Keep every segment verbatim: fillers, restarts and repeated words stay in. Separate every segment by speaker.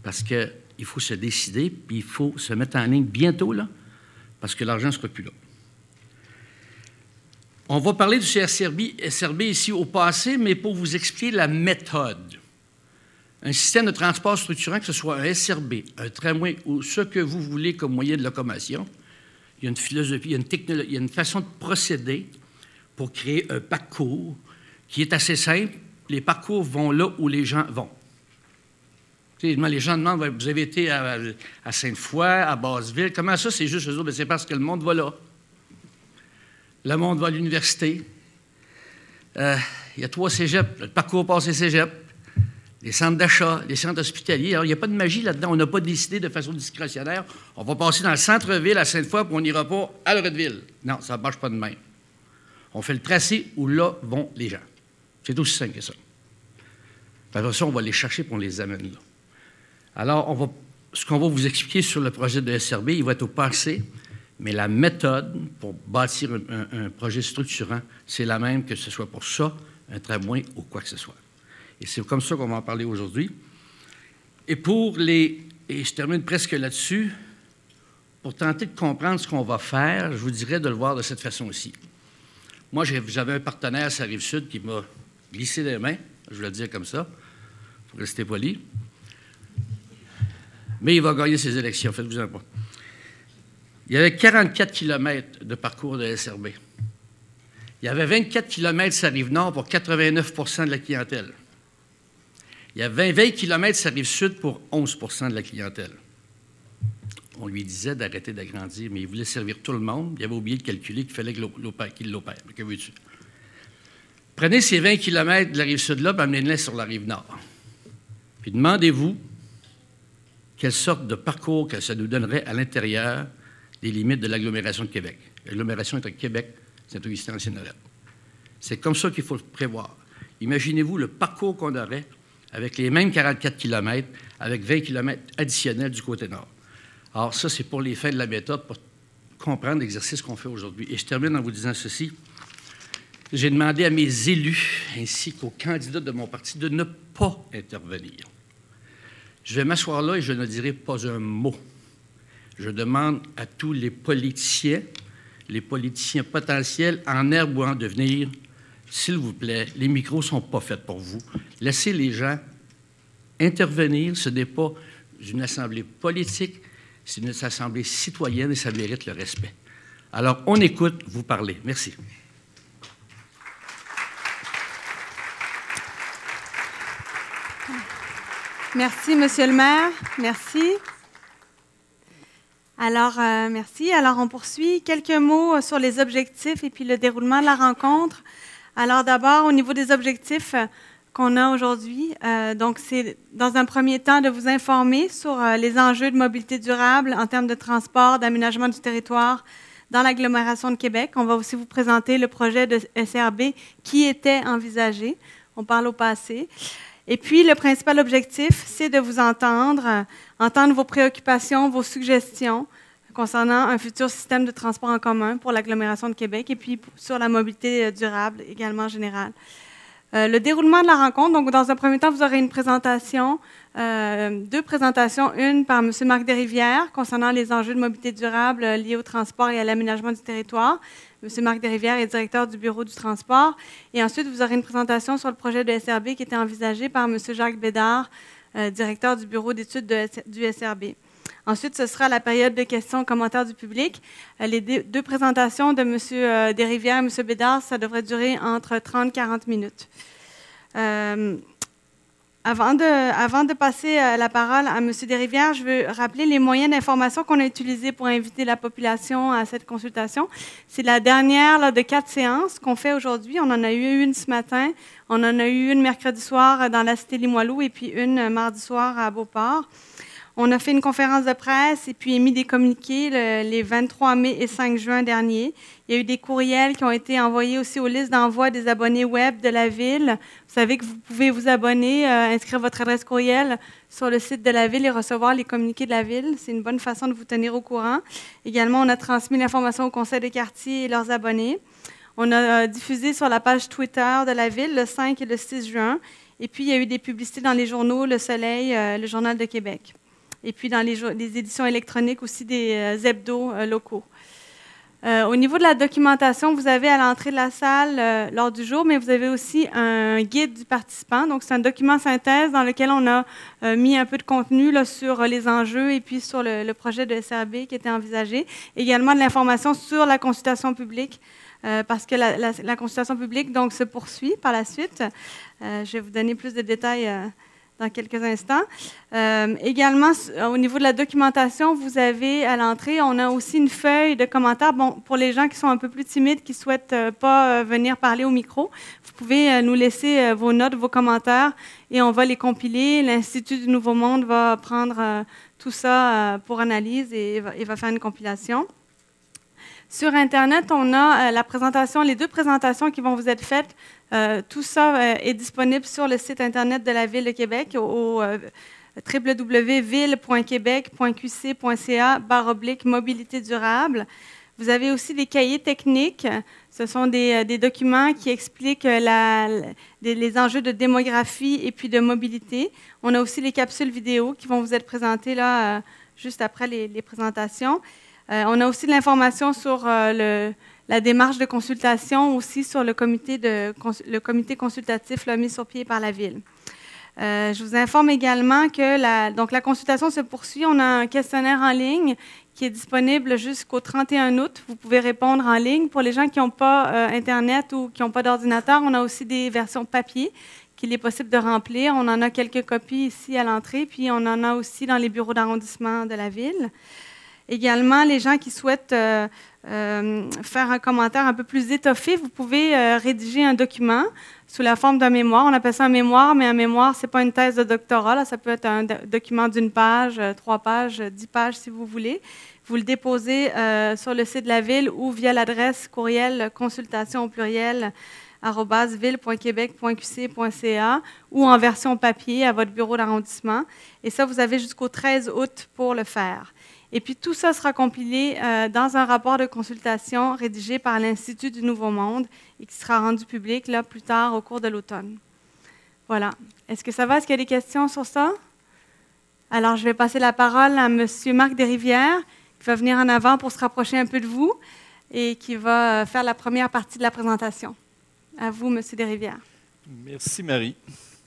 Speaker 1: parce qu'il faut se décider, puis il faut se mettre en ligne bientôt, là, parce que l'argent ne sera plus là. On va parler du S R B, S R B ici au passé, mais pour vous expliquer la méthode. Un système de transport structurant, que ce soit un S R B, un tramway ou ce que vous voulez comme moyen de locomotion, il y a une philosophie, il y a une technologie, il y a une façon de procéder pour créer un parcours qui est assez simple. Les parcours vont là où les gens vont. Les gens demandent, vous avez été à, à Sainte-Foy, à Basseville, comment ça, c'est juste eux autres? C'est parce que le monde va là. Le monde va à l'université. Euh, il y a trois cégeps, le parcours passe les cégeps, les centres d'achat, les centres hospitaliers. Alors, il n'y a pas de magie là-dedans. On n'a pas décidé de façon discrétionnaire. On va passer dans le centre-ville à Sainte-Foy, puis on n'ira pas à Loretteville. Non, ça ne marche pas de même. On fait le tracé où là vont les gens. C'est aussi simple que ça. Puis après ça, on va les chercher et on les amène là. Alors, on va, ce qu'on va vous expliquer sur le projet de S R B, il va être au passé, mais la méthode pour bâtir un, un, un projet structurant, c'est la même que ce soit pour ça, un tramway ou quoi que ce soit. Et c'est comme ça qu'on va en parler aujourd'hui. Et pour les... Et je termine presque là-dessus. Pour tenter de comprendre ce qu'on va faire, je vous dirais de le voir de cette façon-ci. Moi, j'avais un partenaire à Rive-Sud qui m'a glissé les mains, je vais le dire comme ça, pour rester poli. Mais il va gagner ses élections, faites-vous-en pas. Il y avait quarante-quatre kilomètres de parcours de S R B. Il y avait vingt-quatre kilomètres sur la Rive-Nord pour quatre-vingt-neuf pour cent de la clientèle. Il y avait vingt kilomètres sur la Rive-Sud pour onze pour cent de la clientèle. On lui disait d'arrêter d'agrandir, mais il voulait servir tout le monde. Il avait oublié de calculer qu'il fallait qu'il l'opère. Que veux-tu? Prenez ces vingt kilomètres de la Rive-Sud-là et amenez-les sur la Rive-Nord. Puis demandez-vous quelle sorte de parcours que ça nous donnerait à l'intérieur des limites de l'agglomération de Québec. L'agglomération est à Québec, Saint-Augustin, Ancienne-Lorette. C'est comme ça qu'il faut le prévoir. Imaginez-vous le parcours qu'on aurait avec les mêmes quarante-quatre kilomètres, avec vingt kilomètres additionnels du côté nord. Alors ça, c'est pour les fins de la méthode, pour comprendre l'exercice qu'on fait aujourd'hui. Et je termine en vous disant ceci. J'ai demandé à mes élus, ainsi qu'aux candidats de mon parti, de ne pas intervenir. Je vais m'asseoir là et je ne dirai pas un mot. Je demande à tous les politiciens, les politiciens potentiels, en herbe ou en devenir, s'il vous plaît, les micros ne sont pas faits pour vous. Laissez les gens intervenir. Ce n'est pas une assemblée politique, c'est une assemblée citoyenne et ça mérite le respect. Alors, on écoute, vous parlez. Merci.
Speaker 2: Merci, Monsieur le maire. Merci. Alors, euh, merci. Alors, on poursuit. Quelques mots sur les objectifs et puis le déroulement de la rencontre. Alors, d'abord, au niveau des objectifs qu'on a aujourd'hui, euh, donc c'est dans un premier temps de vous informer sur euh, les enjeux de mobilité durable en termes de transport, d'aménagement du territoire dans l'agglomération de Québec. On va aussi vous présenter le projet de S R B qui était envisagé. On parle au passé. Et puis, le principal objectif, c'est de vous entendre, euh, entendre vos préoccupations, vos suggestions concernant un futur système de transport en commun pour l'agglomération de Québec et puis sur la mobilité durable également générale. Euh, le déroulement de la rencontre, donc dans un premier temps, vous aurez une présentation, euh, deux présentations, une par M. Marc Desrivières concernant les enjeux de mobilité durable euh, liés au transport et à l'aménagement du territoire. M. Marc Desrivières est directeur du Bureau du transport. Et ensuite, vous aurez une présentation sur le projet de S R B qui était envisagé par M. Jacques Bédard, euh, directeur du Bureau d'études de, du S R B. Ensuite, ce sera la période de questions et commentaires du public. Euh, les deux présentations de M. Euh, Desrivières et M. Bédard, ça devrait durer entre trente et quarante minutes. Euh, avant, de, avant de passer euh, la parole à M. Desrivières, je veux rappeler les moyens d'information qu'on a utilisés pour inviter la population à cette consultation. C'est la dernière là, de quatre séances qu'on fait aujourd'hui. On en a eu une ce matin, on en a eu une mercredi soir dans la cité Limoilou et puis une mardi soir à Beauport. On a fait une conférence de presse et puis émis des communiqués le, les vingt-trois mai et cinq juin dernier. Il y a eu des courriels qui ont été envoyés aussi aux listes d'envoi des abonnés web de la Ville. Vous savez que vous pouvez vous abonner, euh, inscrire votre adresse courriel sur le site de la Ville et recevoir les communiqués de la Ville. C'est une bonne façon de vous tenir au courant. Également, on a transmis l'information au Conseil des quartiers et leurs abonnés. On a euh, diffusé sur la page Twitter de la Ville le cinq et le six juin. Et puis, il y a eu des publicités dans les journaux, Le Soleil, euh, le Journal de Québec. Et puis, dans les, les éditions électroniques aussi, des euh, hebdos euh, locaux. Euh, au niveau de la documentation, vous avez à l'entrée de la salle euh, lors du jour, mais vous avez aussi un guide du participant. Donc, c'est un document synthèse dans lequel on a euh, mis un peu de contenu là, sur les enjeux et puis sur le, le projet de S R B qui était envisagé. Également de l'information sur la consultation publique, euh, parce que la, la, la consultation publique donc, se poursuit par la suite. Euh, je vais vous donner plus de détails euh, dans quelques instants. Euh, également, au niveau de la documentation, vous avez à l'entrée, on a aussi une feuille de commentaires. Bon, pour les gens qui sont un peu plus timides, qui ne souhaitent euh, pas euh, venir parler au micro, vous pouvez euh, nous laisser euh, vos notes, vos commentaires, et on va les compiler. L'Institut du Nouveau Monde va prendre euh, tout ça euh, pour analyse et, et, va, et va faire une compilation. Sur Internet, on a euh, la présentation, les deux présentations qui vont vous être faites. Euh, tout ça euh, est disponible sur le site Internet de la Ville de Québec au, au euh, w w w point ville point québec point q c point c a barre oblique mobilité durable. Vous avez aussi des cahiers techniques. Ce sont des, des documents qui expliquent la, les, les enjeux de démographie et puis de mobilité. On a aussi les capsules vidéo qui vont vous être présentées là, euh, juste après les, les présentations. Euh, on a aussi de l'information sur euh, le, la démarche de consultation, aussi sur le comité, de, le comité consultatif là, mis sur pied par la Ville. Euh, je vous informe également que la, donc la consultation se poursuit. On a un questionnaire en ligne qui est disponible jusqu'au trente et un août. Vous pouvez répondre en ligne. Pour les gens qui n'ont pas euh, Internet ou qui n'ont pas d'ordinateur, on a aussi des versions papier qu'il est possible de remplir. On en a quelques copies ici à l'entrée, puis on en a aussi dans les bureaux d'arrondissement de la Ville. Également, les gens qui souhaitent euh, euh, faire un commentaire un peu plus étoffé, vous pouvez euh, rédiger un document sous la forme d'un mémoire. On appelle ça un mémoire, mais un mémoire, ce n'est pas une thèse de doctorat. Là, ça peut être un do document d'une page, euh, trois pages, dix pages si vous voulez. Vous le déposez euh, sur le site de la Ville ou via l'adresse courriel consultation au pluriel arobase ville point québec point q c point c a ou en version papier à votre bureau d'arrondissement. Et ça, vous avez jusqu'au treize août pour le faire. Et puis, tout ça sera compilé euh, dans un rapport de consultation rédigé par l'Institut du Nouveau Monde et qui sera rendu public là, plus tard au cours de l'automne. Voilà. Est-ce que ça va? Est-ce qu'il y a des questions sur ça? Alors, je vais passer la parole à M. Marc Desrivières, qui va venir en avant pour se rapprocher un peu de vous et qui va faire la première partie de la présentation. À vous, M. Desrivières.
Speaker 3: Merci, Marie.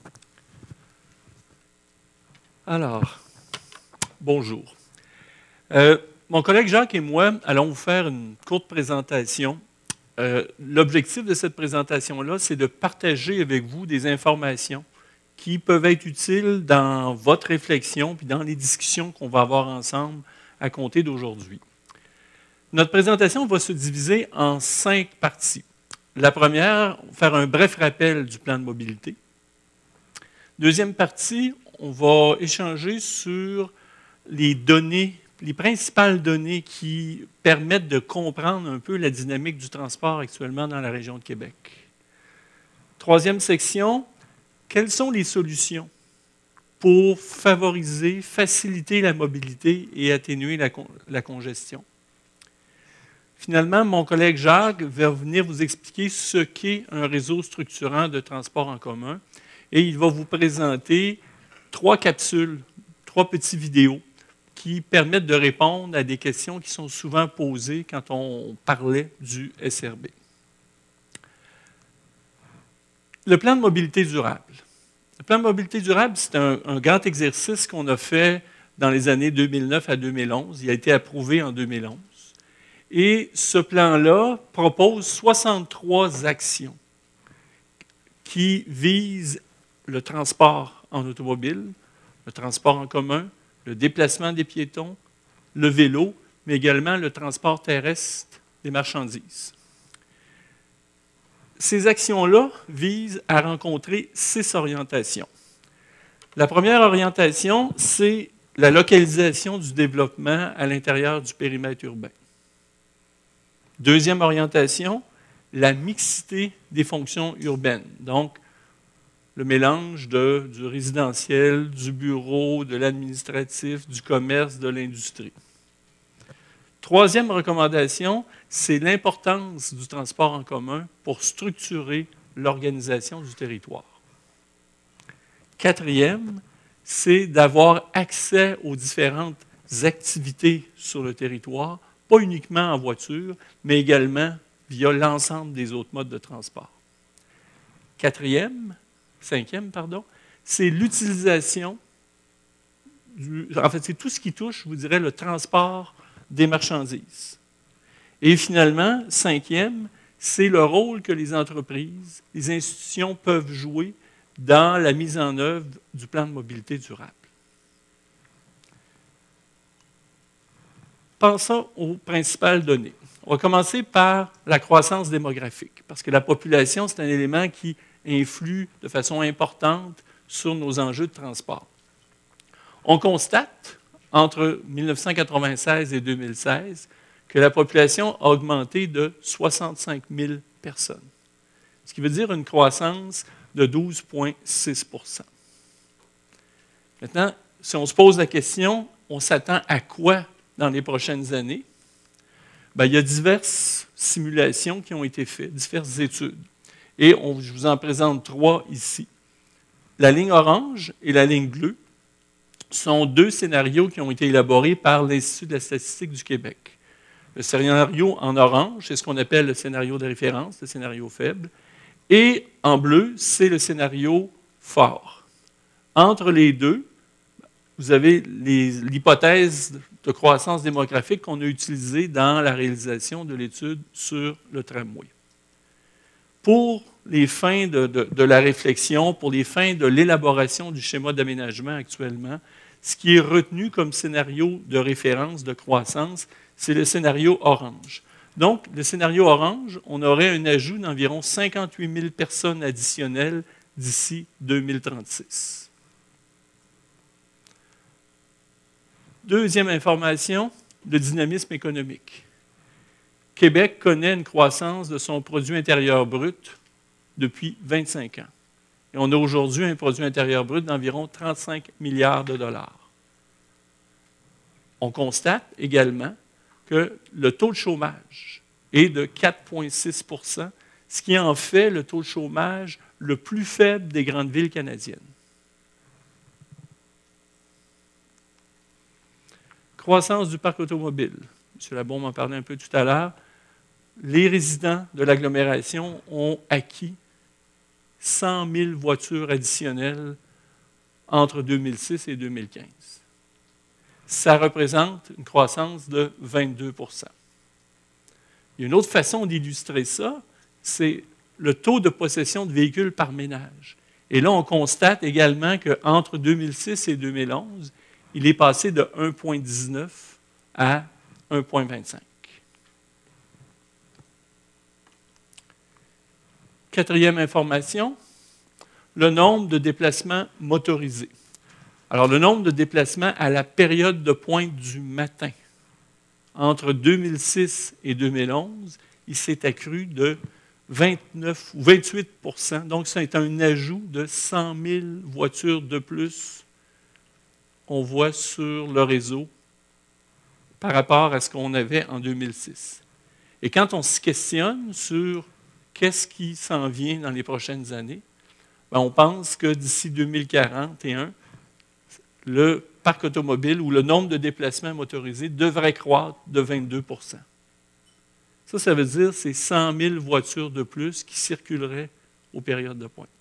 Speaker 3: Alors, bonjour. Euh, mon collègue Jacques et moi allons vous faire une courte présentation. Euh, L'objectif de cette présentation-là, c'est de partager avec vous des informations qui peuvent être utiles dans votre réflexion puis dans les discussions qu'on va avoir ensemble à compter d'aujourd'hui. Notre présentation va se diviser en cinq parties. La première, faire un bref rappel du plan de mobilité. Deuxième partie, on va échanger sur les données les principales données qui permettent de comprendre un peu la dynamique du transport actuellement dans la région de Québec. Troisième section, quelles sont les solutions pour favoriser, faciliter la mobilité et atténuer la, con la congestion? Finalement, mon collègue Jacques va venir vous expliquer ce qu'est un réseau structurant de transport en commun et il va vous présenter trois capsules, trois petits vidéos qui permettent de répondre à des questions qui sont souvent posées quand on parlait du S R B. Le plan de mobilité durable. Le plan de mobilité durable, c'est un, un grand exercice qu'on a fait dans les années deux mille neuf à deux mille onze. Il a été approuvé en deux mille onze. Et ce plan-là propose soixante-trois actions qui visent le transport en automobile, le transport en commun, le déplacement des piétons, le vélo, mais également le transport terrestre des marchandises. Ces actions-là visent à rencontrer six orientations. La première orientation, c'est la localisation du développement à l'intérieur du périmètre urbain. Deuxième orientation, la mixité des fonctions urbaines. Donc, le mélange de, du résidentiel, du bureau, de l'administratif, du commerce, de l'industrie. Troisième recommandation, c'est l'importance du transport en commun pour structurer l'organisation du territoire. Quatrième, c'est d'avoir accès aux différentes activités sur le territoire, pas uniquement en voiture, mais également via l'ensemble des autres modes de transport. Quatrième, cinquième, pardon, c'est l'utilisation, du, en fait, c'est tout ce qui touche, je vous dirais, le transport des marchandises. Et finalement, cinquième, c'est le rôle que les entreprises, les institutions peuvent jouer dans la mise en œuvre du plan de mobilité durable. Pensons aux principales données. On va commencer par la croissance démographique, parce que la population, c'est un élément qui influe de façon importante sur nos enjeux de transport. On constate, entre mille neuf cent quatre-vingt-seize et deux mille seize, que la population a augmenté de soixante-cinq mille personnes, ce qui veut dire une croissance de douze virgule six pour cent. Maintenant, si on se pose la question, on s'attend à quoi dans les prochaines années? Bien, il y a diverses simulations qui ont été faites, diverses études. Et on, je vous en présente trois ici. La ligne orange et la ligne bleue sont deux scénarios qui ont été élaborés par l'Institut de la statistique du Québec. Le scénario en orange, c'est ce qu'on appelle le scénario de référence, le scénario faible. Et en bleu, c'est le scénario fort. Entre les deux, vous avez l'hypothèse de croissance démographique qu'on a utilisée dans la réalisation de l'étude sur le tramway. Pour les fins de, de, de la réflexion, pour les fins de l'élaboration du schéma d'aménagement actuellement, ce qui est retenu comme scénario de référence de croissance, c'est le scénario orange. Donc, le scénario orange, on aurait un ajout d'environ cinquante-huit mille personnes additionnelles d'ici deux mille trente-six. Deuxième information, le dynamisme économique. Québec connaît une croissance de son produit intérieur brut depuis vingt-cinq ans. Et on a aujourd'hui un produit intérieur brut d'environ trente-cinq milliards de dollars. On constate également que le taux de chômage est de quatre virgule six pour cent, ce qui en fait le taux de chômage le plus faible des grandes villes canadiennes. Croissance du parc automobile. M. Labaume en parlait un peu tout à l'heure. Les résidents de l'agglomération ont acquis cent mille voitures additionnelles entre deux mille six et deux mille quinze. Ça représente une croissance de vingt-deux pour cent. Il y a une autre façon d'illustrer ça, c'est le taux de possession de véhicules par ménage. Et là, on constate également qu'entre deux mille six et deux mille onze, il est passé de un virgule dix-neuf à un virgule vingt-cinq. Quatrième information, le nombre de déplacements motorisés. Alors, le nombre de déplacements à la période de pointe du matin, entre deux mille six et deux mille onze, il s'est accru de vingt-neuf ou vingt-huit pour cent. Donc, c'est un ajout de cent mille voitures de plus qu'on voit sur le réseau par rapport à ce qu'on avait en deux mille six. Et quand on se questionne sur qu'est-ce qui s'en vient dans les prochaines années, bien, on pense que d'ici deux mille quarante et un, le parc automobile ou le nombre de déplacements motorisés devrait croître de vingt-deux pour cent. Ça, ça veut dire que c'est cent mille voitures de plus qui circuleraient aux périodes de pointe.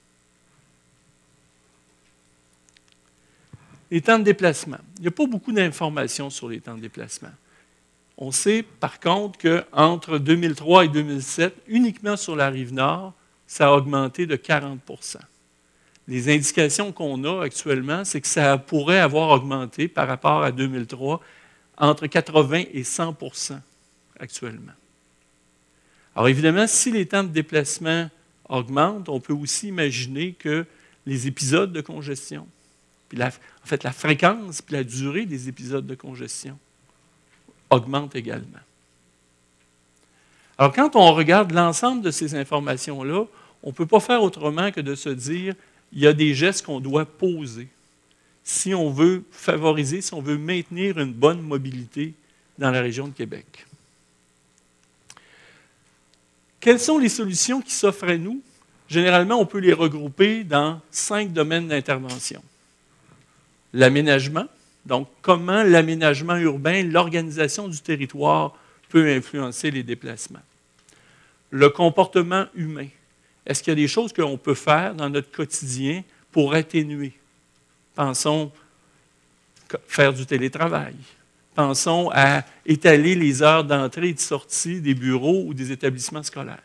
Speaker 3: Les temps de déplacement. Il n'y a pas beaucoup d'informations sur les temps de déplacement. On sait, par contre, qu'entre deux mille trois et deux mille sept, uniquement sur la Rive-Nord, ça a augmenté de quarante pour cent. Les indications qu'on a actuellement, c'est que ça pourrait avoir augmenté par rapport à deux mille trois entre quatre-vingts et cent pour cent actuellement. Alors évidemment, si les temps de déplacement augmentent, on peut aussi imaginer que les épisodes de congestion, puis la, en fait la fréquence puis la durée des épisodes de congestion augmentent également. Alors quand on regarde l'ensemble de ces informations-là, on ne peut pas faire autrement que de se dire il y a des gestes qu'on doit poser si on veut favoriser, si on veut maintenir une bonne mobilité dans la région de Québec. Quelles sont les solutions qui s'offrent à nous Généralement, on peut les regrouper dans cinq domaines d'intervention. L'aménagement, donc comment l'aménagement urbain, l'organisation du territoire peut influencer les déplacements. Le comportement humain. Est-ce qu'il y a des choses qu'on peut faire dans notre quotidien pour atténuer? Pensons faire du télétravail. Pensons à étaler les heures d'entrée et de sortie des bureaux ou des établissements scolaires.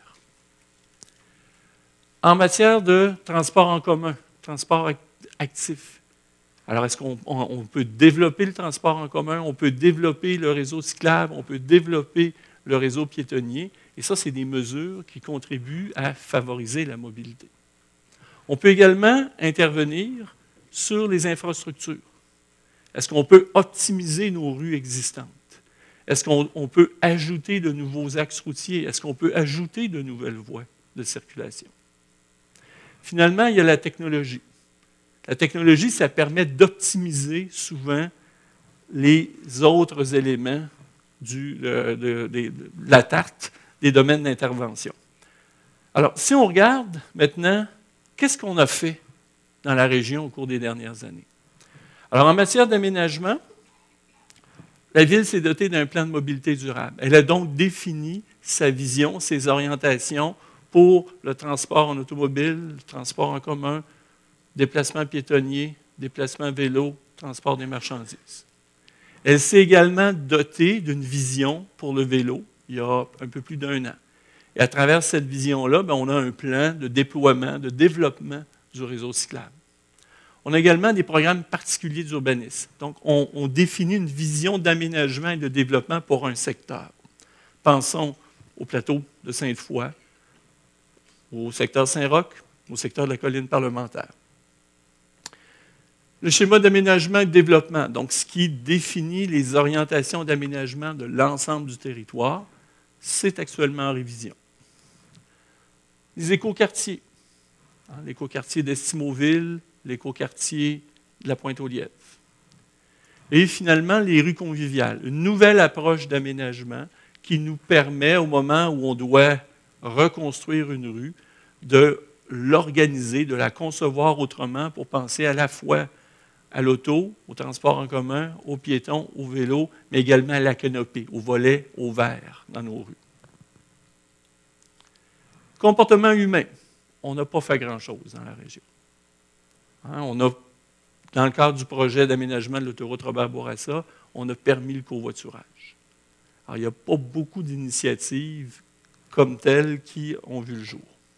Speaker 3: En matière de transport en commun, transport actif, alors est-ce qu'on on, on peut développer le transport en commun, on peut développer le réseau cyclable, on peut développer le réseau piétonnier, et ça, c'est des mesures qui contribuent à favoriser la mobilité. On peut également intervenir sur les infrastructures. Est-ce qu'on peut optimiser nos rues existantes? Est-ce qu'on on peut ajouter de nouveaux axes routiers? Est-ce qu'on peut ajouter de nouvelles voies de circulation? Finalement, il y a la technologie. La technologie, ça permet d'optimiser souvent les autres éléments du, de, de, de, de la tarte des domaines d'intervention. Alors, si on regarde maintenant, qu'est-ce qu'on a fait dans la région au cours des dernières années? Alors, en matière d'aménagement, la Ville s'est dotée d'un plan de mobilité durable. Elle a donc défini sa vision, ses orientations pour le transport en automobile, le transport en commun, déplacement piétonnier, déplacement vélo, transport des marchandises. Elle s'est également dotée d'une vision pour le vélo il y a un peu plus d'un an. Et à travers cette vision-là, bien, on a un plan de déploiement, de développement du réseau cyclable. On a également des programmes particuliers d'urbanisme. Donc, on, on définit une vision d'aménagement et de développement pour un secteur. Pensons au plateau de Sainte-Foy, au secteur Saint-Roch, au secteur de la colline parlementaire. Le schéma d'aménagement et de développement, donc ce qui définit les orientations d'aménagement de l'ensemble du territoire, c'est actuellement en révision. Les écoquartiers, hein, l'écoquartier d'Estimauville, l'écoquartier de la Pointe-aux-Lièvres. Et finalement, les rues conviviales, une nouvelle approche d'aménagement qui nous permet, au moment où on doit reconstruire une rue, de l'organiser, de la concevoir autrement pour penser à la fois à l'auto, au transport en commun, aux piétons, au vélo, mais également à la canopée, au volet, au vert dans nos rues. Comportement humain. On n'a pas fait grand-chose dans la région. Hein, on a, dans le cadre du projet d'aménagement de l'autoroute Robert-Bourassa, on a permis le covoiturage. Alors, il n'y a pas beaucoup d'initiatives comme telles qui ont vu le jour.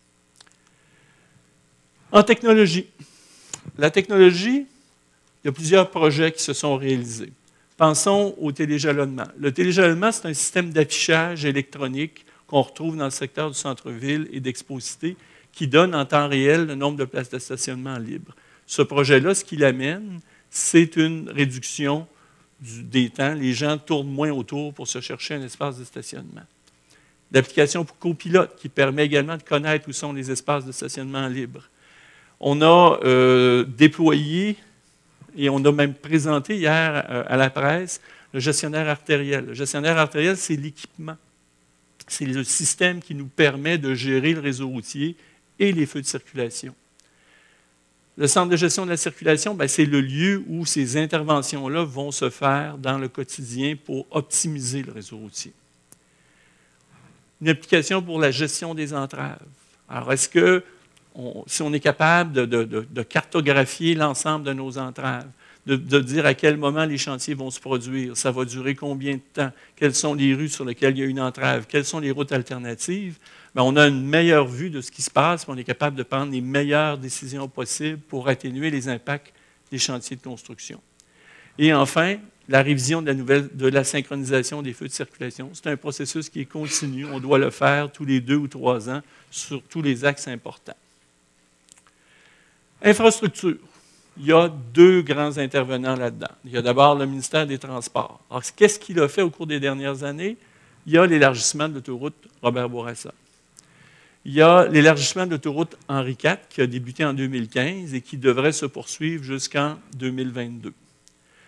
Speaker 3: En technologie. La technologie, il y a plusieurs projets qui se sont réalisés. Pensons au téléjalonnement. Le téléjalonnement, c'est un système d'affichage électronique qu'on retrouve dans le secteur du centre-ville et d'Expo-Cité qui donne en temps réel le nombre de places de stationnement libres. Ce projet-là, ce qu'il amène, c'est une réduction du, des temps. Les gens tournent moins autour pour se chercher un espace de stationnement. L'application pour copilote qui permet également de connaître où sont les espaces de stationnement libres. On a euh, déployé et on a même présenté hier euh, à la presse le gestionnaire artériel. Le gestionnaire artériel, c'est l'équipement. C'est le système qui nous permet de gérer le réseau routier et les feux de circulation. Le centre de gestion de la circulation, bien, c'est le lieu où ces interventions-là vont se faire dans le quotidien pour optimiser le réseau routier. Une application pour la gestion des entraves. Alors, est-ce que, on, si on est capable de, de, de, de cartographier l'ensemble de nos entraves, de, de dire à quel moment les chantiers vont se produire, ça va durer combien de temps, quelles sont les rues sur lesquelles il y a une entrave, quelles sont les routes alternatives, bien, on a une meilleure vue de ce qui se passe, puis on est capable de prendre les meilleures décisions possibles pour atténuer les impacts des chantiers de construction. Et enfin, la révision de la, nouvelle, de la synchronisation des feux de circulation. C'est un processus qui est continu. On doit le faire tous les deux ou trois ans sur tous les axes importants. Infrastructure. Il y a deux grands intervenants là-dedans. Il y a d'abord le ministère des Transports. Alors, qu'est-ce qu'il a fait au cours des dernières années? Il y a l'élargissement de l'autoroute Robert-Bourassa. Il y a l'élargissement de l'autoroute Henri quatre qui a débuté en deux mille quinze et qui devrait se poursuivre jusqu'en deux mille vingt-deux.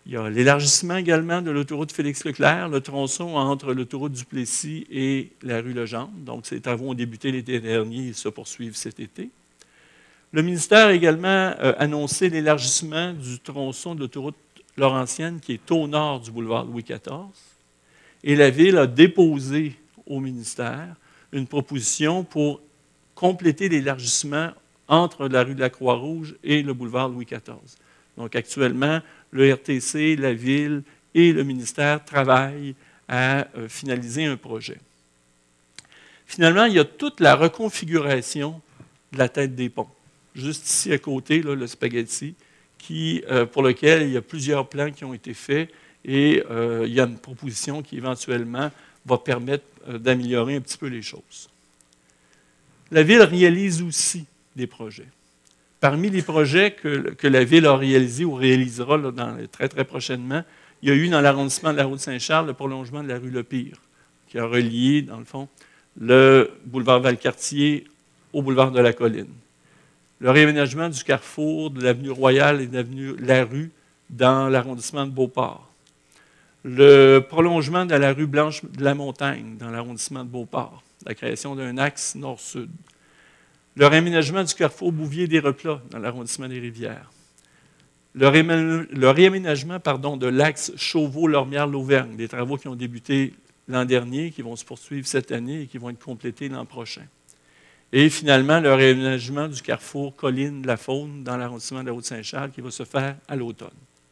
Speaker 3: Il y a l'élargissement également de l'autoroute Félix-Leclerc, le tronçon entre l'autoroute du Plessis et la rue Legendre. Donc, ces travaux ont débuté l'été dernier et se poursuivent cet été. Le ministère a également euh, annoncé l'élargissement du tronçon de l'autoroute Laurentienne qui est au nord du boulevard Louis quatorze. Et la Ville a déposé au ministère une proposition pour compléter l'élargissement entre la rue de la Croix-Rouge et le boulevard Louis quatorze. Donc, actuellement, le R T C, la Ville et le ministère travaillent à euh, finaliser un projet. Finalement, il y a toute la reconfiguration de la tête des ponts. Juste ici à côté, là, le spaghetti, qui, euh, pour lequel il y a plusieurs plans qui ont été faits et euh, il y a une proposition qui éventuellement va permettre euh, d'améliorer un petit peu les choses. La Ville réalise aussi des projets. Parmi les projets que, que la Ville a réalisés ou réalisera là, dans, très, très prochainement, il y a eu dans l'arrondissement de la route Saint-Charles le prolongement de la rue Lepire, qui a relié, dans le fond, le boulevard Valcartier au boulevard de la Colline. Le réaménagement du carrefour de l'avenue Royale et de l'avenue Larue dans l'arrondissement de Beauport. Le prolongement de la rue Blanche de la Montagne dans l'arrondissement de Beauport. La création d'un axe nord-sud. Le réaménagement du carrefour Bouvier des Replats dans l'arrondissement des Rivières. Le, réaménagement, le réaménagement pardon, de l'axe Chauveau-Lormière-Lauvergne, des travaux qui ont débuté l'an dernier, qui vont se poursuivre cette année et qui vont être complétés l'an prochain. Et finalement, le réaménagement du carrefour Colline-La Faune dans l'arrondissement de la route Saint-Charles qui va se faire à l'automne.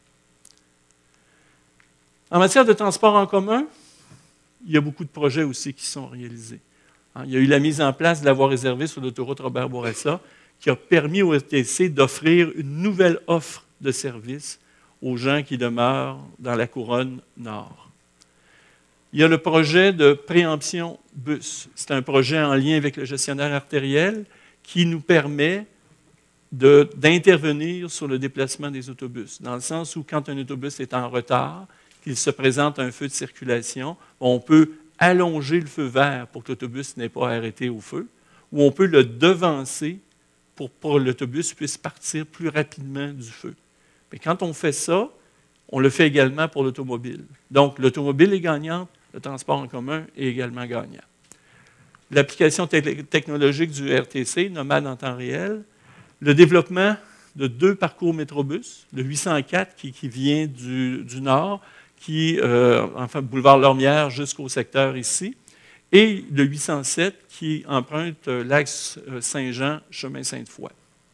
Speaker 3: En matière de transport en commun, il y a beaucoup de projets aussi qui sont réalisés. Il y a eu la mise en place de la voie réservée sur l'autoroute Robert-Bourassa qui a permis au R T C d'offrir une nouvelle offre de services aux gens qui demeurent dans la couronne nord. Il y a le projet de préemption bus. C'est un projet en lien avec le gestionnaire artériel qui nous permet de, d'intervenir sur le déplacement des autobus, dans le sens où quand un autobus est en retard, qu'il se présente un feu de circulation, on peut allonger le feu vert pour que l'autobus n'ait pas arrêté au feu, ou on peut le devancer pour que l'autobus puisse partir plus rapidement du feu. Mais quand on fait ça, on le fait également pour l'automobile. Donc, l'automobile est gagnante, le transport en commun est également gagnant. L'application te- technologique du R T C, Nomade en temps réel, le développement de deux parcours Métrobus, le huit cent quatre qui, qui vient du, du nord, qui, euh, enfin, boulevard Lormière jusqu'au secteur ici, et le huit cent sept qui emprunte l'axe Saint-Jean, chemin Sainte-Foy.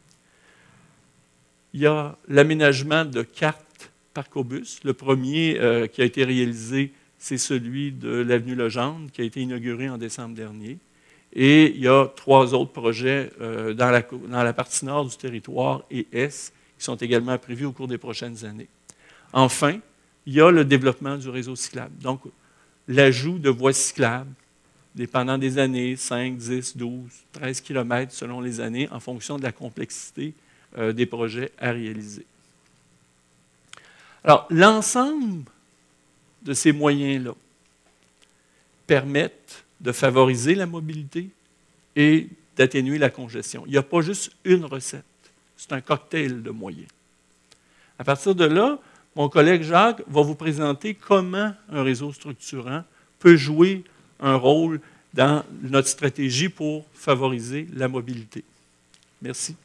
Speaker 3: Il y a l'aménagement de cartes Parcobus. Le premier euh, qui a été réalisé, c'est celui de l'avenue Legendre, qui a été inauguré en décembre dernier. Et il y a trois autres projets euh, dans, la, dans la partie nord du territoire et est qui sont également prévus au cours des prochaines années. Enfin, il y a le développement du réseau cyclable. Donc, l'ajout de voies cyclables, dépendant des années, cinq, dix, douze, treize kilomètres selon les années, en fonction de la complexité euh, des projets à réaliser. Alors, l'ensemble de ces moyens-là permettent de favoriser la mobilité et d'atténuer la congestion. Il n'y a pas juste une recette, c'est un cocktail de moyens. À partir de là, mon collègue Jacques va vous présenter comment un réseau structurant peut jouer un rôle dans notre stratégie pour favoriser la mobilité. Merci.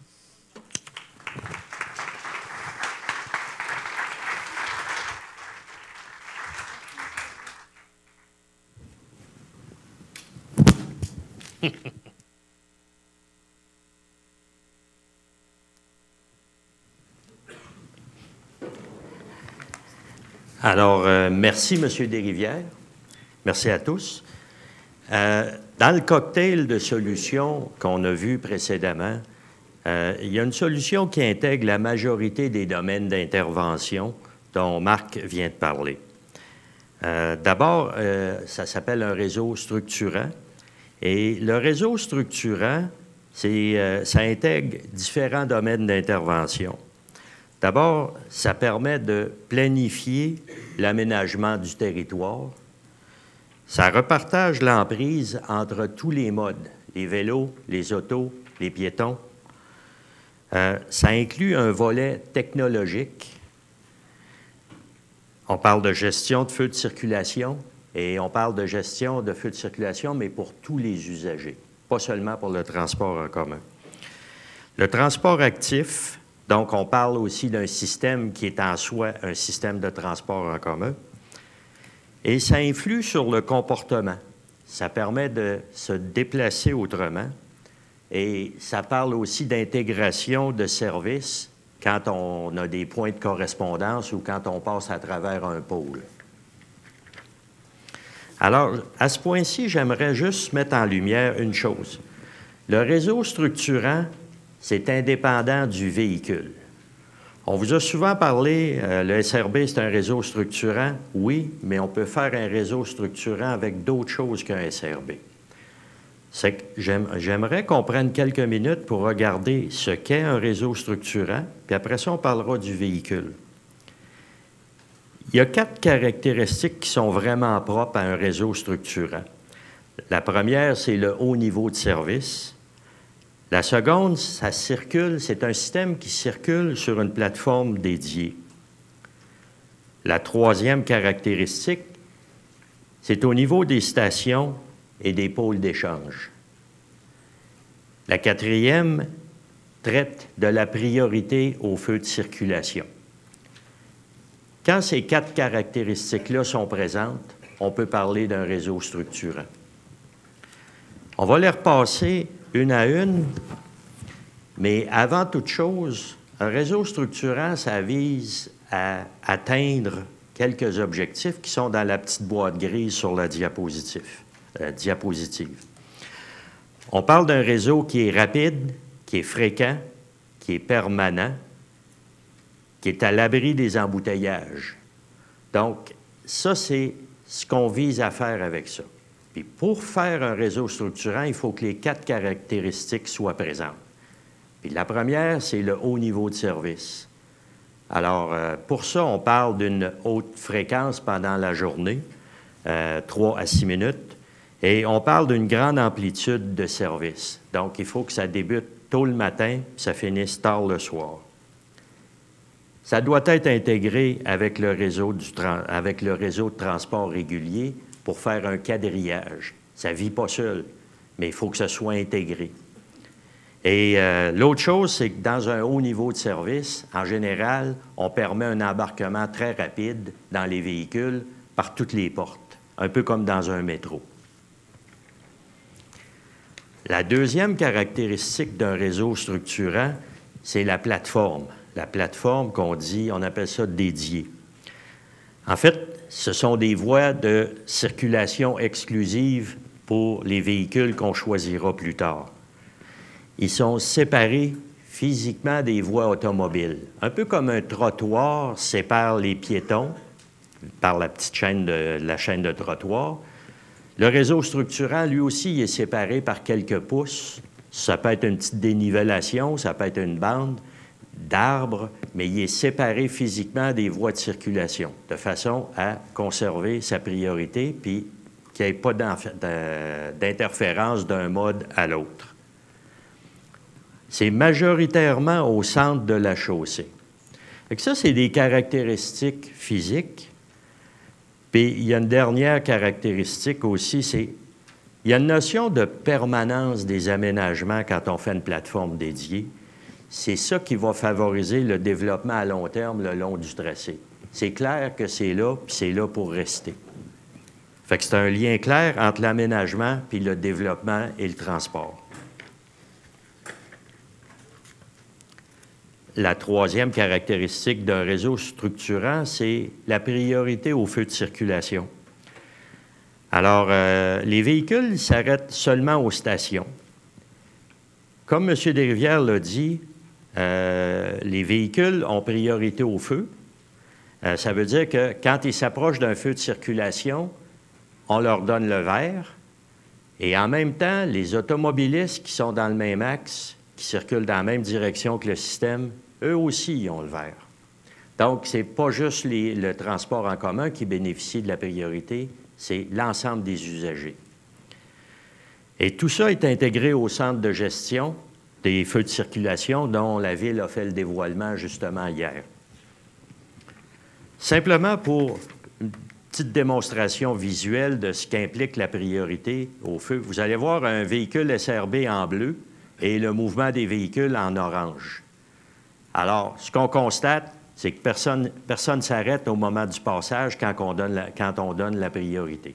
Speaker 4: Alors, euh, merci, M. Desrivières. Merci à tous. Euh, dans le cocktail de solutions qu'on a vu précédemment, euh, il y a une solution qui intègre la majorité des domaines d'intervention dont Marc vient de parler. Euh, d'abord, euh, ça s'appelle un réseau structurant. Et le réseau structurant, c'est, euh, ça intègre différents domaines d'intervention. D'abord, ça permet de planifier l'aménagement du territoire. Ça repartage l'emprise entre tous les modes, les vélos, les autos, les piétons. Euh, ça inclut un volet technologique. On parle de gestion de feux de circulation et on parle de gestion de feux de circulation, mais pour tous les usagers, pas seulement pour le transport en commun. Le transport actif, donc on parle aussi d'un système qui est en soi un système de transport en commun, et ça influe sur le comportement. Ça permet de se déplacer autrement et ça parle aussi d'intégration de services quand on a des points de correspondance ou quand on passe à travers un pôle. Alors, à ce point-ci, j'aimerais juste mettre en lumière une chose. Le réseau structurant, c'est indépendant du véhicule. On vous a souvent parlé, euh, le S R B, c'est un réseau structurant, oui, mais on peut faire un réseau structurant avec d'autres choses qu'un S R B. C'est que j'aime, j'aimerais qu'on prenne quelques minutes pour regarder ce qu'est un réseau structurant, puis après ça, on parlera du véhicule. Il y a quatre caractéristiques qui sont vraiment propres à un réseau structurant. La première, c'est le haut niveau de service. La seconde, ça circule, c'est un système qui circule sur une plateforme dédiée. La troisième caractéristique, c'est au niveau des stations et des pôles d'échange. La quatrième traite de la priorité aux feux de circulation. Quand ces quatre caractéristiques-là sont présentes, on peut parler d'un réseau structurant. On va les repasser une à une, mais avant toute chose, un réseau structurant, ça vise à atteindre quelques objectifs qui sont dans la petite boîte grise sur la diapositive. Euh, diapositive. On parle d'un réseau qui est rapide, qui est fréquent, qui est permanent, qui est à l'abri des embouteillages. Donc, ça, c'est ce qu'on vise à faire avec ça. Puis pour faire un réseau structurant, il faut que les quatre caractéristiques soient présentes. Puis la première, c'est le haut niveau de service. Alors, euh, pour ça, on parle d'une haute fréquence pendant la journée, euh, trois à six minutes, et on parle d'une grande amplitude de service. Donc, il faut que ça débute tôt le matin, puis ça finisse tard le soir. Ça doit être intégré avec le réseau, du tra- avec le réseau de transport régulier pour faire un quadrillage. Ça ne vit pas seul, mais il faut que ça soit intégré. Et euh, l'autre chose, c'est que dans un haut niveau de service, en général, on permet un embarquement très rapide dans les véhicules par toutes les portes, un peu comme dans un métro. La deuxième caractéristique d'un réseau structurant, c'est la plateforme. La plateforme qu'on dit, on appelle ça dédiée. En fait, ce sont des voies de circulation exclusives pour les véhicules qu'on choisira plus tard. Ils sont séparés physiquement des voies automobiles, un peu comme un trottoir sépare les piétons par la petite chaîne de la chaîne de trottoir. Le réseau structurant, lui aussi, il est séparé par quelques pouces. Ça peut être une petite dénivellation, ça peut être une bande d'arbres, mais il est séparé physiquement des voies de circulation, de façon à conserver sa priorité, puis qu'il n'y ait pas d'interférence d'un mode à l'autre. C'est majoritairement au centre de la chaussée. Fait que ça, c'est des caractéristiques physiques. Puis il y a une dernière caractéristique aussi, c'est il y a une notion de permanence des aménagements quand on fait une plateforme dédiée. C'est ça qui va favoriser le développement à long terme le long du tracé. C'est clair que c'est là, puis c'est là pour rester. Fait que c'est un lien clair entre l'aménagement puis le développement et le transport. La troisième caractéristique d'un réseau structurant, c'est la priorité aux feux de circulation. Alors, euh, les véhicules s'arrêtent seulement aux stations. Comme M. Desrivières l'a dit, euh, les véhicules ont priorité au feu. Euh, ça veut dire que quand ils s'approchent d'un feu de circulation, on leur donne le vert. Et en même temps, les automobilistes qui sont dans le même axe, qui circulent dans la même direction que le système, eux aussi, ils ont le vert. Donc, ce n'est pas juste les, le transport en commun qui bénéficie de la priorité, c'est l'ensemble des usagers. Et tout ça est intégré au centre de gestion des feux de circulation dont la Ville a fait le dévoilement justement hier. Simplement pour une petite démonstration visuelle de ce qu'implique la priorité au feu, vous allez voir un véhicule S R B en bleu et le mouvement des véhicules en orange. Alors, ce qu'on constate, c'est que personne personne s'arrête au moment du passage quand on donne la, quand on donne la priorité.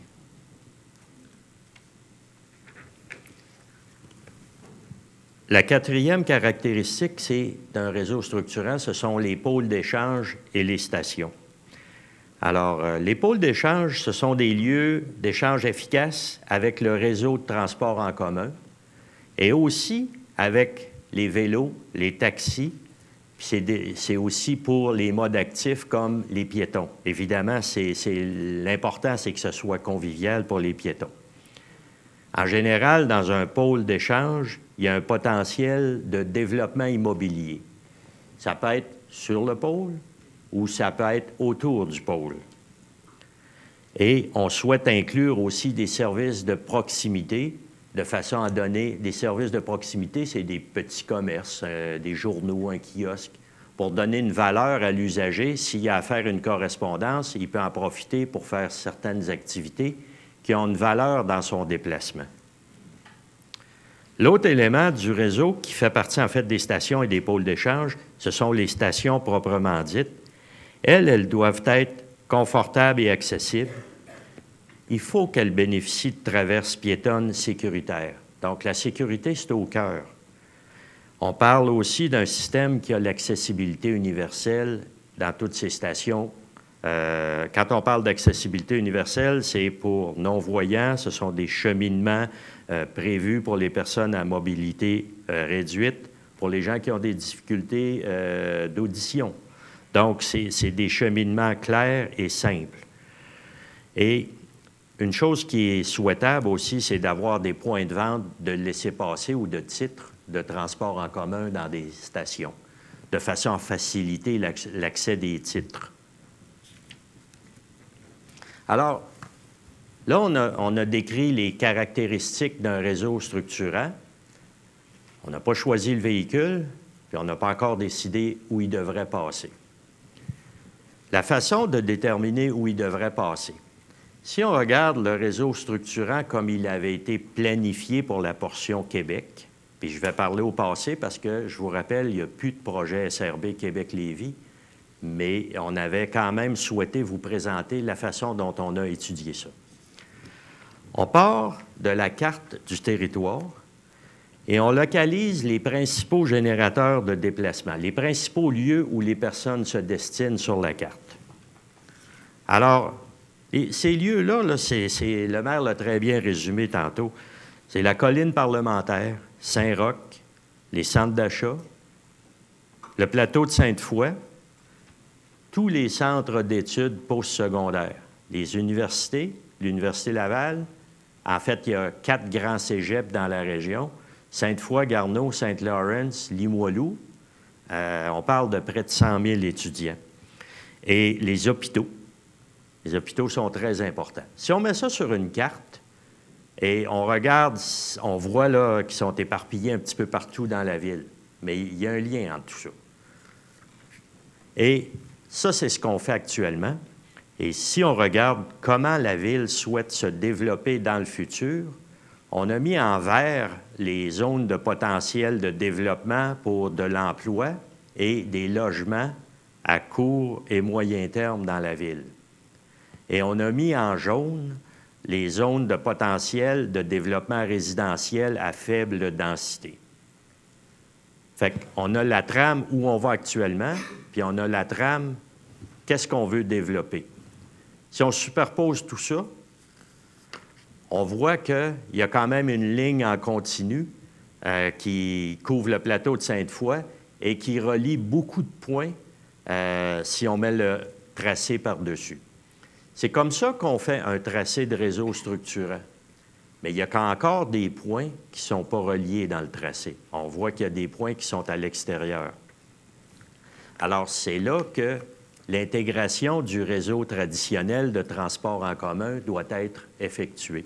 Speaker 4: La quatrième caractéristique, c'est d'un réseau structurant, ce sont les pôles d'échange et les stations. Alors, euh, les pôles d'échange, ce sont des lieux d'échange efficaces avec le réseau de transport en commun et aussi avec les vélos, les taxis, puis c'est aussi pour les modes actifs comme les piétons. Évidemment, c'est, c'est, l'important, c'est que ce soit convivial pour les piétons. En général, dans un pôle d'échange, il y a un potentiel de développement immobilier. Ça peut être sur le pôle ou ça peut être autour du pôle. Et on souhaite inclure aussi des services de proximité de façon à donner des services de proximité, c'est des petits commerces, euh, des journaux, un kiosque, pour donner une valeur à l'usager. S'il y a à faire une correspondance, il peut en profiter pour faire certaines activités qui ont une valeur dans son déplacement. L'autre élément du réseau qui fait partie en fait des stations et des pôles d'échange, ce sont les stations proprement dites. Elles, elles doivent être confortables et accessibles. Il faut qu'elles bénéficient de traverses piétonnes sécuritaires. Donc, la sécurité, c'est au cœur. On parle aussi d'un système qui a l'accessibilité universelle dans toutes ces stations. Euh, quand on parle d'accessibilité universelle, c'est pour non-voyants, ce sont des cheminements euh, prévus pour les personnes à mobilité euh, réduite, pour les gens qui ont des difficultés euh, d'audition. Donc, c'est, c'est des cheminements clairs et simples. Et une chose qui est souhaitable aussi, c'est d'avoir des points de vente de laissez-passer ou de titres de transport en commun dans des stations, de façon à faciliter l'accès des titres. Alors, là, on a, on a décrit les caractéristiques d'un réseau structurant. On n'a pas choisi le véhicule, puis on n'a pas encore décidé où il devrait passer. La façon de déterminer où il devrait passer. Si on regarde le réseau structurant comme il avait été planifié pour la portion Québec, puis je vais parler au passé parce que, je vous rappelle, il n'y a plus de projet S R B Québec-Lévis, mais on avait quand même souhaité vous présenter la façon dont on a étudié ça. On part de la carte du territoire et on localise les principaux générateurs de déplacement, les principaux lieux où les personnes se destinent sur la carte. Alors, et ces lieux-là, là, c'est, c'est, le maire l'a très bien résumé tantôt, c'est la colline parlementaire, Saint-Roch, les centres d'achat, le plateau de Sainte-Foy, tous les centres d'études postsecondaires, les universités, l'Université Laval. En fait, il y a quatre grands cégeps dans la région, Sainte-Foy, Garneau, Saint-Lawrence, Limoilou. Euh, on parle de près de cent mille étudiants. Et les hôpitaux. Les hôpitaux sont très importants. Si on met ça sur une carte et on regarde, on voit là qu'ils sont éparpillés un petit peu partout dans la ville. Mais il y a un lien entre tout ça. Et ça, c'est ce qu'on fait actuellement. Et si on regarde comment la ville souhaite se développer dans le futur, on a mis en vert les zones de potentiel de développement pour de l'emploi et des logements à court et moyen terme dans la ville. Et on a mis en jaune les zones de potentiel de développement résidentiel à faible densité. Fait qu'on a la trame où on va actuellement, puis on a la trame qu'est-ce qu'on veut développer. Si on superpose tout ça, on voit qu'il y a quand même une ligne en continu euh, qui couvre le plateau de Sainte-Foy et qui relie beaucoup de points euh, si on met le tracé par-dessus. C'est comme ça qu'on fait un tracé de réseau structurant. Mais il y a encore des points qui ne sont pas reliés dans le tracé. On voit qu'il y a des points qui sont à l'extérieur. Alors, c'est là que l'intégration du réseau traditionnel de transport en commun doit être effectuée.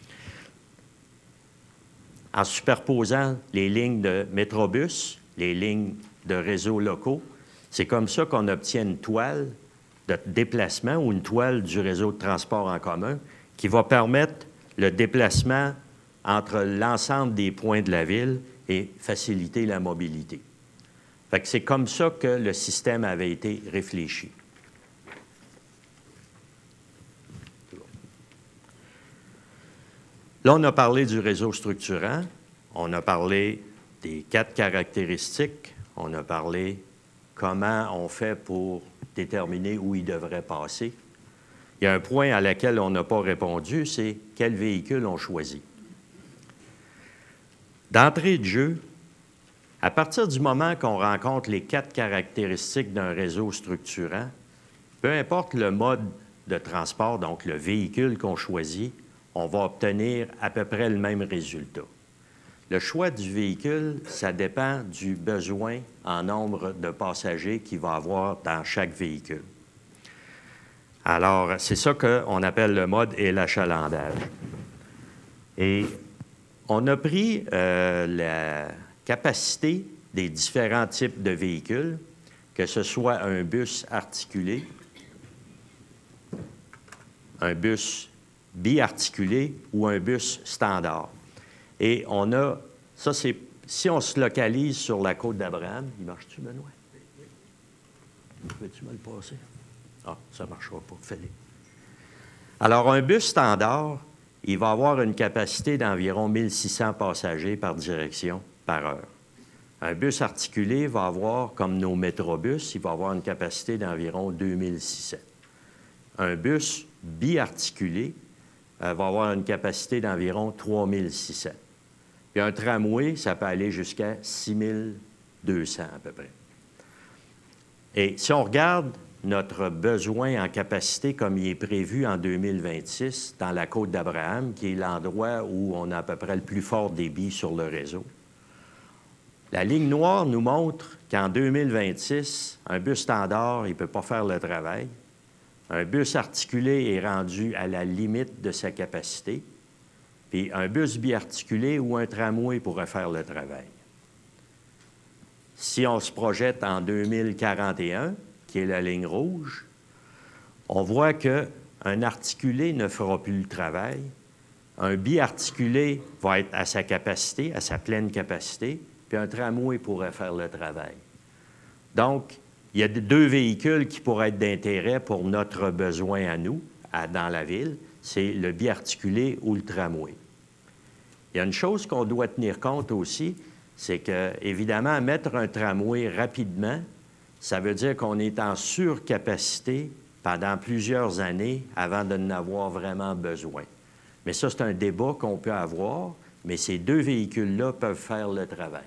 Speaker 4: En superposant les lignes de métrobus, les lignes de réseaux locaux, c'est comme ça qu'on obtient une toile de déplacement ou une toile du réseau de transport en commun qui va permettre le déplacement entre l'ensemble des points de la ville et faciliter la mobilité. Fait que c'est comme ça que le système avait été réfléchi. Là, on a parlé du réseau structurant, on a parlé des quatre caractéristiques, on a parlé comment on fait pour déterminer où il devrait passer. Il y a un point à laquelle on n'a pas répondu, c'est quel véhicule on choisit. D'entrée de jeu, à partir du moment qu'on rencontre les quatre caractéristiques d'un réseau structurant, peu importe le mode de transport, donc le véhicule qu'on choisit, on va obtenir à peu près le même résultat. Le choix du véhicule, ça dépend du besoin en nombre de passagers qu'il va avoir dans chaque véhicule. Alors, c'est ça qu'on appelle le mode et l'achalandage. Et on a pris euh, la capacité des différents types de véhicules, que ce soit un bus articulé, un bus biarticulé ou un bus standard. Et on a, ça c'est, si on se localise sur la côte d'Abraham, il marche-tu, Benoît? Peux-tu me le passer? Ah, ça ne marchera pas, fais-le. Alors, un bus standard, il va avoir une capacité d'environ mille six cents passagers par direction par heure. Un bus articulé va avoir, comme nos métrobus, il va avoir une capacité d'environ deux mille six cents. Un bus biarticulé euh, va avoir une capacité d'environ trois mille six cents. Puis un tramway, ça peut aller jusqu'à six mille deux cents à peu près. Et si on regarde notre besoin en capacité comme il est prévu en deux mille vingt-six dans la côte d'Abraham, qui est l'endroit où on a à peu près le plus fort débit sur le réseau, la ligne noire nous montre qu'en deux mille vingt-six, un bus standard, il ne peut pas faire le travail. Un bus articulé est rendu à la limite de sa capacité, puis un bus biarticulé ou un tramway pourrait faire le travail. Si on se projette en deux mille quarante et un, qui est la ligne rouge, on voit qu'un articulé ne fera plus le travail. Un biarticulé va être à sa capacité, à sa pleine capacité, puis un tramway pourrait faire le travail. Donc, il y a deux véhicules qui pourraient être d'intérêt pour notre besoin à nous, à, dans la ville, c'est le biarticulé ou le tramway. Il y a une chose qu'on doit tenir compte aussi, c'est que, évidemment, mettre un tramway rapidement, ça veut dire qu'on est en surcapacité pendant plusieurs années avant de n'avoir vraiment besoin. Mais ça, c'est un débat qu'on peut avoir, mais ces deux véhicules-là peuvent faire le travail.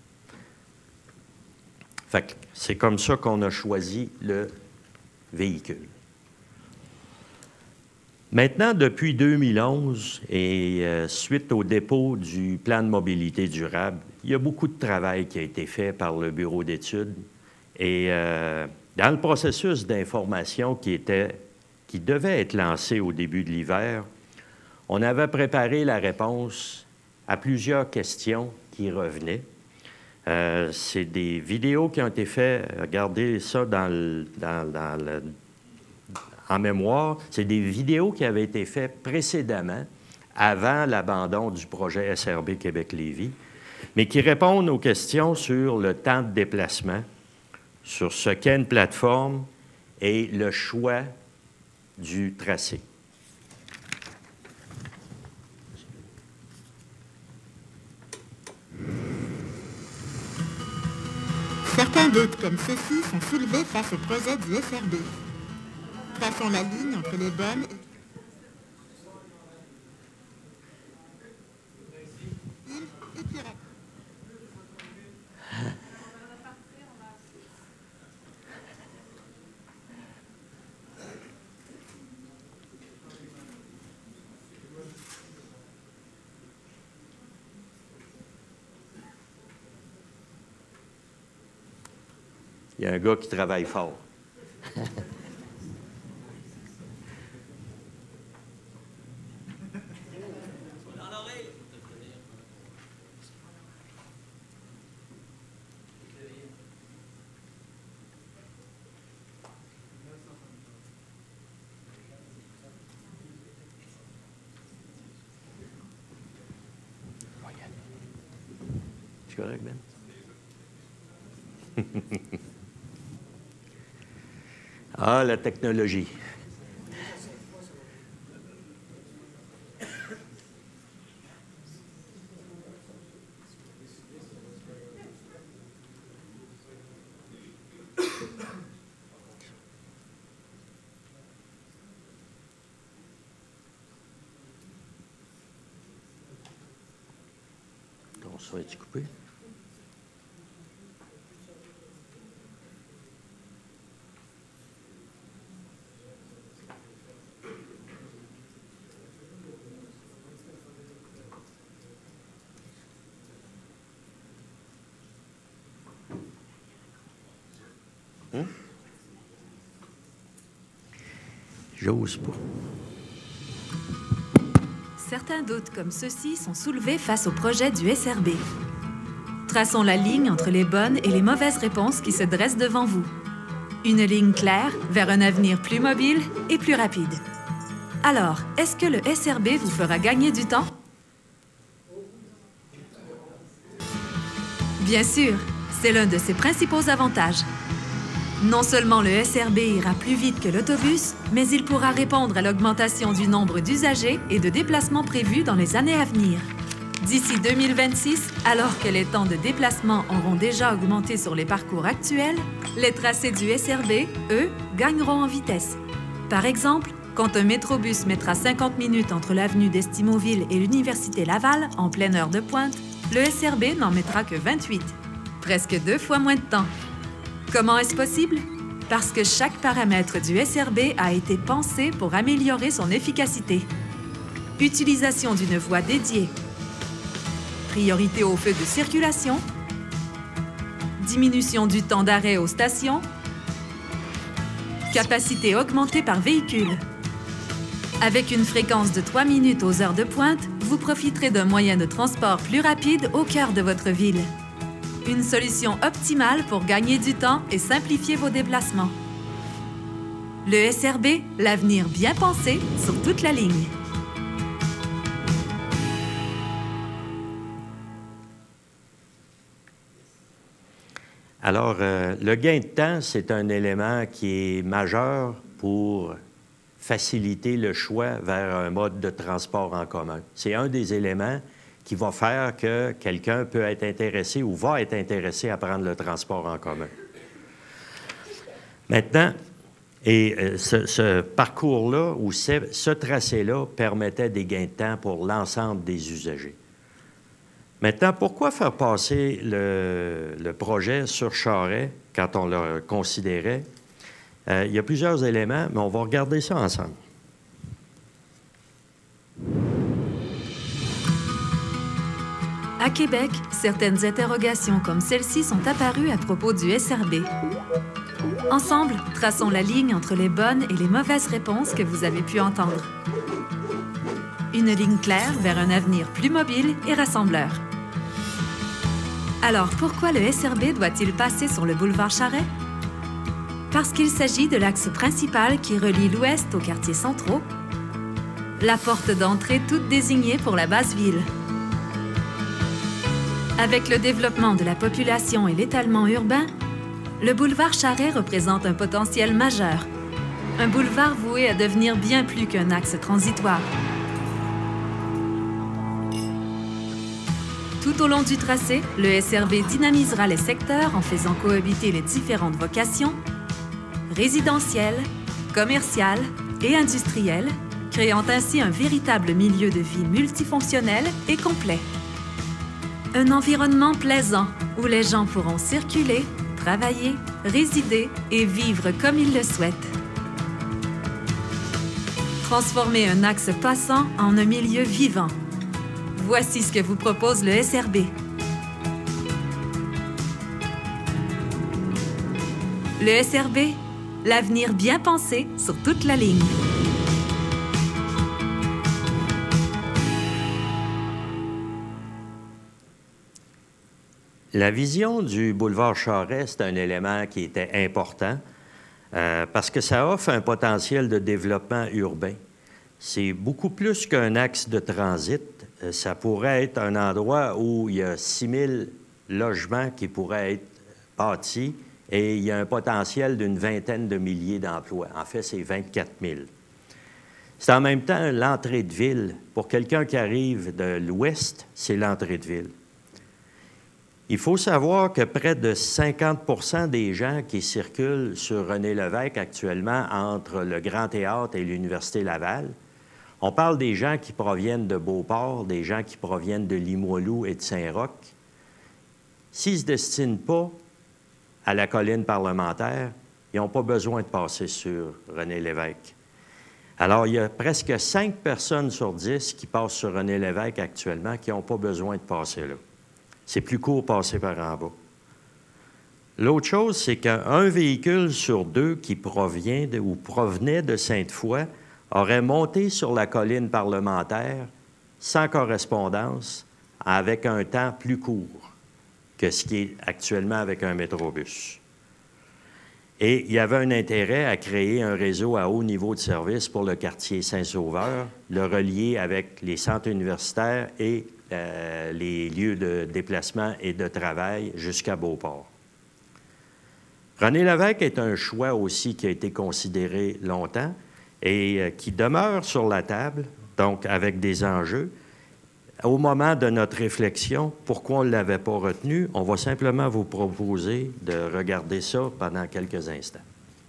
Speaker 4: Fait que c'est comme ça qu'on a choisi le véhicule. Maintenant, depuis deux mille onze et euh, suite au dépôt du plan de mobilité durable, il y a beaucoup de travail qui a été fait par le bureau d'études. Et euh, dans le processus d'information qui était, qui devait être lancé au début de l'hiver, on avait préparé la réponse à plusieurs questions qui revenaient. Euh, c'est des vidéos qui ont été faites, regardez ça dans le, dans, dans le, en mémoire, c'est des vidéos qui avaient été faites précédemment, avant l'abandon du projet S R B Québec-Lévis, mais qui répondent aux questions sur le temps de déplacement, sur ce qu'est une plateforme et le choix du tracé.
Speaker 5: Certains doutes comme ceux-ci sont soulevés face au projet du S R B. Traçons la ligne entre les bonnes et... et puis rapide.
Speaker 4: Il y a un gars qui travaille fort. C'est correct, Ben? Ah, la technologie. On se va être coupé. Hein? J'ose pas.
Speaker 6: Certains doutes comme ceux-ci sont soulevés face au projet du S R B. Traçons la ligne entre les bonnes et les mauvaises réponses qui se dressent devant vous. Une ligne claire vers un avenir plus mobile et plus rapide. Alors, est-ce que le S R B vous fera gagner du temps? Bien sûr, c'est l'un de ses principaux avantages. Non seulement le S R B ira plus vite que l'autobus, mais il pourra répondre à l'augmentation du nombre d'usagers et de déplacements prévus dans les années à venir. D'ici deux mille vingt-six, alors que les temps de déplacement auront déjà augmenté sur les parcours actuels, les tracés du S R B, eux, gagneront en vitesse. Par exemple, quand un métrobus mettra cinquante minutes entre l'avenue d'Estimauville et l'Université Laval, en pleine heure de pointe, le S R B n'en mettra que vingt-huit. Presque deux fois moins de temps. Comment est-ce possible? Parce que chaque paramètre du S R B a été pensé pour améliorer son efficacité. Utilisation d'une voie dédiée. Priorité aux feux de circulation. Diminution du temps d'arrêt aux stations. Capacité augmentée par véhicule. Avec une fréquence de trois minutes aux heures de pointe, vous profiterez d'un moyen de transport plus rapide au cœur de votre ville. Une solution optimale pour gagner du temps et simplifier vos déplacements. Le S R B, l'avenir bien pensé sur toute la ligne.
Speaker 4: Alors, euh, le gain de temps, c'est un élément qui est majeur pour faciliter le choix vers un mode de transport en commun. C'est un des éléments qui va faire que quelqu'un peut être intéressé ou va être intéressé à prendre le transport en commun. Maintenant, et euh, ce, ce parcours-là ou ce, ce tracé-là permettait des gains de temps pour l'ensemble des usagers. Maintenant, pourquoi faire passer le, le projet sur Charest quand on le considérait? Euh, il y a plusieurs éléments, mais on va regarder ça ensemble.
Speaker 6: À Québec, certaines interrogations comme celle-ci sont apparues à propos du S R B. Ensemble, traçons la ligne entre les bonnes et les mauvaises réponses que vous avez pu entendre. Une ligne claire vers un avenir plus mobile et rassembleur. Alors, pourquoi le S R B doit-il passer sur le boulevard Charest? Parce qu'il s'agit de l'axe principal qui relie l'ouest aux quartiers centraux, la porte d'entrée toute désignée pour la basse ville. Avec le développement de la population et l'étalement urbain, le boulevard Charest représente un potentiel majeur. Un boulevard voué à devenir bien plus qu'un axe transitoire. Tout au long du tracé, le S R B dynamisera les secteurs en faisant cohabiter les différentes vocations, résidentielles, commerciales et industrielles, créant ainsi un véritable milieu de vie multifonctionnel et complet. Un environnement plaisant où les gens pourront circuler, travailler, résider et vivre comme ils le souhaitent. Transformer un axe passant en un milieu vivant. Voici ce que vous propose le S R B. Le S R B, l'avenir bien pensé sur toute la ligne.
Speaker 4: La vision du boulevard Charest, c'est un élément qui était important euh, parce que ça offre un potentiel de développement urbain. C'est beaucoup plus qu'un axe de transit. Ça pourrait être un endroit où il y a six mille logements qui pourraient être bâtis et il y a un potentiel d'une vingtaine de milliers d'emplois. En fait, c'est vingt-quatre mille. C'est en même temps l'entrée de ville. Pour quelqu'un qui arrive de l'ouest, c'est l'entrée de ville. Il faut savoir que près de cinquante pour cent des gens qui circulent sur René Lévesque actuellement entre le Grand Théâtre et l'Université Laval, on parle des gens qui proviennent de Beauport, des gens qui proviennent de Limoilou et de Saint-Roch. S'ils ne se destinent pas à la colline parlementaire, ils n'ont pas besoin de passer sur René Lévesque. Alors, il y a presque cinq personnes sur dix qui passent sur René Lévesque actuellement qui n'ont pas besoin de passer là. C'est plus court passer par en bas. L'autre chose, c'est qu'un véhicule sur deux qui provient de, ou provenait de Sainte-Foy aurait monté sur la colline parlementaire sans correspondance avec un temps plus court que ce qui est actuellement avec un métrobus. Et il y avait un intérêt à créer un réseau à haut niveau de service pour le quartier Saint-Sauveur, le relier avec les centres universitaires et euh, les lieux de déplacement et de travail jusqu'à Beauport. René Lévesque est un choix aussi qui a été considéré longtemps et euh, qui demeure sur la table, donc avec des enjeux. Au moment de notre réflexion, pourquoi on ne l'avait pas retenu, on va simplement vous proposer de regarder ça pendant quelques instants.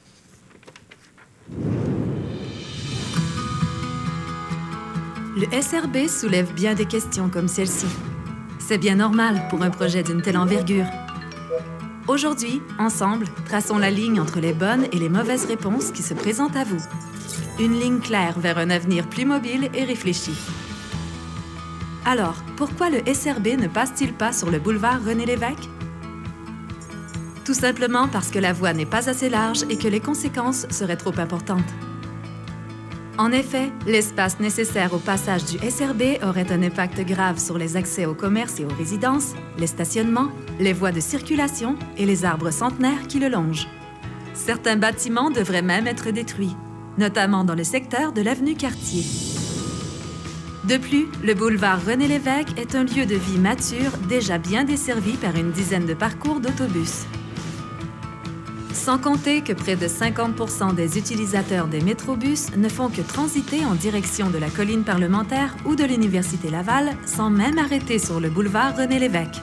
Speaker 6: Le S R B soulève bien des questions comme celle-ci. C'est bien normal pour un projet d'une telle envergure. Aujourd'hui, ensemble, traçons la ligne entre les bonnes et les mauvaises réponses qui se présentent à vous. Une ligne claire vers un avenir plus mobile et réfléchi. Alors, pourquoi le S R B ne passe-t-il pas sur le boulevard René Lévesque? Tout simplement parce que la voie n'est pas assez large et que les conséquences seraient trop importantes. En effet, l'espace nécessaire au passage du S R B aurait un impact grave sur les accès aux commerces et aux résidences, les stationnements, les voies de circulation et les arbres centenaires qui le longent. Certains bâtiments devraient même être détruits, notamment dans le secteur de l'avenue Cartier. De plus, le boulevard René Lévesque est un lieu de vie mature déjà bien desservi par une dizaine de parcours d'autobus. Sans compter que près de cinquante pour cent des utilisateurs des métrobus ne font que transiter en direction de la colline parlementaire ou de l'Université Laval sans même arrêter sur le boulevard René Lévesque.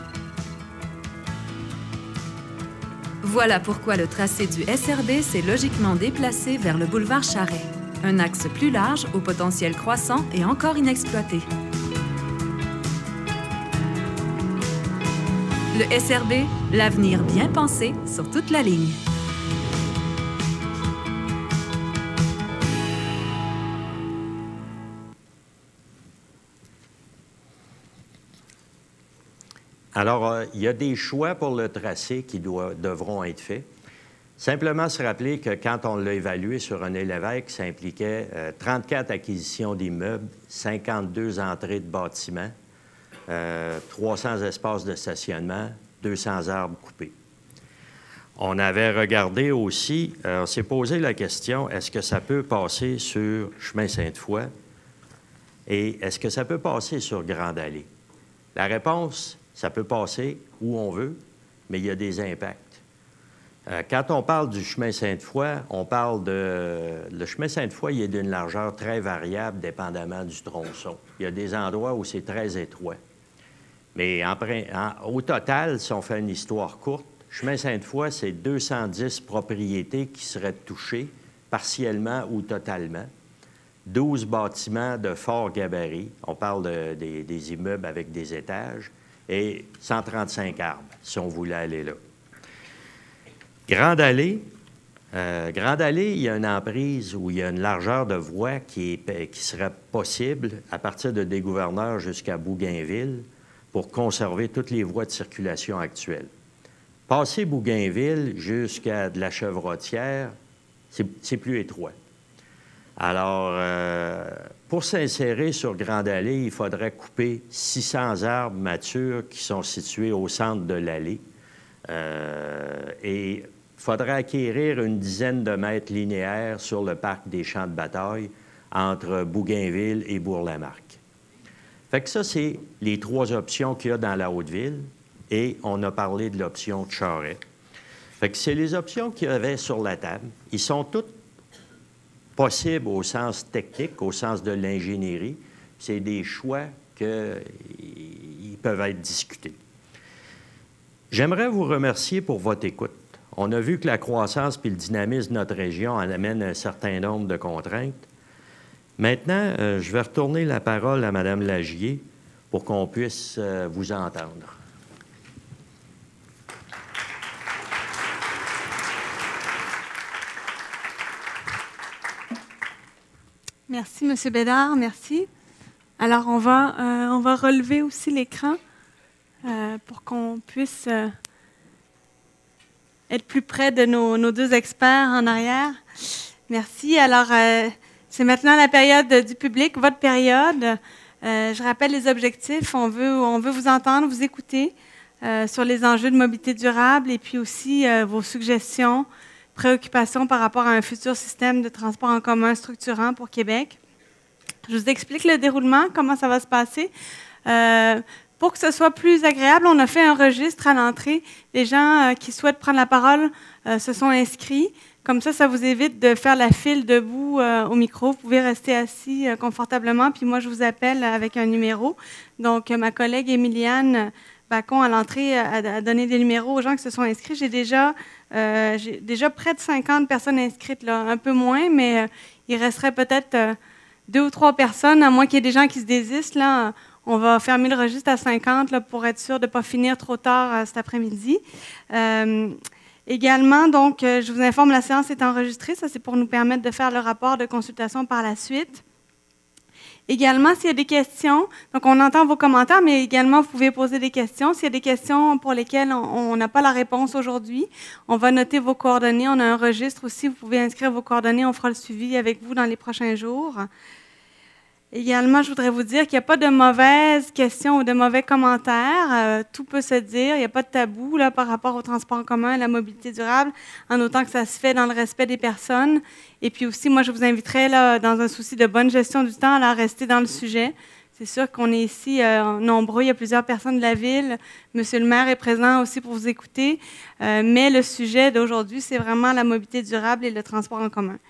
Speaker 6: Voilà pourquoi le tracé du S R B s'est logiquement déplacé vers le boulevard Charest, un axe plus large au potentiel croissant et encore inexploité. Le S R B, l'avenir bien pensé sur toute la ligne.
Speaker 4: Alors, euh, il y a des choix pour le tracé qui doit, devront être faits. Simplement se rappeler que quand on l'a évalué sur René Lévesque, ça impliquait euh, trente-quatre acquisitions d'immeubles, cinquante-deux entrées de bâtiments, euh, trois cents espaces de stationnement, deux cents arbres coupés. On avait regardé aussi, euh, on s'est posé la question, est-ce que ça peut passer sur Chemin Sainte-Foy et est-ce que ça peut passer sur Grande Allée? La réponse, ça peut passer où on veut, mais il y a des impacts. Euh, quand on parle du chemin Sainte-Foy, on parle de... Le chemin Sainte-Foy, il est d'une largeur très variable dépendamment du tronçon. Il y a des endroits où c'est très étroit. Mais en, en, au total, si on fait une histoire courte, chemin Sainte-Foy, c'est deux cent dix propriétés qui seraient touchées, partiellement ou totalement. douze bâtiments de fort gabarit. On parle de, des, des immeubles avec des étages. Et cent trente-cinq arbres, si on voulait aller là. Grande Allée, euh, Grande Allée, il y a une emprise où il y a une largeur de voie qui, est, qui serait possible à partir de Desgouverneurs jusqu'à Bougainville pour conserver toutes les voies de circulation actuelles. Passer Bougainville jusqu'à de la Chevrotière, c'est plus étroit. Alors, euh, pour s'insérer sur Grande Allée, il faudrait couper six cents arbres matures qui sont situés au centre de l'allée. Euh, et il faudrait acquérir une dizaine de mètres linéaires sur le parc des Champs de bataille entre Bougainville et Bourg-la-Marque. Fait que ça, c'est les trois options qu'il y a dans la Haute-Ville. et on a parlé de l'option de Charest. Fait que c'est les options qu'il y avait sur la table. Ils sont toutes possibles au sens technique, au sens de l'ingénierie. C'est des choix qui peuvent être discutés. J'aimerais vous remercier pour votre écoute. On a vu que la croissance et le dynamisme de notre région en amènent un certain nombre de contraintes. Maintenant, euh, je vais retourner la parole à Mme Lagier pour qu'on puisse euh, vous entendre.
Speaker 2: Merci, M. Bédard. Merci. Alors, on va, euh, on va relever aussi l'écran euh, pour qu'on puisse euh, être plus près de nos, nos deux experts en arrière. Merci. Alors, euh, c'est maintenant la période du public, votre période. Euh, je rappelle les objectifs. On veut, on veut vous entendre, vous écouter euh, sur les enjeux de mobilité durable et puis aussi euh, vos suggestions, préoccupations par rapport à un futur système de transport en commun structurant pour Québec. Je vous explique le déroulement, comment ça va se passer. Euh, pour que ce soit plus agréable, on a fait un registre à l'entrée. Les gens euh, qui souhaitent prendre la parole euh, se sont inscrits. Comme ça, ça vous évite de faire la file debout euh, au micro. Vous pouvez rester assis euh, confortablement. Puis moi, je vous appelle avec un numéro. Donc, euh, ma collègue Émiliane Bacon, à l'entrée, a, a donné des numéros aux gens qui se sont inscrits. J'ai déjà, euh, j'ai déjà près de cinquante personnes inscrites, là, un peu moins, mais euh, il resterait peut-être euh, deux ou trois personnes, à moins qu'il y ait des gens qui se désistent. Là, on va fermer le registre à cinquante là, pour être sûr de ne pas finir trop tard euh, cet après-midi. Euh, Également, donc, euh, je vous informe, la séance est enregistrée. Ça, c'est pour nous permettre de faire le rapport de consultation par la suite. Également, s'il y a des questions, donc on entend vos commentaires, mais également, vous pouvez poser des questions. S'il y a des questions pour lesquelles on n'a pas la réponse aujourd'hui, on va noter vos coordonnées. On a un registre aussi. Vous pouvez inscrire vos coordonnées. On fera le suivi avec vous dans les prochains jours. Également, je voudrais vous dire qu'il n'y a pas de mauvaises questions ou de mauvais commentaires. Euh, tout peut se dire. Il n'y a pas de tabou là, par rapport au transport en commun et à la mobilité durable, en autant que ça se fait dans le respect des personnes. Et puis aussi, moi, je vous inviterais, là, dans un souci de bonne gestion du temps, à rester dans le sujet. C'est sûr qu'on est ici euh, nombreux. Il y a plusieurs personnes de la ville. Monsieur le maire est présent aussi pour vous écouter. Euh, mais le sujet d'aujourd'hui, c'est vraiment la mobilité durable et le transport en commun.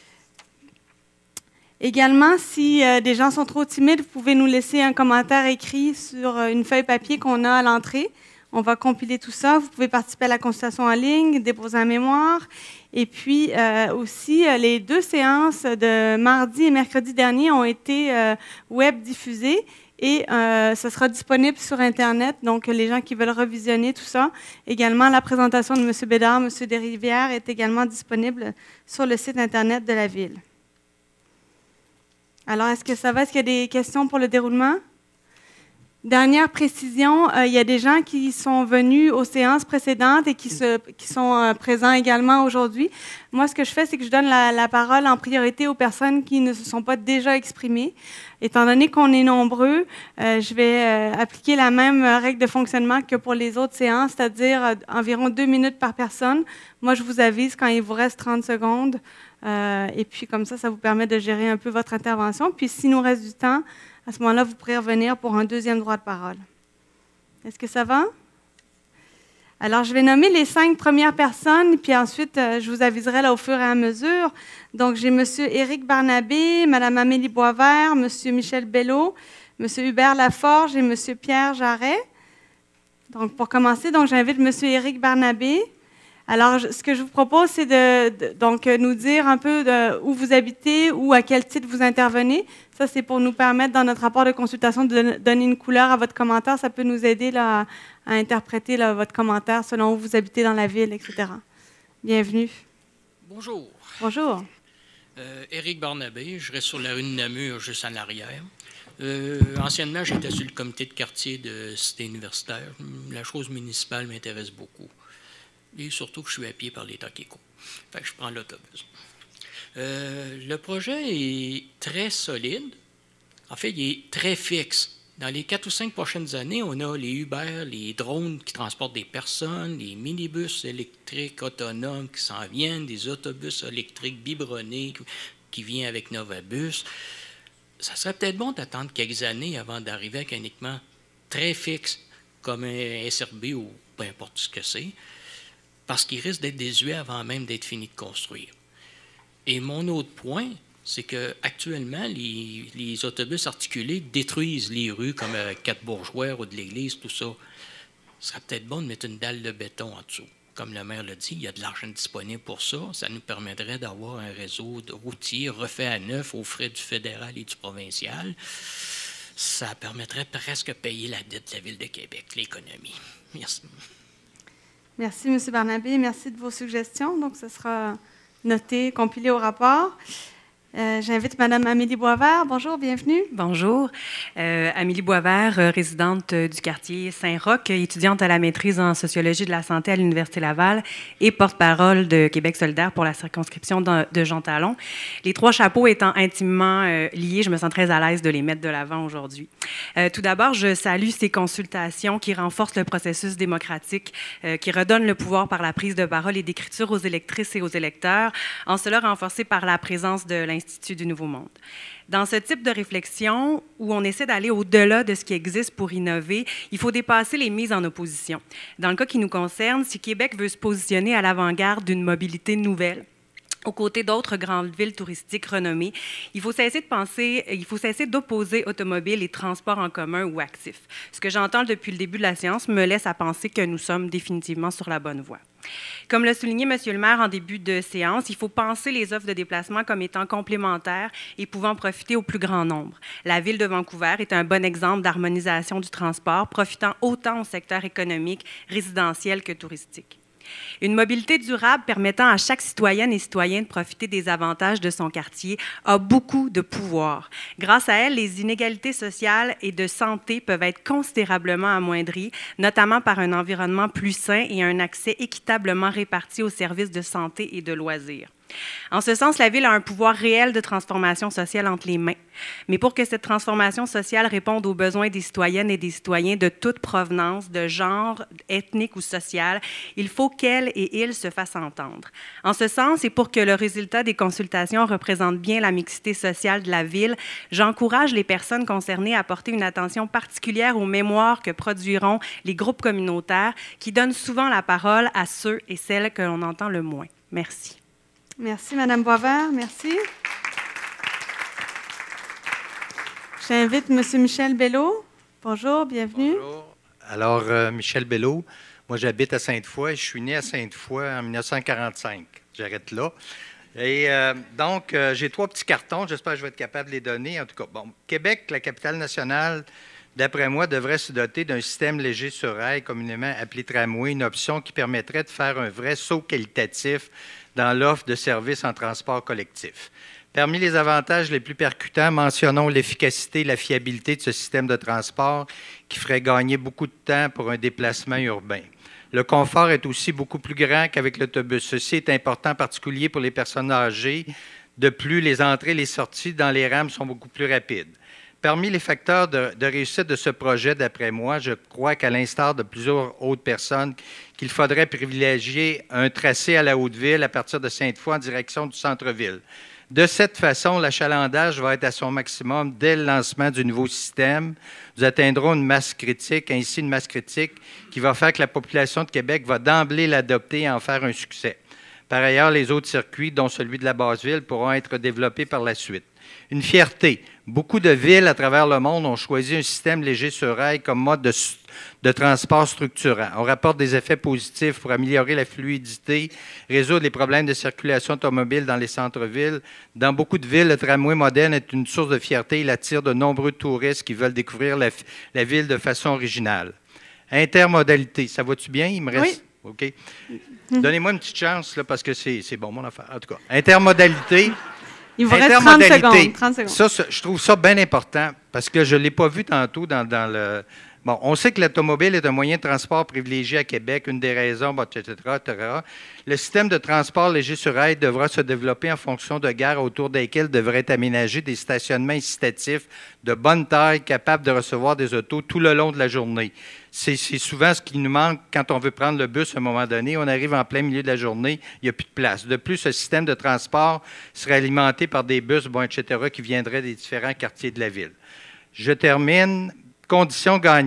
Speaker 2: Également, si euh, des gens sont trop timides, vous pouvez nous laisser un commentaire écrit sur euh, une feuille papier qu'on a à l'entrée. On va compiler tout ça. Vous pouvez participer à la consultation en ligne, déposer un mémoire. Et puis euh, aussi, euh, les deux séances de mardi et mercredi dernier ont été euh, web diffusées et euh, ça sera disponible sur Internet. Donc, les gens qui veulent revisionner tout ça. Également, la présentation de M. Bédard, M. Desrivières est également disponible sur le site Internet de la Ville. Alors, est-ce que ça va? Est-ce qu'il y a des questions pour le déroulement? Dernière précision, euh, il y a des gens qui sont venus aux séances précédentes et qui, se, qui sont euh, présents également aujourd'hui. Moi, ce que je fais, c'est que je donne la, la parole en priorité aux personnes qui ne se sont pas déjà exprimées. Étant donné qu'on est nombreux, euh, je vais euh, appliquer la même règle de fonctionnement que pour les autres séances, c'est-à-dire euh, environ deux minutes par personne. Moi, je vous avise quand il vous reste trente secondes. Euh, et puis, comme ça, ça vous permet de gérer un peu votre intervention. Puis, s'il nous reste du temps, à ce moment-là, vous pourrez revenir pour un deuxième droit de parole. Est-ce que ça va? Alors, je vais nommer les cinq premières personnes, puis ensuite, euh, je vous aviserai là, au fur et à mesure. Donc, j'ai M. Éric Barnabé, Mme Amélie Boisvert, M. Michel Bello, M. Hubert Laforge et M. Pierre Jarret. Donc, pour commencer, donc, j'invite M. Éric Barnabé. Alors, je, ce que je vous propose, c'est de, de donc, nous dire un peu de, où vous habitez ou à quel titre vous intervenez. Ça, c'est pour nous permettre, dans notre rapport de consultation, de donner une couleur à votre commentaire. Ça peut nous aider là, à, à interpréter là, votre commentaire selon où vous habitez dans la ville, et cetera. Bienvenue.
Speaker 7: Bonjour.
Speaker 2: Bonjour.
Speaker 7: Euh, Éric Barnabé, je reste sur la rue de Namur, juste en arrière. Euh, anciennement, j'étais sur le comité de quartier de Cité universitaire. La chose municipale m'intéresse beaucoup. Et surtout que je suis à pied par les temps qui courent. Fait que je prends l'autobus. Euh, le projet est très solide. En fait, il est très fixe. Dans les quatre ou cinq prochaines années, on a les Uber, les drones qui transportent des personnes, les minibus électriques autonomes qui s'en viennent, des autobus électriques biberonnés qui viennent avec Novabus. Ça serait peut-être bon d'attendre quelques années avant d'arriver avec un équipement très fixe, comme un S R B ou peu importe ce que c'est, parce qu'il risque d'être désuet avant même d'être fini de construire. Et mon autre point, c'est qu'actuellement, les, les autobus articulés détruisent les rues comme euh, Quatre-Bourgeois ou de l'Église, tout ça. Ce serait peut-être bon de mettre une dalle de béton en dessous. Comme le maire l'a dit, il y a de l'argent disponible pour ça. Ça nous permettrait d'avoir un réseau de routier refait à neuf aux frais du fédéral et du provincial. Ça permettrait presque de payer la dette de la Ville de Québec, l'économie. Merci.
Speaker 2: Merci, M. Barnabé. Merci de vos suggestions. Donc, ce sera noté, compilé au rapport. Euh, J'invite Mme Amélie Boisvert. Bonjour, bienvenue.
Speaker 8: Bonjour. Euh, Amélie Boisvert, euh, résidente euh, du quartier Saint-Roch, étudiante à la maîtrise en sociologie de la santé à l'Université Laval et porte-parole de Québec solidaire pour la circonscription de, de Jean Talon. Les trois chapeaux étant intimement euh, liés, je me sens très à l'aise de les mettre de l'avant aujourd'hui. Euh, tout d'abord, je salue ces consultations qui renforcent le processus démocratique, euh, qui redonnent le pouvoir par la prise de parole et d'écriture aux électrices et aux électeurs, en cela renforcé par la présence de l'Institut Institut du Nouveau Monde. Dans ce type de réflexion, où on essaie d'aller au-delà de ce qui existe pour innover, il faut dépasser les mises en opposition. Dans le cas qui nous concerne, si Québec veut se positionner à l'avant-garde d'une mobilité nouvelle, aux côtés d'autres grandes villes touristiques renommées, il faut cesser de penser, il faut cesser d'opposer automobile et transport en commun ou actifs. Ce que j'entends depuis le début de la séance me laisse à penser que nous sommes définitivement sur la bonne voie. Comme l'a souligné M. le maire en début de séance, il faut penser les offres de déplacement comme étant complémentaires et pouvant profiter au plus grand nombre. La ville de Vancouver est un bon exemple d'harmonisation du transport, profitant autant au secteur économique, résidentiel que touristique. Une mobilité durable permettant à chaque citoyenne et citoyen de profiter des avantages de son quartier a beaucoup de pouvoir. Grâce à elle, les inégalités sociales et de santé peuvent être considérablement amoindries, notamment par un environnement plus sain et un accès équitablement réparti aux services de santé et de loisirs. En ce sens, la Ville a un pouvoir réel de transformation sociale entre les mains. Mais pour que cette transformation sociale réponde aux besoins des citoyennes et des citoyens de toute provenance, de genre, ethnique ou social, il faut qu'elle et il se fassent entendre. En ce sens, et pour que le résultat des consultations représente bien la mixité sociale de la Ville, j'encourage les personnes concernées à porter une attention particulière aux mémoires que produiront les groupes communautaires qui donnent souvent la parole à ceux et celles que l'on entend le moins. Merci.
Speaker 2: Merci, Mme Boisvert. Merci. J'invite M. Michel Belleau. Bonjour, bienvenue.
Speaker 9: Bonjour. Alors, euh, Michel Belleau, moi j'habite à Sainte-Foy et je suis né à Sainte-Foy en mille neuf cent quarante-cinq. J'arrête là. Et euh, donc, euh, j'ai trois petits cartons. J'espère que je vais être capable de les donner. En tout cas, bon, Québec, la capitale nationale, d'après moi, devrait se doter d'un système léger sur rail, communément appelé tramway, une option qui permettrait de faire un vrai saut qualitatif dans l'offre de services en transport collectif. Parmi les avantages les plus percutants, mentionnons l'efficacité et la fiabilité de ce système de transport qui ferait gagner beaucoup de temps pour un déplacement urbain. Le confort est aussi beaucoup plus grand qu'avec l'autobus. Ceci est important, en particulier pour les personnes âgées. De plus, les entrées et les sorties dans les rames sont beaucoup plus rapides. Parmi les facteurs de, de réussite de ce projet, d'après moi, je crois qu'à l'instar de plusieurs autres personnes, qu'il faudrait privilégier un tracé à la Haute-Ville à partir de Sainte-Foy en direction du centre-ville. De cette façon, l'achalandage va être à son maximum dès le lancement du nouveau système. Nous atteindrons une masse critique, ainsi une masse critique qui va faire que la population de Québec va d'emblée l'adopter et en faire un succès. Par ailleurs, les autres circuits, dont celui de la Basse-Ville, pourront être développés par la suite. Une fierté. Beaucoup de villes à travers le monde ont choisi un système léger sur rail comme mode de, de transport structurant. On rapporte des effets positifs pour améliorer la fluidité, résoudre les problèmes de circulation automobile dans les centres-villes. Dans beaucoup de villes, le tramway moderne est une source de fierté. Il attire de nombreux touristes qui veulent découvrir la, la ville de façon originale. Intermodalité, ça va-tu bien? Il me reste... Oui. OK. Donnez-moi une petite chance, là, parce que c'est bon, mon affaire. En tout cas, intermodalité...
Speaker 2: Il vous reste trente secondes. trente secondes.
Speaker 9: Ça, ça, je trouve ça bien important parce que je ne l'ai pas vu tantôt dans, dans le... Bon, on sait que l'automobile est un moyen de transport privilégié à Québec, une des raisons, et cetera, et cetera. Le système de transport léger sur rail devra se développer en fonction de gares autour desquelles devraient être aménagés des stationnements incitatifs de bonne taille, capables de recevoir des autos tout le long de la journée. C'est souvent ce qui nous manque quand on veut prendre le bus à un moment donné. On arrive en plein milieu de la journée, il n'y a plus de place. De plus, ce système de transport serait alimenté par des bus, bon, et cetera, qui viendraient des différents quartiers de la ville. Je termine. Conditions gagnantes.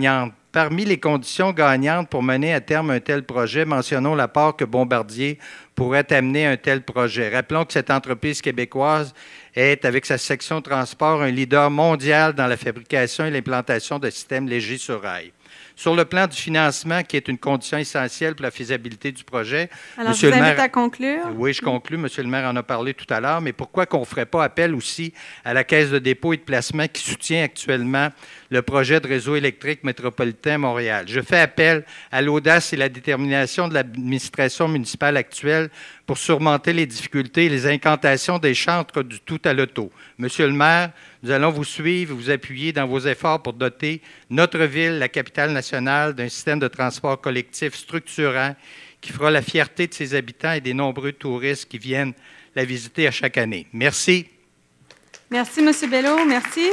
Speaker 9: Parmi les conditions gagnantes pour mener à terme un tel projet, mentionnons l'apport que Bombardier pourrait amener à un tel projet. Rappelons que cette entreprise québécoise est, avec sa section transport, un leader mondial dans la fabrication et l'implantation de systèmes légers sur rail. Sur le plan du financement, qui est une condition essentielle pour la faisabilité du projet.
Speaker 2: Alors, Monsieur je vous invite maire, à conclure.
Speaker 9: Oui, je conclue. Monsieur le maire en a parlé tout à l'heure, mais pourquoi qu'on ne ferait pas appel aussi à la Caisse de dépôt et de placement qui soutient actuellement le projet de réseau électrique métropolitain Montréal? Je fais appel à l'audace et la détermination de l'administration municipale actuelle pour surmonter les difficultés et les incantations des chantres du tout à l'auto. Monsieur le maire, nous allons vous suivre et vous appuyer dans vos efforts pour doter notre ville, la capitale nationale, d'un système de transport collectif structurant qui fera la fierté de ses habitants et des nombreux touristes qui viennent la visiter à chaque année. Merci.
Speaker 2: Merci, M. Bello. Merci.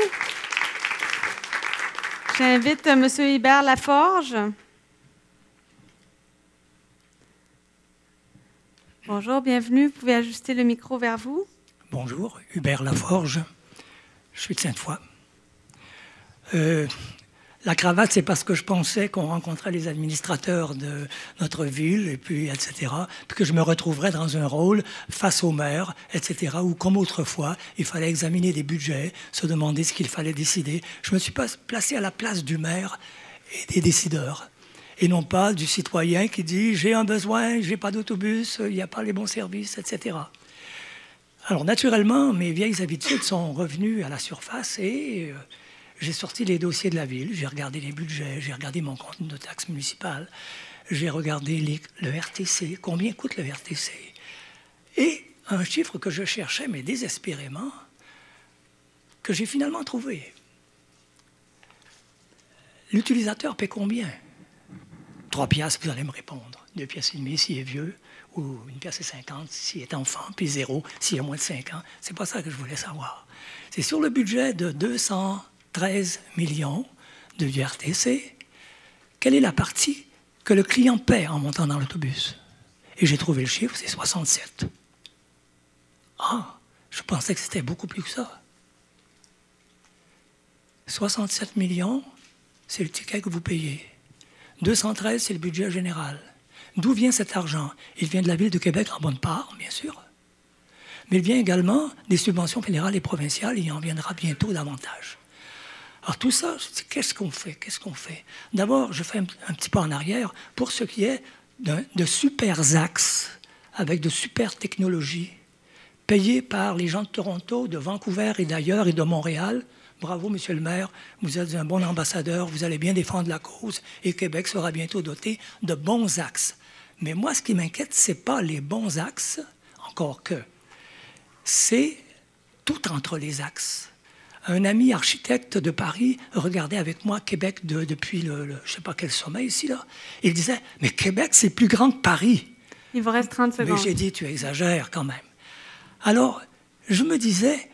Speaker 2: J'invite M. Hubert Laforge. Bonjour, bienvenue. Vous pouvez ajuster le micro vers vous.
Speaker 10: Bonjour, Hubert Laforge. Je suis de Sainte-Foy. Euh, la cravate, c'est parce que je pensais qu'on rencontrait les administrateurs de notre ville, et puis, et cetera, puis que je me retrouverais dans un rôle face au maire, et cetera, où, comme autrefois, il fallait examiner des budgets, se demander ce qu'il fallait décider. Je me suis pas placé à la place du maire et des décideurs, et non pas du citoyen qui dit « j'ai un besoin, j'ai pas d'autobus, il n'y a pas les bons services, et cetera » Alors, naturellement, mes vieilles habitudes sont revenues à la surface et euh, j'ai sorti les dossiers de la ville, j'ai regardé les budgets, j'ai regardé mon compte de taxes municipales, j'ai regardé les, le R T C, combien coûte le R T C. Et un chiffre que je cherchais, mais désespérément, que j'ai finalement trouvé. L'utilisateur paie combien? Trois piastres, vous allez me répondre. Deux piastres et demi s'il est vieux. Ou une pièce et cinquante s'il est enfant, puis zéro s'il a moins de cinq ans. C'est pas ça que je voulais savoir. C'est sur le budget de deux cent treize millions de R T C, quelle est la partie que le client paie en montant dans l'autobus? Et j'ai trouvé le chiffre, c'est soixante-sept. Ah, je pensais que c'était beaucoup plus que ça. soixante-sept millions, c'est le ticket que vous payez. deux cent treize, c'est le budget général. D'où vient cet argent? Il vient de la Ville de Québec en bonne part, bien sûr, mais il vient également des subventions fédérales et provinciales, et il en viendra bientôt davantage. Alors tout ça, qu'est-ce qu'on fait? Qu'est-ce qu'on fait? D'abord, je fais un, un petit pas en arrière pour ce qui est de, de super axes avec de super technologies payées par les gens de Toronto, de Vancouver et d'ailleurs et de Montréal. Bravo, Monsieur le maire, vous êtes un bon ambassadeur, vous allez bien défendre la cause et Québec sera bientôt doté de bons axes. Mais moi, ce qui m'inquiète, ce n'est pas les bons axes, encore que, c'est tout entre les axes. Un ami architecte de Paris regardait avec moi Québec de, depuis le, le je ne sais pas quel sommet ici, là. Il disait, mais Québec, c'est plus grand que Paris.
Speaker 2: Il vous reste trente secondes.
Speaker 10: Mais j'ai dit, tu exagères quand même. Alors, je me disais,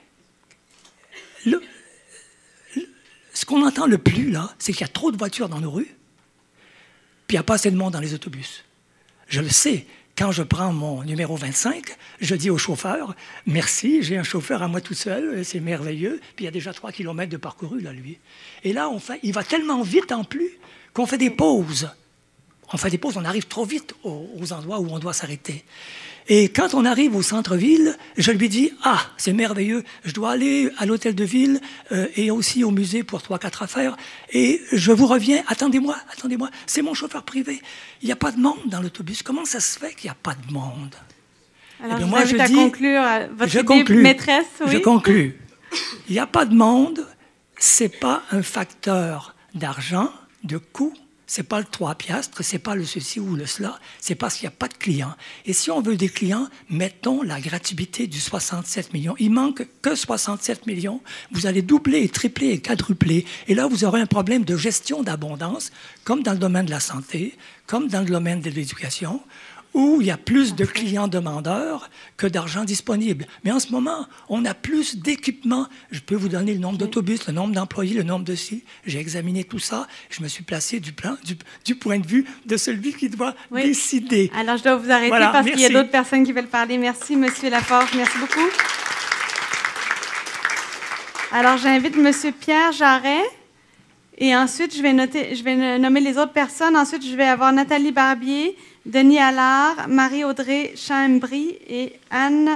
Speaker 10: le, le, ce qu'on entend le plus, là, c'est qu'il y a trop de voitures dans nos rues, puis il n'y a pas assez de monde dans les autobus. Je le sais. Quand je prends mon numéro vingt-cinq, je dis au chauffeur, « Merci, j'ai un chauffeur à moi tout seul, c'est merveilleux. » Puis il y a déjà trois kilomètres de parcouru, là, lui. Et là, on fait, il va tellement vite en plus qu'on fait des pauses. On fait des pauses, on arrive trop vite aux, aux endroits où on doit s'arrêter. Et quand on arrive au centre-ville, je lui dis, « Ah, c'est merveilleux, je dois aller à l'hôtel de ville euh, et aussi au musée pour trois, quatre affaires. Et je vous reviens, attendez-moi, attendez-moi, c'est mon chauffeur privé. Il n'y a pas de monde dans l'autobus. Comment ça se fait qu'il n'y a pas de monde? »
Speaker 2: Alors, eh bien, je moi, je dis, à conclure à votre
Speaker 10: je
Speaker 2: idée
Speaker 10: conclue,
Speaker 2: maîtresse. Oui.
Speaker 10: Je conclue. Il n'y a pas de monde, ce n'est pas un facteur d'argent, de coût. Ce n'est pas le trois piastres, ce n'est pas le ceci ou le cela, c'est parce qu'il n'y a pas de clients. Et si on veut des clients, mettons la gratuité du soixante-sept millions. Il manque que soixante-sept millions. Vous allez doubler, et tripler et quadrupler. Et là, vous aurez un problème de gestion d'abondance, comme dans le domaine de la santé, comme dans le domaine de l'éducation, où il y a plus de clients demandeurs que d'argent disponible. Mais en ce moment, on a plus d'équipements. Je peux vous donner le nombre d'autobus, le nombre d'employés, le nombre de ci. J'ai examiné tout ça. Je me suis placé du, plan, du, du point de vue de celui qui doit oui. décider.
Speaker 2: Alors, je dois vous arrêter voilà, parce qu'il y a d'autres personnes qui veulent parler. Merci, M. Laforge. Merci beaucoup. Alors, j'invite M. Pierre Jarret Et ensuite, je vais, noter, je vais nommer les autres personnes. Ensuite, je vais avoir Nathalie Barbier, Denis Allard, Marie-Audrey Chambry et Anne,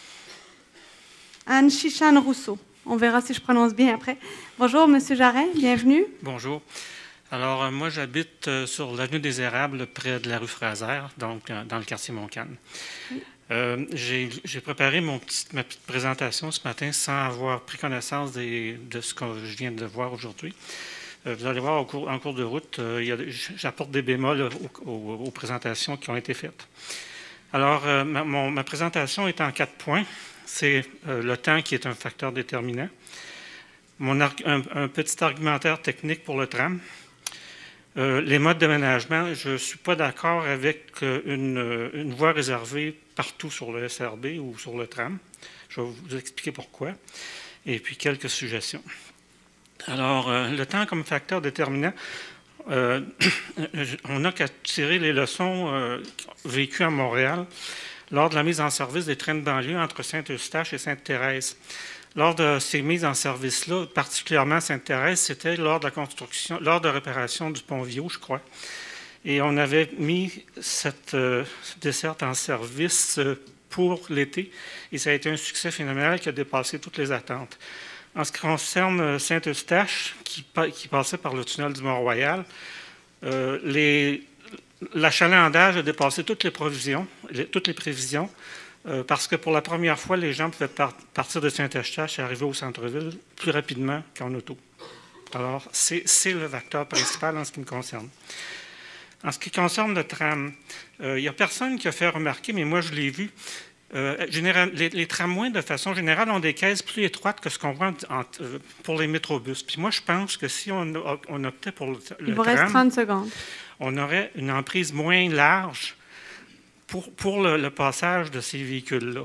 Speaker 2: Anne Chichane-Rousseau. On verra si je prononce bien après. Bonjour, M. Jarret, bienvenue.
Speaker 11: Bonjour. Alors, euh, moi, j'habite euh, sur l'avenue des Érables, près de la rue Fraser, donc euh, dans le quartier Montcalm. Oui. Euh, j'ai, j'ai préparé mon petit, ma petite présentation ce matin sans avoir pris connaissance des, de ce que je viens de voir aujourd'hui. Euh, vous allez voir au cours, en cours de route, euh, il y a, j'apporte des bémols aux, aux, aux présentations qui ont été faites. Alors, euh, ma, mon, ma présentation est en quatre points. C'est euh, le temps qui est un facteur déterminant, mon un, un petit argumentaire technique pour le tram, euh, les modes d'aménagement. Je ne suis pas d'accord avec euh, une, une voie réservée partout sur le S R B ou sur le tram. Je vais vous expliquer pourquoi. Et puis quelques suggestions. Alors, euh, le temps comme facteur déterminant, euh, on n'a qu'à tirer les leçons euh, vécues à Montréal lors de la mise en service des trains de banlieue entre Saint-Eustache et Sainte-Thérèse. Lors de ces mises en service-là, particulièrement Sainte-Thérèse, c'était lors de la construction, lors de la réparation du pont Viau, je crois. Et on avait mis cette euh, desserte en service euh, pour l'été. Et ça a été un succès phénoménal qui a dépassé toutes les attentes. En ce qui concerne Saint-Eustache, qui, qui passait par le tunnel du Mont-Royal, euh, les... l'achalandage a dépassé toutes les provisions, les, toutes les prévisions, euh, parce que pour la première fois, les gens pouvaient par, partir de Saint-Eustache et arriver au centre-ville plus rapidement qu'en auto. Alors, c'est, c'est le facteur principal en ce qui me concerne. En ce qui concerne le tram, il n'y a personne qui a fait remarquer, mais moi je l'ai vu, euh, général, les, les tramways, de façon générale, ont des caisses plus étroites que ce qu'on voit en, en, pour les métrobus. Puis moi, je pense que si on, on optait pour le, le
Speaker 2: Il vous
Speaker 11: tram...
Speaker 2: reste trente secondes.
Speaker 11: On aurait une emprise moins large pour, pour le, le passage de ces véhicules-là.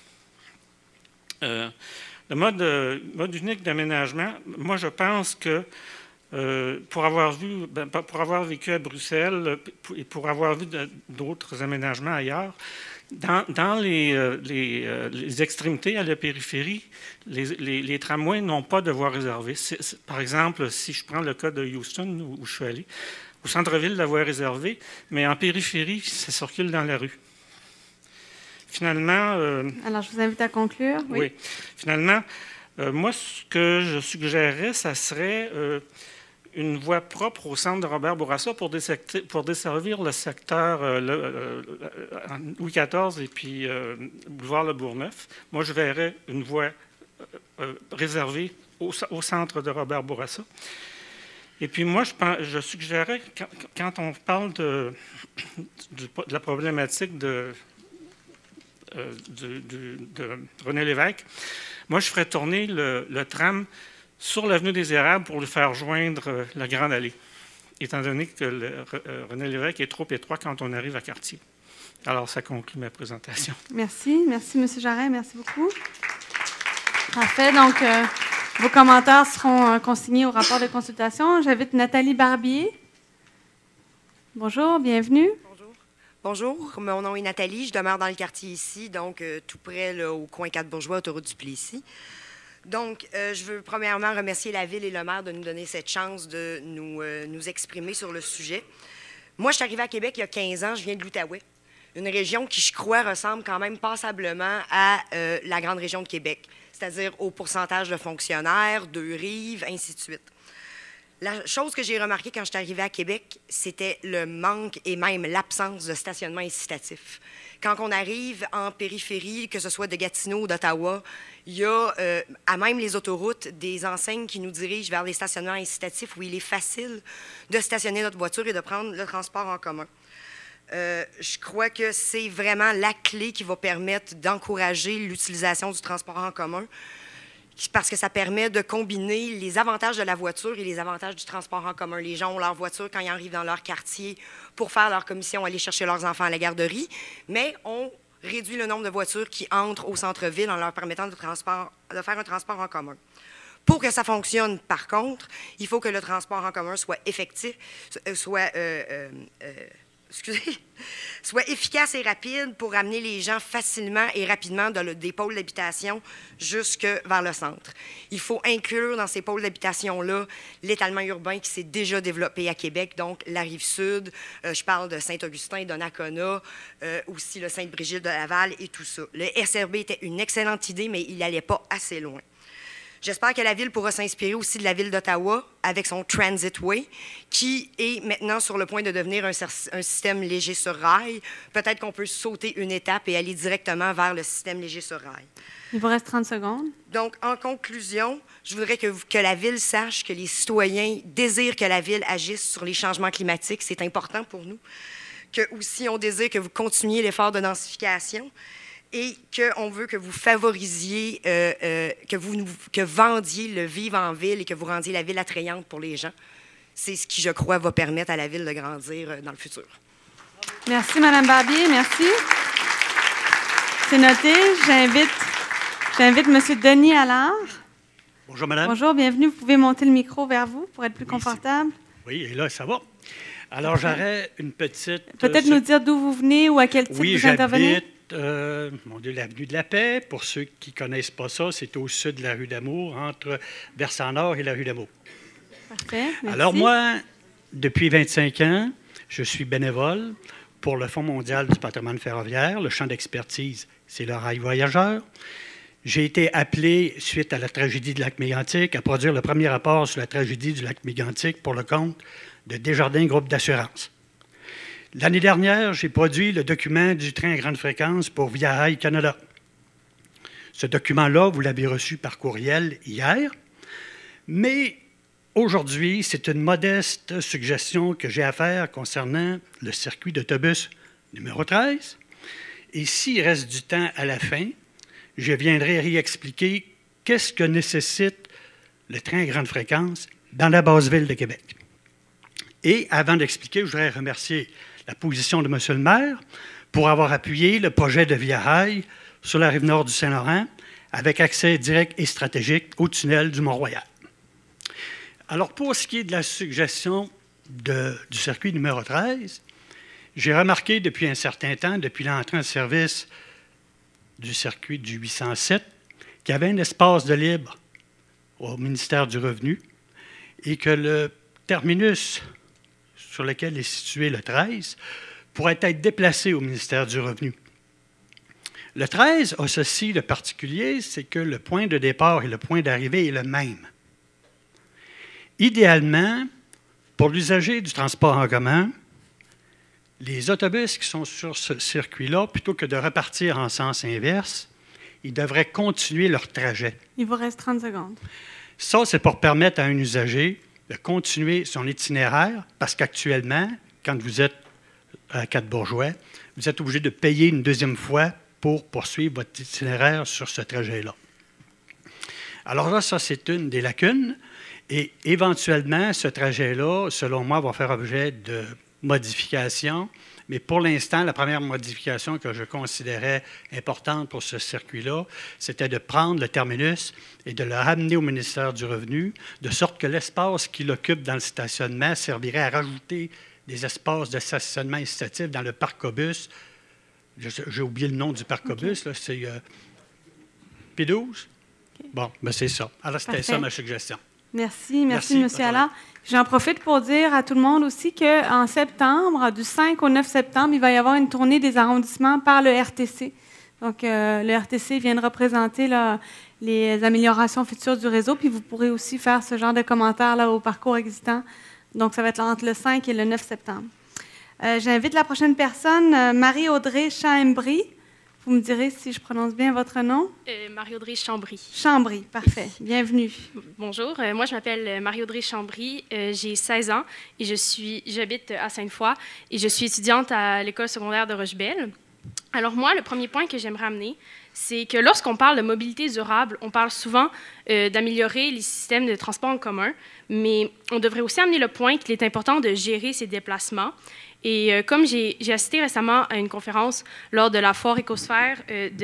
Speaker 11: Euh, le mode, euh, mode unique d'aménagement, moi, je pense que euh, pour, avoir vu, ben, pour avoir vécu à Bruxelles et pour avoir vu de, d'autres aménagements ailleurs, dans, dans les, euh, les, euh, les extrémités à la périphérie, les, les, les tramways n'ont pas de voie réservée. C'est, c'est, par exemple, si je prends le cas de Houston, où, où je suis allé, au centre-ville, la voie est réservée, mais en périphérie, ça circule dans la rue. Finalement... Euh,
Speaker 2: Alors, je vous invite à conclure. Oui.
Speaker 11: oui. Finalement, euh, moi, ce que je suggérerais, ça serait euh, une voie propre au centre de Robert Bourassa pour, pour desservir le secteur euh, le, euh, Louis quatorze et puis euh, boulevard Le Bourgneuf. Moi, je verrais une voie euh, réservée au, au centre de Robert Bourassa. Et puis moi, je, pense, je suggérais, quand, quand on parle de, de, de la problématique de, euh, de, de, de René Lévesque, moi, je ferais tourner le, le tram sur l'avenue des Érables pour le faire joindre la Grande Allée, étant donné que le, euh, René Lévesque est trop étroit quand on arrive à Cartier. Alors, ça conclut ma présentation.
Speaker 2: Merci. Merci, M. Jarret. Merci beaucoup. Parfait. Donc... Euh Vos commentaires seront consignés au rapport de consultation. J'invite Nathalie Barbier. Bonjour, bienvenue.
Speaker 12: Bonjour. Bonjour, mon nom est Nathalie. Je demeure dans le quartier ici, donc euh, tout près, là, au coin quatre-Bourgeois, autoroute du Plessis. Donc, euh, je veux premièrement remercier la Ville et le maire de nous donner cette chance de nous, euh, nous exprimer sur le sujet. Moi, je suis arrivée à Québec il y a quinze ans. Je viens de l'Outaouais, une région qui, je crois, ressemble quand même passablement à euh, la grande région de Québec, c'est-à-dire au pourcentage de fonctionnaires, deux rives, ainsi de suite. La chose que j'ai remarquée quand je suis arrivée à Québec, c'était le manque et même l'absence de stationnement incitatif. Quand on arrive en périphérie, que ce soit de Gatineau ou d'Ottawa, il y a, euh, à même les autoroutes, des enseignes qui nous dirigent vers les stationnements incitatifs où il est facile de stationner notre voiture et de prendre le transport en commun. Euh, je crois que c'est vraiment la clé qui va permettre d'encourager l'utilisation du transport en commun, parce que ça permet de combiner les avantages de la voiture et les avantages du transport en commun. Les gens ont leur voiture quand ils arrivent dans leur quartier pour faire leur commission, aller chercher leurs enfants à la garderie, mais on réduit le nombre de voitures qui entrent au centre-ville en leur permettant de, transport, de faire un transport en commun. Pour que ça fonctionne, par contre, il faut que le transport en commun soit effectif, soit... Euh, euh, euh, excusez, soit efficace et rapide pour amener les gens facilement et rapidement de le, des pôles d'habitation jusque vers le centre. Il faut inclure dans ces pôles d'habitation-là l'étalement urbain qui s'est déjà développé à Québec, donc la Rive-Sud, euh, je parle de Saint-Augustin, de Donnacona, euh, aussi le Sainte-Brigitte de Laval et tout ça. Le S R B était une excellente idée, mais il n'allait pas assez loin. J'espère que la Ville pourra s'inspirer aussi de la Ville d'Ottawa avec son Transitway, qui est maintenant sur le point de devenir un, un système léger sur rail. Peut-être qu'on peut sauter une étape et aller directement vers le système léger sur rail.
Speaker 2: Il vous reste trente secondes.
Speaker 12: Donc, en conclusion, je voudrais que, que la Ville sache que les citoyens désirent que la Ville agisse sur les changements climatiques. C'est important pour nous. Que aussi, on désire que vous continuiez l'effort de densification. Et qu'on veut que vous favorisiez, euh, euh, que vous nous, que vendiez le vivre en ville et que vous rendiez la ville attrayante pour les gens. C'est ce qui, je crois, va permettre à la ville de grandir euh, dans le futur.
Speaker 2: Merci, Mme Barbier. Merci. C'est noté. J'invite, j'invite M. Denis Allard.
Speaker 13: Bonjour, madame.
Speaker 2: Bonjour, bienvenue. Vous pouvez monter le micro vers vous pour être plus oui, confortable.
Speaker 13: Oui, et là, ça va. Alors, j'aurais une petite...
Speaker 2: Peut-être euh, nous dire d'où vous venez ou à quel titre
Speaker 13: oui,
Speaker 2: vous intervenez.
Speaker 13: Euh, mon Dieu, l'avenue de la Paix. Pour ceux qui ne connaissent pas ça, c'est au sud de la rue d'Amour, entre Versant-Nord et la rue d'Amour.
Speaker 2: Parfait. Merci.
Speaker 13: Alors moi, depuis vingt-cinq ans, je suis bénévole pour le Fonds mondial du patrimoine ferroviaire. Le champ d'expertise, c'est le rail voyageur. J'ai été appelé, suite à la tragédie du lac Mégantic, à produire le premier rapport sur la tragédie du lac Mégantic pour le compte de Desjardins Groupe d'assurance. L'année dernière, j'ai produit le document du train à grande fréquence pour Via Rail Canada. Ce document-là, vous l'avez reçu par courriel hier, mais aujourd'hui, c'est une modeste suggestion que j'ai à faire concernant le circuit d'autobus numéro treize. Et s'il reste du temps à la fin, je viendrai réexpliquer qu'est-ce que nécessite le train à grande fréquence dans la basse ville de Québec. Et avant d'expliquer, je voudrais remercier la position de M. le maire pour avoir appuyé le projet de Via Rail sur la rive nord du Saint-Laurent avec accès direct et stratégique au tunnel du Mont-Royal. Alors, pour ce qui est de la suggestion de, du circuit numéro treize, j'ai remarqué depuis un certain temps, depuis l'entrée en service du circuit du huit cent sept, qu'il y avait un espace de libre au ministère du Revenu et que le terminus sur lequel est situé le treize, pourrait être déplacé au ministère du Revenu. Le treize a ceci de particulier, c'est que le point de départ et le point d'arrivée est le même. Idéalement, pour l'usager du transport en commun, les autobus qui sont sur ce circuit-là, plutôt que de repartir en sens inverse, ils devraient continuer leur trajet.
Speaker 2: Il vous reste trente secondes.
Speaker 13: Ça, c'est pour permettre à un usager de continuer son itinéraire, parce qu'actuellement, quand vous êtes à Quatre-Bourgeois, vous êtes obligé de payer une deuxième fois pour poursuivre votre itinéraire sur ce trajet-là. Alors là, ça, c'est une des lacunes. Et éventuellement, ce trajet-là, selon moi, va faire objet de modifications. Mais pour l'instant, la première modification que je considérais importante pour ce circuit-là, c'était de prendre le terminus et de le ramener au ministère du Revenu, de sorte que l'espace qu'il occupe dans le stationnement servirait à rajouter des espaces de stationnement incitatif dans le parc-obus. J'ai oublié le nom du parc-obus, okay. C'est euh, P douze. Okay. Bon, ben c'est ça. Alors, c'était ça ma suggestion.
Speaker 2: Merci, merci, merci M. Allard. J'en profite pour dire à tout le monde aussi qu'en septembre, du cinq au neuf septembre, il va y avoir une tournée des arrondissements par le R T C. Donc, euh, le R T C vient de représenter là, les améliorations futures du réseau, puis vous pourrez aussi faire ce genre de commentaires là, au parcours existant. Donc, ça va être entre le cinq et le neuf septembre. Euh, j'invite la prochaine personne, euh, Marie-Audrey Chambry. Vous me direz si je prononce bien votre nom?
Speaker 14: Euh, Marie-Audrey Chambry.
Speaker 2: Chambry, parfait. Bienvenue.
Speaker 14: Bonjour, euh, moi je m'appelle Marie-Audrey Chambry, euh, j'ai seize ans et je suis, j'habite à Sainte-Foy et je suis étudiante à l'école secondaire de Rochebelle. Alors moi, le premier point que j'aimerais amener, c'est que lorsqu'on parle de mobilité durable, on parle souvent euh, d'améliorer les systèmes de transport en commun, mais on devrait aussi amener le point qu'il est important de gérer ces déplacements. Et euh, comme j'ai assisté récemment à une conférence lors de la Foire Écosphère euh, de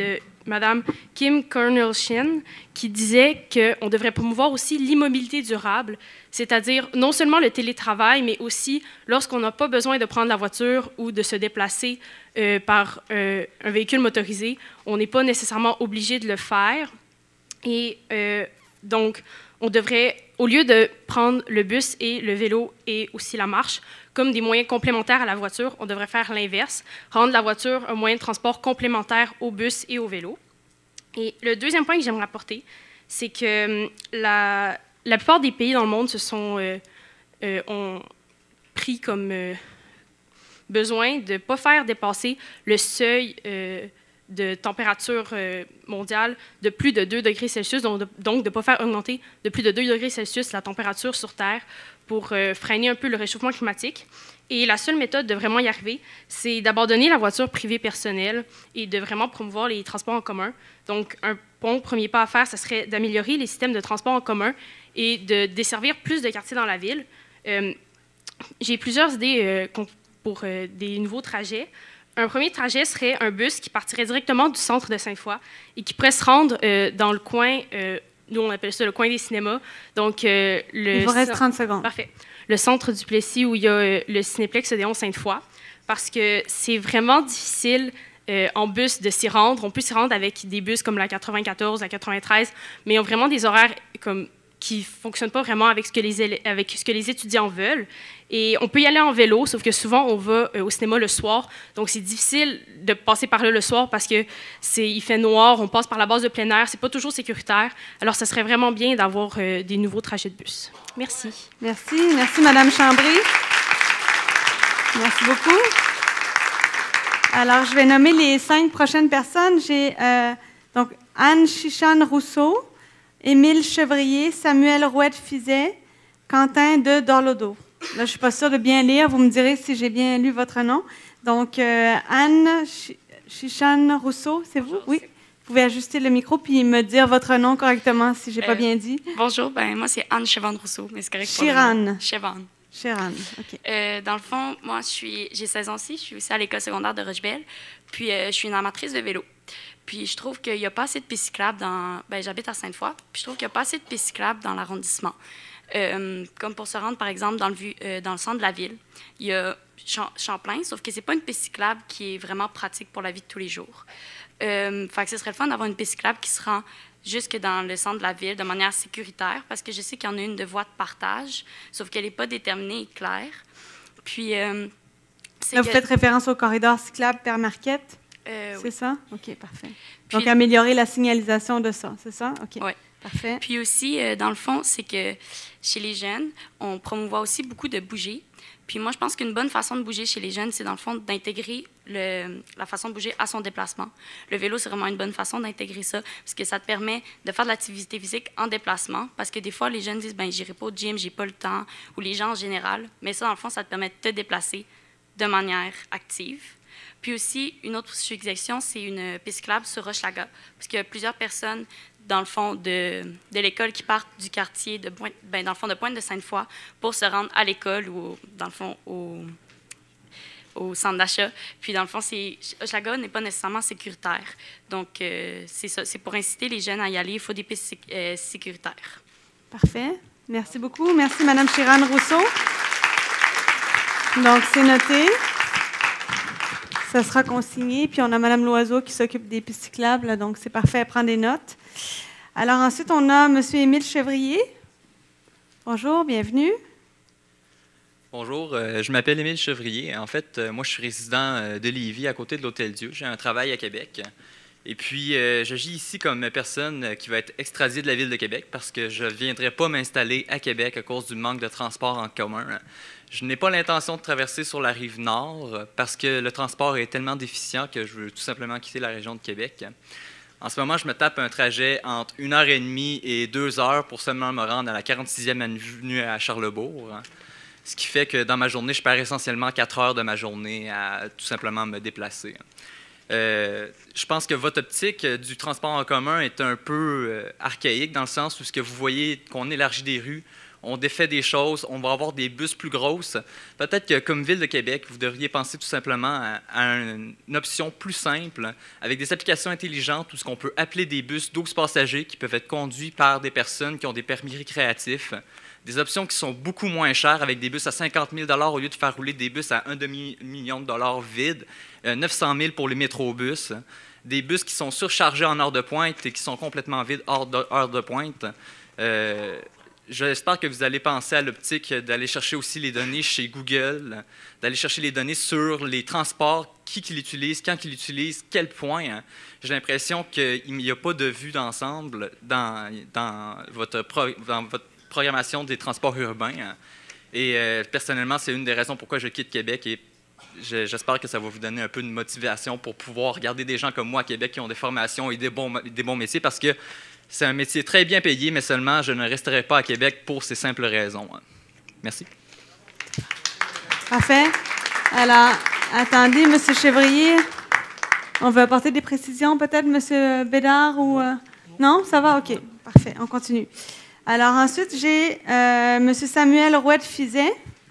Speaker 14: Mme Kim Cornell-Shin, qui disait qu'on devrait promouvoir aussi l'immobilité durable, c'est-à-dire non seulement le télétravail, mais aussi lorsqu'on n'a pas besoin de prendre la voiture ou de se déplacer euh, par euh, un véhicule motorisé, on n'est pas nécessairement obligé de le faire. Et euh, donc, on devrait, au lieu de prendre le bus et le vélo et aussi la marche comme des moyens complémentaires à la voiture, on devrait faire l'inverse, rendre la voiture un moyen de transport complémentaire au bus et au vélo. Et le deuxième point que j'aimerais apporter, c'est que la, la plupart des pays dans le monde se sont euh, euh, ont pris comme euh, besoin de ne pas faire dépasser le seuil euh, de température euh, mondiale de plus de deux degrés Celsius, donc de, donc de ne pas faire augmenter de plus de deux degrés Celsius la température sur Terre pour euh, freiner un peu le réchauffement climatique. Et la seule méthode de vraiment y arriver, c'est d'abandonner la voiture privée personnelle et de vraiment promouvoir les transports en commun. Donc, un bon premier pas à faire, ce serait d'améliorer les systèmes de transport en commun et de desservir plus de quartiers dans la ville. Euh, j'ai plusieurs idées euh, pour euh, des nouveaux trajets. Un premier trajet serait un bus qui partirait directement du centre de Sainte-Foy et qui pourrait se rendre euh, dans le coin, euh, nous on appelle ça le coin des cinémas. Donc, euh, le
Speaker 2: Il vous reste trente secondes.
Speaker 14: Parfait. Le centre du Plessis où il y a euh, le Cinéplex Odéon Sainte-Foy, parce que c'est vraiment difficile euh, en bus de s'y rendre. On peut s'y rendre avec des bus comme la quatre-vingt-quatorze, la quatre-vingt-treize, mais ils ont vraiment des horaires comme qui ne fonctionnent pas vraiment avec ce, que les, avec ce que les étudiants veulent. Et on peut y aller en vélo, sauf que souvent, on va euh, au cinéma le soir. Donc, c'est difficile de passer par là le soir parce qu'il fait noir, on passe par la base de plein air. Ce n'est pas toujours sécuritaire. Alors, ça serait vraiment bien d'avoir euh, des nouveaux trajets de bus. Merci.
Speaker 2: Merci. Merci, Mme Chambry. Merci beaucoup. Alors, je vais nommer les cinq prochaines personnes. J'ai euh, donc Anne Chichane-Rousseau, Émile Chevrier, Samuel Rouette-Fizet, Quentin de Dorlodo. Là, je ne suis pas sûre de bien lire. Vous me direz si j'ai bien lu votre nom. Donc, euh, Anne Ch Chichane-Rousseau, c'est vous? Oui. Vous pouvez ajuster le micro puis me dire votre nom correctement si je n'ai euh, pas bien dit.
Speaker 15: Bonjour, ben, moi, c'est Anne Chevan-Rousseau, mais c'est correct pour
Speaker 2: Chiran.
Speaker 15: Chevan.
Speaker 2: Chiran, OK.
Speaker 15: Euh, dans le fond, moi, j'ai seize ans aussi. Je suis aussi à l'école secondaire de Rochebelle. Puis, euh, je suis une amatrice de vélo. Puis je trouve qu'il n'y a pas assez de pistes cyclables dans... Ben, j'habite à Sainte-Foy, puis je trouve qu'il n'y a pas assez de pistes cyclables dans l'arrondissement. Euh, comme pour se rendre, par exemple, dans le, euh, dans le centre de la ville, il y a Champlain, sauf que ce n'est pas une piste cyclable qui est vraiment pratique pour la vie de tous les jours. Euh, fait que ce serait le fun d'avoir une piste cyclable qui se rend jusque dans le centre de la ville de manière sécuritaire, parce que je sais qu'il y en a une de voie de partage, sauf qu'elle n'est pas déterminée et claire. Puis... Euh,
Speaker 2: Là, vous faites référence au corridor cyclable Père Marquette?
Speaker 15: Euh,
Speaker 2: c'est
Speaker 15: oui.
Speaker 2: ça? OK, parfait.
Speaker 15: Puis,
Speaker 2: donc, améliorer la signalisation de ça, c'est ça? OK.
Speaker 15: Oui.
Speaker 2: Parfait.
Speaker 15: Puis aussi, euh, dans le fond, c'est que chez les jeunes, on promouvoit aussi beaucoup de bouger. Puis moi, je pense qu'une bonne façon de bouger chez les jeunes, c'est dans le fond d'intégrer la façon de bouger à son déplacement. Le vélo, c'est vraiment une bonne façon d'intégrer ça, parce que ça te permet de faire de l'activité physique en déplacement, parce que des fois, les jeunes disent, ben j'irai pas au gym, j'ai pas le temps, ou les gens en général. Mais ça, dans le fond, ça te permet de te déplacer de manière active. Puis aussi, une autre suggestion, c'est une piste cyclable sur Hochelaga, parce qu'il y a plusieurs personnes, dans le fond, de, de l'école qui partent du quartier de Pointe, ben, dans le fond, de Pointe de Sainte-Foy pour se rendre à l'école ou, dans le fond, au, au centre d'achat. Puis, dans le fond, Hochelaga n'est pas nécessairement sécuritaire. Donc, euh, c'est ça. C'est pour inciter les jeunes à y aller. Il faut des pistes euh, sécuritaires.
Speaker 2: Parfait. Merci beaucoup. Merci, Mme Chiran-Rousseau. Donc, c'est noté. Ça sera consigné. Puis, on a Mme Loiseau qui s'occupe des pistes cyclables. Donc, c'est parfait. Elle prend des notes. Alors, ensuite, on a M. Émile Chevrier. Bonjour, bienvenue.
Speaker 16: Bonjour, euh, je m'appelle Émile Chevrier. En fait, euh, moi, je suis résident euh, de Lévis, à côté de l'Hôtel-Dieu. J'ai un travail à Québec. Et puis, euh, j'agis ici comme personne qui va être extradée de la Ville de Québec parce que je ne viendrai pas m'installer à Québec à cause du manque de transport en commun. Je n'ai pas l'intention de traverser sur la rive nord parce que le transport est tellement déficient que je veux tout simplement quitter la région de Québec. En ce moment, je me tape un trajet entre une heure et demie et deux heures pour seulement me rendre à la quarante-sixième avenue à Charlesbourg. Ce qui fait que dans ma journée, je perds essentiellement quatre heures de ma journée à tout simplement me déplacer. Euh, je pense que votre optique du transport en commun est un peu euh, archaïque dans le sens où ce que vous voyez qu'on élargit des rues, on défait des choses, on va avoir des bus plus grosses. Peut-être que comme Ville de Québec, vous devriez penser tout simplement à, à une, une option plus simple, avec des applications intelligentes où ce qu'on peut appeler des bus douze passagers qui peuvent être conduits par des personnes qui ont des permis récréatifs. Des options qui sont beaucoup moins chères, avec des bus à cinquante mille dollars au lieu de faire rouler des bus à un demi-million de dollars vides, euh, neuf cent mille pour les métrobus, des bus qui sont surchargés en heure de pointe et qui sont complètement vides hors de, heure de pointe. Euh, J'espère que vous allez penser à l'optique d'aller chercher aussi les données chez Google, d'aller chercher les données sur les transports, qui, qui l'utilise, quand qui l'utilise, quel point. J'ai l'impression qu'il n'y a pas de vue d'ensemble dans, dans, votre pro, dans votre programmation des transports urbains. Et euh, personnellement, c'est une des raisons pourquoi je quitte Québec et j'espère que ça va vous donner un peu de motivation pour pouvoir regarder des gens comme moi à Québec qui ont des formations et des bons, des bons métiers parce que c'est un métier très bien payé, mais seulement je ne resterai pas à Québec pour ces simples raisons. Merci.
Speaker 2: Parfait. Alors, attendez, M. Chevrier, on veut apporter des précisions peut-être, M. Bédard ou... Euh... Non? Ça va? OK. Parfait. On continue. Alors ensuite, j'ai euh, M. Samuel Rouette-Fizet.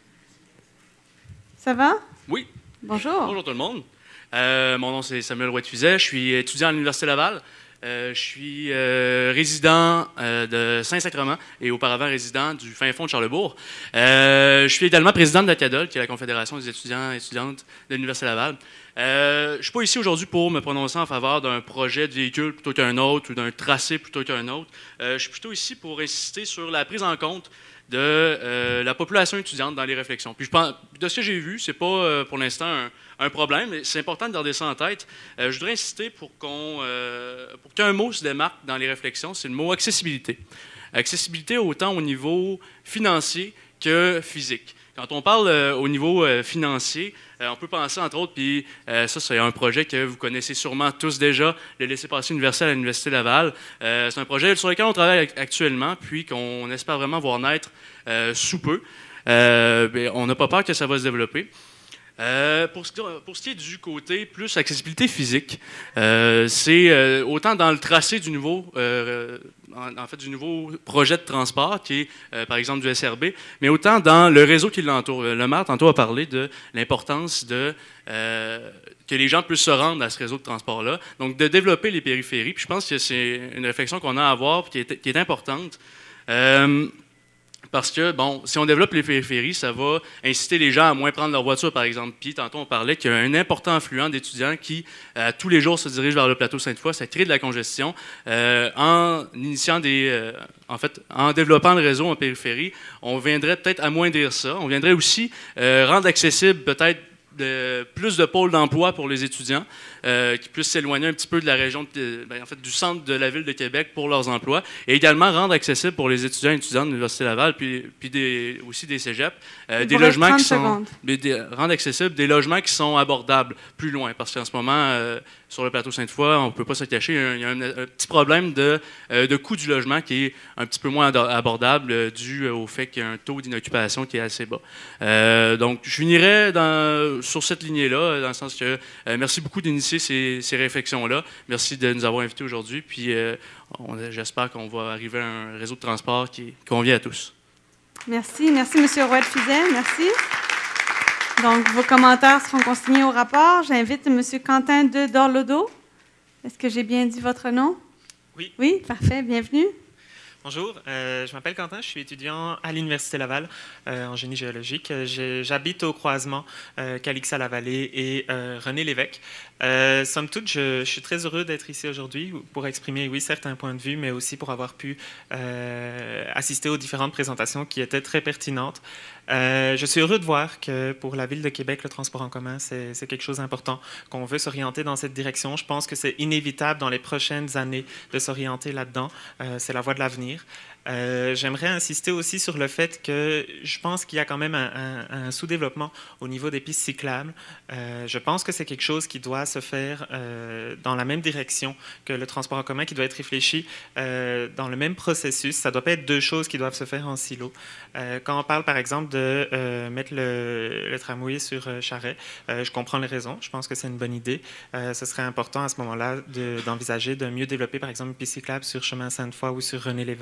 Speaker 2: Ça va?
Speaker 17: Oui.
Speaker 2: Bonjour.
Speaker 17: Bonjour tout le monde. Euh, mon nom, c'est Samuel Rouette-Fizet. Je suis étudiant à l'Université Laval. Euh, je suis euh, résident euh, de Saint-Sacrement et auparavant résident du fin fond de Charlesbourg. Euh, je suis également président de la C A D O L, qui est la Confédération des étudiants et étudiantes de l'Université Laval. Euh, je ne suis pas ici aujourd'hui pour me prononcer en faveur d'un projet de véhicule plutôt qu'un autre ou d'un tracé plutôt qu'un autre. Euh, je suis plutôt ici pour insister sur la prise en compte de euh, la population étudiante dans les réflexions. Puis je pense, de ce que j'ai vu, ce n'est pas euh, pour l'instant un, un problème, mais c'est important de garder ça en tête. Euh, je voudrais insister pour qu'on, euh, pour qu'un mot se démarque dans les réflexions, c'est le mot accessibilité. Accessibilité autant au niveau financier que physique. Quand on parle euh, au niveau euh, financier, euh, on peut penser entre autres, puis euh, ça c'est un projet que vous connaissez sûrement tous déjà, le laissez-passer universel à l'Université Laval. Euh, c'est un projet sur lequel on travaille actuellement, puis qu'on espère vraiment voir naître euh, sous peu. Euh, bien, on n'a pas peur que ça va se développer. Euh, pour, ce, pour ce qui est du côté plus accessibilité physique, euh, c'est euh, autant dans le tracé du nouveau, euh, en, en fait, du nouveau projet de transport qui est, euh, par exemple, du S R B, mais autant dans le réseau qui l'entoure. Le maire, tantôt, a parlé de l'importance de euh, que les gens puissent se rendre à ce réseau de transport-là. Donc, de développer les périphéries. Puis je pense que c'est une réflexion qu'on a à avoir qui est, qui est importante. Euh, Parce que, bon, si on développe les périphéries, ça va inciter les gens à moins prendre leur voiture, par exemple. Puis, tantôt, on parlait qu'il y a un important affluent d'étudiants qui, euh, tous les jours, se dirigent vers le plateau Sainte-Foy. Ça crée de la congestion. Euh, en initiant des... Euh, en fait, en développant le réseau en périphérie, on viendrait peut-être amoindrir ça. On viendrait aussi euh, rendre accessible, peut-être, de, plus de pôles d'emploi pour les étudiants euh, qui puissent s'éloigner un petit peu de la région, de, ben, en fait, du centre de la ville de Québec pour leurs emplois, et également rendre accessible pour les étudiants et étudiantes de l'Université Laval, puis, puis des, aussi des cégeps, euh, des logements qui sont... Des, rendre accessibles des logements qui sont abordables plus loin, parce qu'en ce moment, euh, sur le plateau Sainte-Foy, on ne peut pas se cacher, il y a un, un, un petit problème de, euh, de coût du logement qui est un petit peu moins abordable euh, dû au fait qu'il y a un taux d'inoccupation qui est assez bas. Euh, donc, je finirais dans, sur cette lignée-là, dans le sens que euh, merci beaucoup d'initier ces, ces réflexions-là. Merci de nous avoir invités aujourd'hui. Puis, euh, j'espère qu'on va arriver à un réseau de transport qui convient à tous.
Speaker 2: Merci. Merci, M. Rouette-Fizet. Merci. Donc, vos commentaires seront consignés au rapport. J'invite M. Quentin de Dorlodo. Est-ce que j'ai bien dit votre nom?
Speaker 18: Oui.
Speaker 2: Oui, parfait. Bienvenue.
Speaker 18: Bonjour, euh, je m'appelle Quentin, je suis étudiant à l'Université Laval euh, en génie géologique. J'habite au croisement euh, Calixa-la-Vallée et euh, René-Lévesque. Euh, somme toute, je, je suis très heureux d'être ici aujourd'hui pour exprimer, oui, certains points de vue, mais aussi pour avoir pu euh, assister aux différentes présentations qui étaient très pertinentes. Euh, je suis heureux de voir que pour la Ville de Québec, le transport en commun, c'est quelque chose d'important, qu'on veut s'orienter dans cette direction. Je pense que c'est inévitable dans les prochaines années de s'orienter là-dedans. Euh, c'est la voie de l'avenir. Euh, J'aimerais insister aussi sur le fait que je pense qu'il y a quand même un, un, un sous-développement au niveau des pistes cyclables. Euh, je pense que c'est quelque chose qui doit se faire euh, dans la même direction que le transport en commun, qui doit être réfléchi euh, dans le même processus. Ça ne doit pas être deux choses qui doivent se faire en silo. Euh, quand on parle, par exemple, de euh, mettre le, le tramway sur euh, Charret, euh, je comprends les raisons. Je pense que c'est une bonne idée. Euh, ce serait important à ce moment-là d'envisager de, de mieux développer, par exemple, une piste cyclable sur chemin Sainte-Foy ou sur René-Lévesque.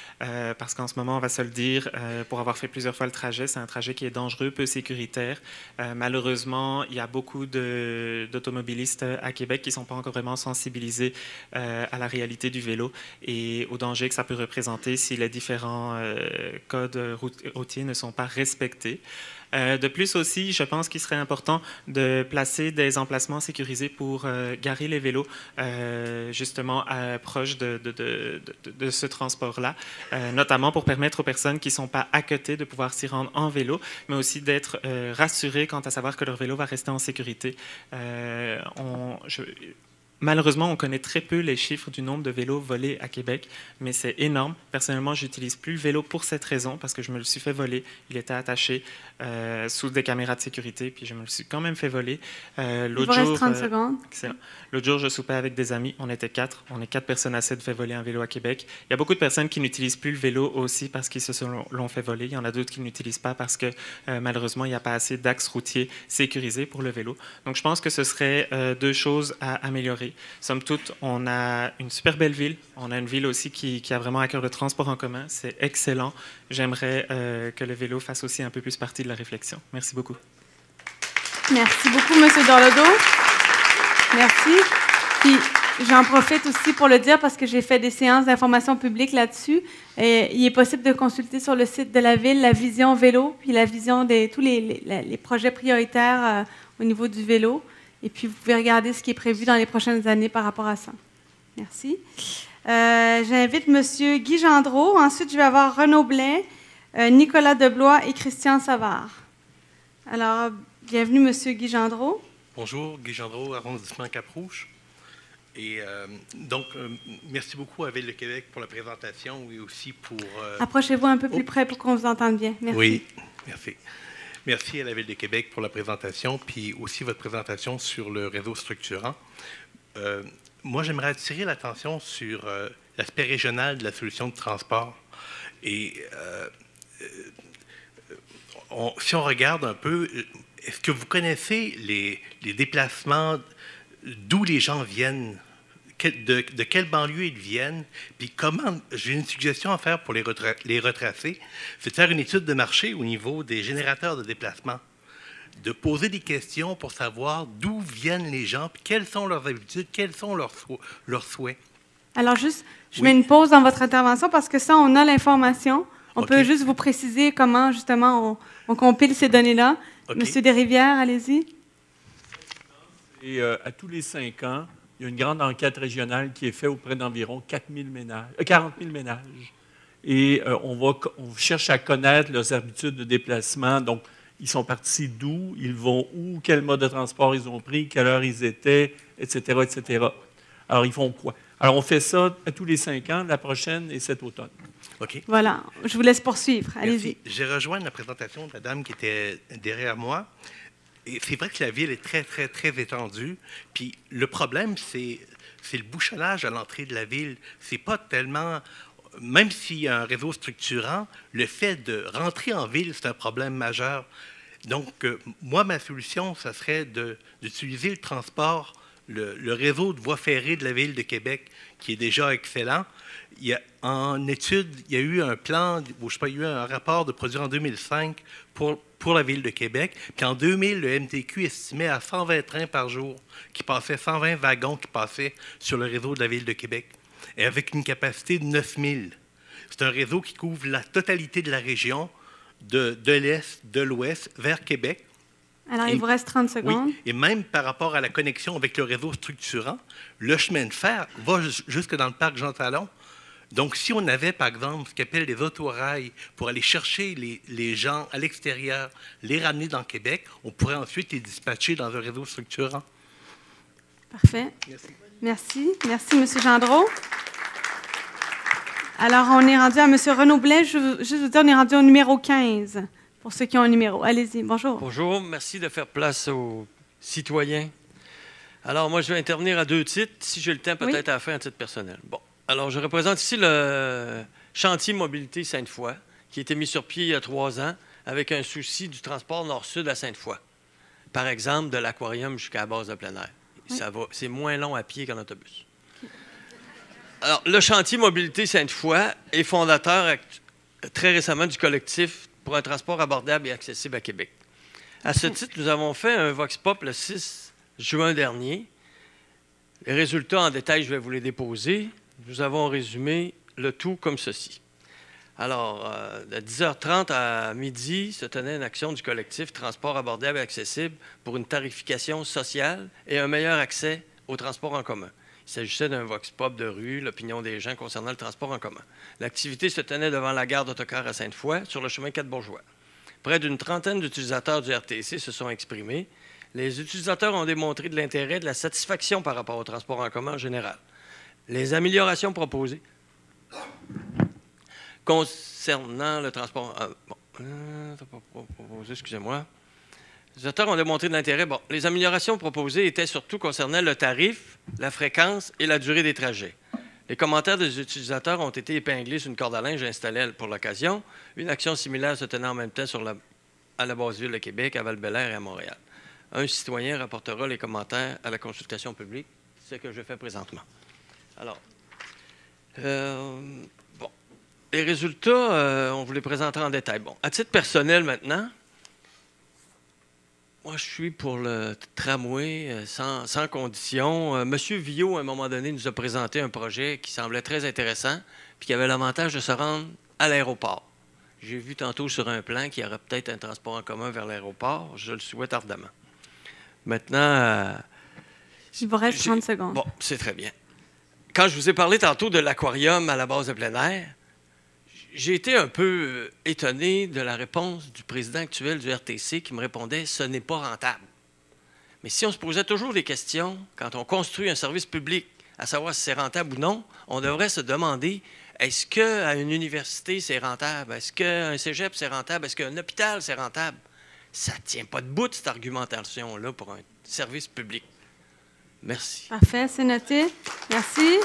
Speaker 18: euh, parce qu'en ce moment, on va se le dire, euh, pour avoir fait plusieurs fois le trajet, c'est un trajet qui est dangereux, peu sécuritaire. Euh, malheureusement, il y a beaucoup de, d'automobilistes à Québec qui ne sont pas encore vraiment sensibilisés euh, à la réalité du vélo et au danger que ça peut représenter si les différents euh, codes routiers ne sont pas respectés. Euh, de plus aussi, je pense qu'il serait important de placer des emplacements sécurisés pour euh, garer les vélos euh, justement à, proche de, de, de, de, de ce transport-là, euh, notamment pour permettre aux personnes qui ne sont pas à côté de pouvoir s'y rendre en vélo, mais aussi d'être euh, rassurées quant à savoir que leur vélo va rester en sécurité. Euh, on, je, Malheureusement, on connaît très peu les chiffres du nombre de vélos volés à Québec, mais c'est énorme. Personnellement, je n'utilise plus le vélo pour cette raison, parce que je me le suis fait voler. Il était attaché euh, sous des caméras de sécurité, puis je me le suis quand même fait voler. Euh,
Speaker 2: Il vous reste trente secondes.
Speaker 18: Excellent. L'autre jour, je soupais avec des amis. On était quatre. On est quatre personnes à s'être fait voler un vélo à Québec. Il y a beaucoup de personnes qui n'utilisent plus le vélo aussi parce qu'ils se sont, l'ont fait voler. Il y en a d'autres qui ne l'utilisent pas parce que euh, malheureusement, il n'y a pas assez d'axes routiers sécurisés pour le vélo. Donc, je pense que ce serait euh, deux choses à améliorer. Somme toute, on a une super belle ville. On a une ville aussi qui, qui a vraiment à cœur le transport en commun. C'est excellent. J'aimerais euh, que le vélo fasse aussi un peu plus partie de la réflexion. Merci beaucoup.
Speaker 2: Merci beaucoup, M. Dorlodo. Merci. Puis, j'en profite aussi pour le dire parce que j'ai fait des séances d'information publique là-dessus. Et il est possible de consulter sur le site de la Ville la vision vélo, puis la vision de tous les, les, les projets prioritaires euh, au niveau du vélo. Et puis, vous pouvez regarder ce qui est prévu dans les prochaines années par rapport à ça. Merci. Euh, j'invite M. Guy Gendreau. Ensuite, je vais avoir Renaud Blais, euh, Nicolas Deblois et Christian Savard. Alors, bienvenue, M. Guy Gendreau.
Speaker 19: Bonjour, Guy Gendreau, arrondissement Cap-Rouge. Et euh, donc, euh, merci beaucoup à Ville de Québec pour la présentation et aussi pour... Euh...
Speaker 2: Approchez-vous un peu plus oh. près pour qu'on vous entende bien. Merci.
Speaker 19: Oui, merci. Merci à la Ville de Québec pour la présentation, puis aussi votre présentation sur le réseau structurant. Euh, moi, j'aimerais attirer l'attention sur euh, l'aspect régional de la solution de transport. Et euh, on, si on regarde un peu... Est-ce que vous connaissez les, les déplacements, d'où les gens viennent, de, de quelle banlieue ils viennent, puis comment, j'ai une suggestion à faire pour les, retra, les retracer, c'est de faire une étude de marché au niveau des générateurs de déplacement, de poser des questions pour savoir d'où viennent les gens, puis quelles sont leurs habitudes, quels sont leurs, leurs souhaits.
Speaker 2: Alors juste, je
Speaker 19: oui.
Speaker 2: mets une pause dans votre intervention parce que ça, on a l'information. On
Speaker 19: okay.
Speaker 2: peut juste vous préciser comment, justement, on, on compile ces données-là. Okay. Monsieur Desrivières, allez-y.
Speaker 3: Et euh, à tous les cinq ans, il y a une grande enquête régionale qui est faite auprès d'environ quatre mille ménages, euh, quarante mille ménages. Et euh, on, va, on cherche à connaître leurs habitudes de déplacement. Donc, ils sont partis d'où, ils vont où, quel mode de transport ils ont pris, quelle heure ils étaient, et cetera, et cetera. Alors, ils font quoi? Alors, on fait ça à tous les cinq ans, la prochaine et cet automne.
Speaker 19: OK.
Speaker 2: Voilà, je vous laisse poursuivre. Allez-y.
Speaker 19: J'ai rejoint la présentation de la dame qui était derrière moi. Et c'est vrai que la ville est très, très, très étendue. Puis le problème, c'est le bouchonnage à l'entrée de la ville. C'est pas tellement... Même s'il y a un réseau structurant, le fait de rentrer en ville, c'est un problème majeur. Donc, euh, moi, ma solution, ça serait d'utiliser le transport, le, le réseau de voies ferrées de la Ville de Québec, qui est déjà excellent. Il y a, en étude, il y a eu un plan, ou je sais pas, il y a eu un rapport de produit en deux mille cinq pour, pour la Ville de Québec. Puis en deux mille, le M T Q estimait à cent vingt trains par jour, qui passaient, cent vingt wagons qui passaient sur le réseau de la Ville de Québec, et avec une capacité de neuf mille. C'est un réseau qui couvre la totalité de la région, de, de l'Est, de l'Ouest, vers Québec.
Speaker 2: Alors, il et, vous reste trente secondes.
Speaker 19: Oui, et même par rapport à la connexion avec le réseau structurant, le chemin de fer va jusque dans le parc Jean-Talon. Donc, si on avait, par exemple, ce qu'appellent les autorails pour aller chercher les, les gens à l'extérieur, les ramener dans Québec, on pourrait ensuite les dispatcher dans un réseau structurant.
Speaker 2: Parfait. Merci. Merci, Merci M. Gendreau. Alors, on est rendu à M. Renaud Blais. Je veux juste vous dire, on est rendu au numéro quinze, pour ceux qui ont un numéro. Allez-y, bonjour.
Speaker 20: Bonjour, merci de faire place aux citoyens. Alors, moi, je vais intervenir à deux titres. Si j'ai le temps, peut-être oui. à la fin, à titre personnel. Bon. Alors, je représente ici le chantier Mobilité Sainte-Foy, qui a été mis sur pied il y a trois ans, avec un souci du transport nord-sud à Sainte-Foy. Par exemple, de l'aquarium jusqu'à la base de plein air. Oui. C'est moins long à pied qu'en autobus. Alors, le chantier Mobilité Sainte-Foy est fondateur très récemment du collectif pour un transport abordable et accessible à Québec. À ce titre, nous avons fait un Vox Pop le six juin dernier. Les résultats en détail, je vais vous les déposer. Nous avons résumé le tout comme ceci. Alors, euh, de dix heures trente à midi, se tenait une action du collectif Transport abordable et accessible pour une tarification sociale et un meilleur accès au transport en commun. Il s'agissait d'un vox pop de rue, l'opinion des gens concernant le transport en commun. L'activité se tenait devant la gare d'autocar à Sainte-Foy, sur le chemin quatre-Bourgeois. Près d'une trentaine d'utilisateurs du R T C se sont exprimés. Les utilisateurs ont démontré de l'intérêt et de la satisfaction par rapport au transport en commun en général. Les améliorations proposées concernant le transport... Euh, bon, euh, proposé, excusez-moi. Les auteurs ont démontré de l'intérêt. Bon, les améliorations proposées étaient surtout concernant le tarif, la fréquence et la durée des trajets. Les commentaires des utilisateurs ont été épinglés sur une corde à linge installée pour l'occasion. Une action similaire se tenait en même temps sur la, à la Basse-Ville de Québec, à Val-Bélair et à Montréal. Un citoyen rapportera les commentaires à la consultation publique, ce que je fais présentement. Alors, euh, bon, les résultats, euh, on vous les présentera en détail. Bon, à titre personnel maintenant, moi, je suis pour le tramway euh, sans, sans condition. Euh, Monsieur Villot, à un moment donné, nous a présenté un projet qui semblait très intéressant puis qui avait l'avantage de se rendre à l'aéroport. J'ai vu tantôt sur un plan qu'il y aurait peut-être un transport en commun vers l'aéroport. Je le souhaite ardemment. Maintenant... Euh,
Speaker 2: Il vous reste trente secondes.
Speaker 20: Bon, c'est très bien. Quand je vous ai parlé tantôt de l'aquarium à la base de plein air, j'ai été un peu étonné de la réponse du président actuel du R T C qui me répondait « ce n'est pas rentable ». Mais si on se posait toujours des questions, quand on construit un service public, à savoir si c'est rentable ou non, on devrait se demander est-ce qu'à une université c'est rentable? Est-ce qu'un cégep c'est rentable? Est-ce qu'un hôpital c'est rentable? Ça ne tient pas debout, cette argumentation-là, pour un service public. Merci.
Speaker 2: Parfait, c'est noté. Merci.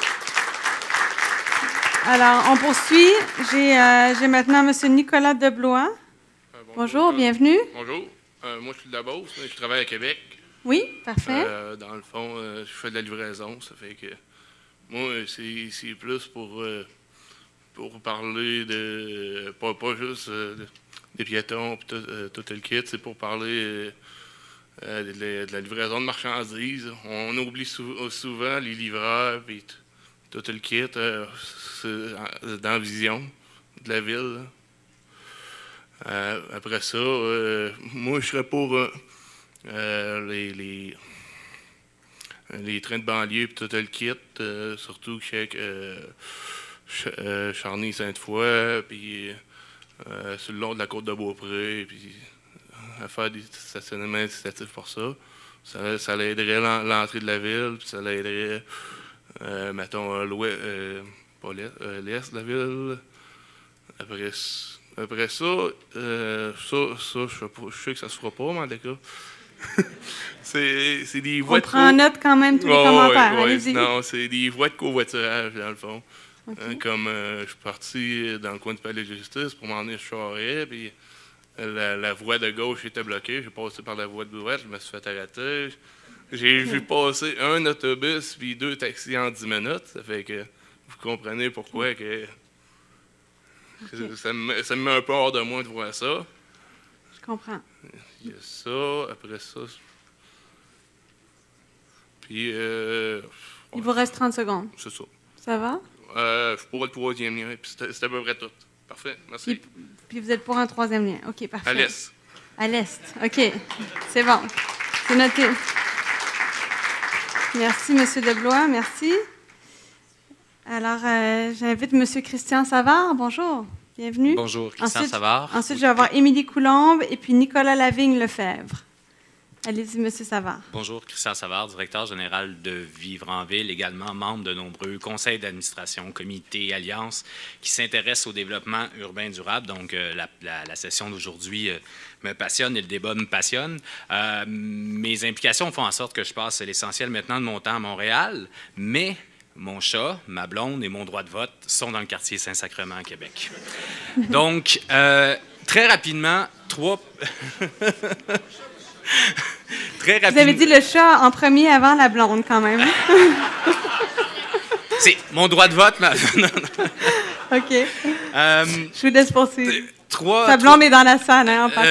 Speaker 2: Alors, on poursuit. J'ai euh, maintenant M. Nicolas Deblois.
Speaker 21: Euh, bonjour,
Speaker 2: bonjour, bienvenue.
Speaker 21: Bonjour. Euh, moi, je suis de la Beauce. Je travaille à Québec.
Speaker 2: Oui, parfait.
Speaker 21: Euh, dans le fond, euh, je fais de la livraison. Ça fait que moi, c'est plus pour, euh, pour parler de... Pas, pas juste euh, des piétons et tout, euh, tout le kit. C'est pour parler euh, de, de, de la livraison de marchandises. On oublie sou souvent les livreurs et tout le kit euh, dans la vision de la ville. Euh, après ça, euh, moi, je serais pour euh, euh, les, les, les trains de banlieue et tout le kit, euh, surtout chez euh, euh, Charny-Sainte-Foy, puis euh, sur le long de la côte de Beaupré, puis à faire des stationnements incitatifs pour ça. Ça, ça aiderait l'entrée de la ville, puis ça aiderait... Euh, mettons, l'ouest, euh, pas l'est, euh, l'est de la ville. Après, après ça, euh, ça, ça je, sais pas, je sais que ça ne se fera pas, mais en tout cas. c'est des voies
Speaker 2: On prend en note quand même tous les oh, commentaires.
Speaker 21: Ouais, ouais, non, c'est des voies de covoiturage, dans le fond. Okay. Euh, comme euh, je suis parti dans le coin du Palais de Justice pour m'en aller sur Charest, puis la, la voie de gauche était bloquée. J'ai passé par la voie de droite, je me suis fait arrêter. J'ai vu passer un autobus puis deux taxis en dix minutes. Ça fait que vous comprenez pourquoi que, que ça, me, ça me met un peu hors de moi de voir ça.
Speaker 2: Je comprends.
Speaker 21: Il y a ça, après ça. Puis. Euh,
Speaker 2: Il vous reste trente secondes.
Speaker 21: C'est ça.
Speaker 2: Ça va?
Speaker 21: Euh, je suis pour le troisième lien, puis c'est à peu près tout. Parfait, merci.
Speaker 2: Puis, puis vous êtes pour un troisième lien. OK, parfait.
Speaker 21: À l'est.
Speaker 2: À l'est, OK. C'est bon. C'est noté. Merci, M. Deblois. Merci. Alors, euh, j'invite M. Christian Savard. Bonjour. Bienvenue.
Speaker 22: Bonjour, Christian
Speaker 2: ensuite,
Speaker 22: Savard.
Speaker 2: Ensuite, je vais avoir Émilie Coulombe et puis Nicolas Lavigne-Lefebvre. Allez-y, M. Savard.
Speaker 22: Bonjour, Christian Savard, directeur général de Vivre en Ville, également membre de nombreux conseils d'administration, comités, alliances qui s'intéressent au développement urbain durable. Donc, euh, la, la, la session d'aujourd'hui euh, me passionne et le débat me passionne. Euh, mes implications font en sorte que je passe l'essentiel maintenant de mon temps à Montréal, mais mon chat, ma blonde et mon droit de vote sont dans le quartier Saint-Sacrement à Québec. Donc, euh, très rapidement, trois... Très rapidement.
Speaker 2: Vous avez dit le chat en premier avant la blonde, quand même.
Speaker 22: C'est mon droit de vote. Ma...
Speaker 2: OK.
Speaker 22: Euh,
Speaker 2: Je vous laisse poursuivre.
Speaker 22: Trois,
Speaker 2: Sa blonde est dans la salle, hein, en passant.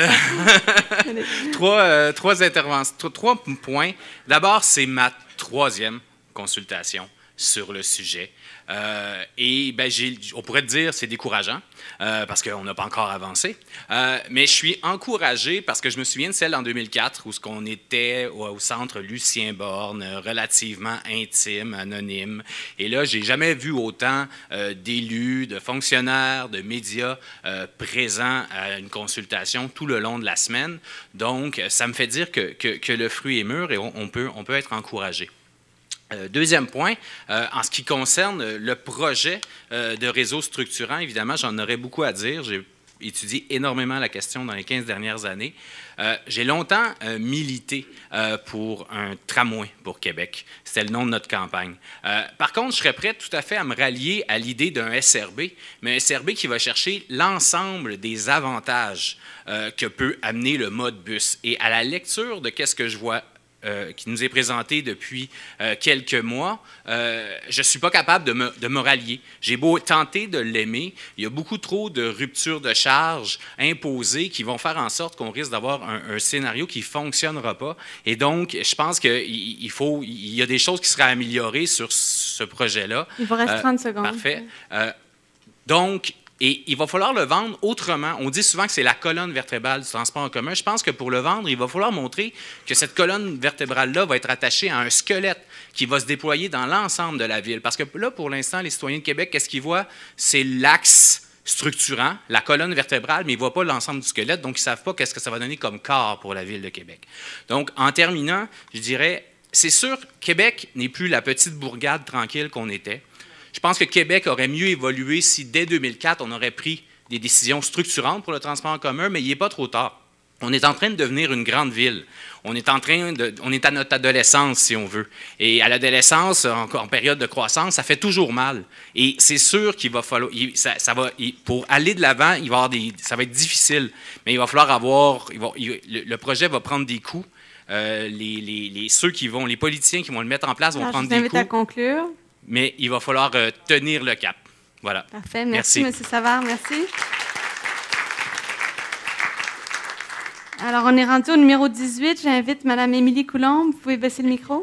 Speaker 22: Euh, trois, euh, trois interventions, trois, trois points. D'abord, c'est ma troisième consultation sur le sujet. Euh, et ben, j'ai, on pourrait dire c'est décourageant euh, parce qu'on n'a pas encore avancé. Euh, mais je suis encouragé parce que je me souviens de celle en deux mille quatre où ce qu'on était au, au centre Lucien Borne, relativement intime, anonyme. Et là, j'ai jamais vu autant euh, d'élus, de fonctionnaires, de médias euh, présents à une consultation tout le long de la semaine. Donc, ça me fait dire que, que, que le fruit est mûr et on, on, peut, on peut être encouragé. Euh, deuxième point, euh, en ce qui concerne le projet euh, de réseau structurant, évidemment, j'en aurais beaucoup à dire. J'ai étudié énormément la question dans les quinze dernières années. Euh, j'ai longtemps euh, milité euh, pour un tramway pour Québec. C'était le nom de notre campagne. Euh, par contre, je serais prêt tout à fait à me rallier à l'idée d'un S R B, mais un S R B qui va chercher l'ensemble des avantages euh, que peut amener le mode bus. Et à la lecture de qu'est-ce que je vois Euh, qui nous est présenté depuis euh, quelques mois, euh, je ne suis pas capable de me, de me rallier. J'ai beau tenter de l'aimer, il y a beaucoup trop de ruptures de charge imposées qui vont faire en sorte qu'on risque d'avoir un, un scénario qui ne fonctionnera pas. Et donc, je pense qu'il il faut, il y a des choses qui seraient améliorées sur ce projet-là.
Speaker 2: Il vous reste
Speaker 22: Euh,
Speaker 2: trente secondes.
Speaker 22: Parfait. Euh, donc, et il va falloir le vendre autrement. On dit souvent que c'est la colonne vertébrale du transport en commun. Je pense que pour le vendre, il va falloir montrer que cette colonne vertébrale-là va être attachée à un squelette qui va se déployer dans l'ensemble de la ville. Parce que là, pour l'instant, les citoyens de Québec, qu'est-ce qu'ils voient? C'est l'axe structurant, la colonne vertébrale, mais ils ne voient pas l'ensemble du squelette, donc ils ne savent pas qu'est-ce que ça va donner comme corps pour la ville de Québec. Donc, en terminant, je dirais, c'est sûr, Québec n'est plus la petite bourgade tranquille qu'on était. Je pense que Québec aurait mieux évolué si, dès deux mille quatre, on aurait pris des décisions structurantes pour le transport en commun, mais il n'est pas trop tard. On est en train de devenir une grande ville. On est en train de, on est à notre adolescence, si on veut. Et à l'adolescence, en, en période de croissance, ça fait toujours mal. Et c'est sûr qu'il va falloir, il, ça, ça va, il, pour aller de l'avant, il va avoir des, ça va être difficile. Mais il va falloir avoir, il va, il, le, le projet va prendre des coups. Euh, les, les, les, ceux qui vont, les politiciens qui vont le mettre en place vont
Speaker 2: Alors,
Speaker 22: prendre
Speaker 2: je vous
Speaker 22: des
Speaker 2: invite
Speaker 22: coups.
Speaker 2: à conclure.
Speaker 22: Mais il va falloir euh, tenir le cap. Voilà.
Speaker 2: Parfait. Merci, merci. M. Savard. Merci. Alors, on est rendu au numéro dix-huit. J'invite Mme Émilie Coulombe. Vous pouvez baisser le micro.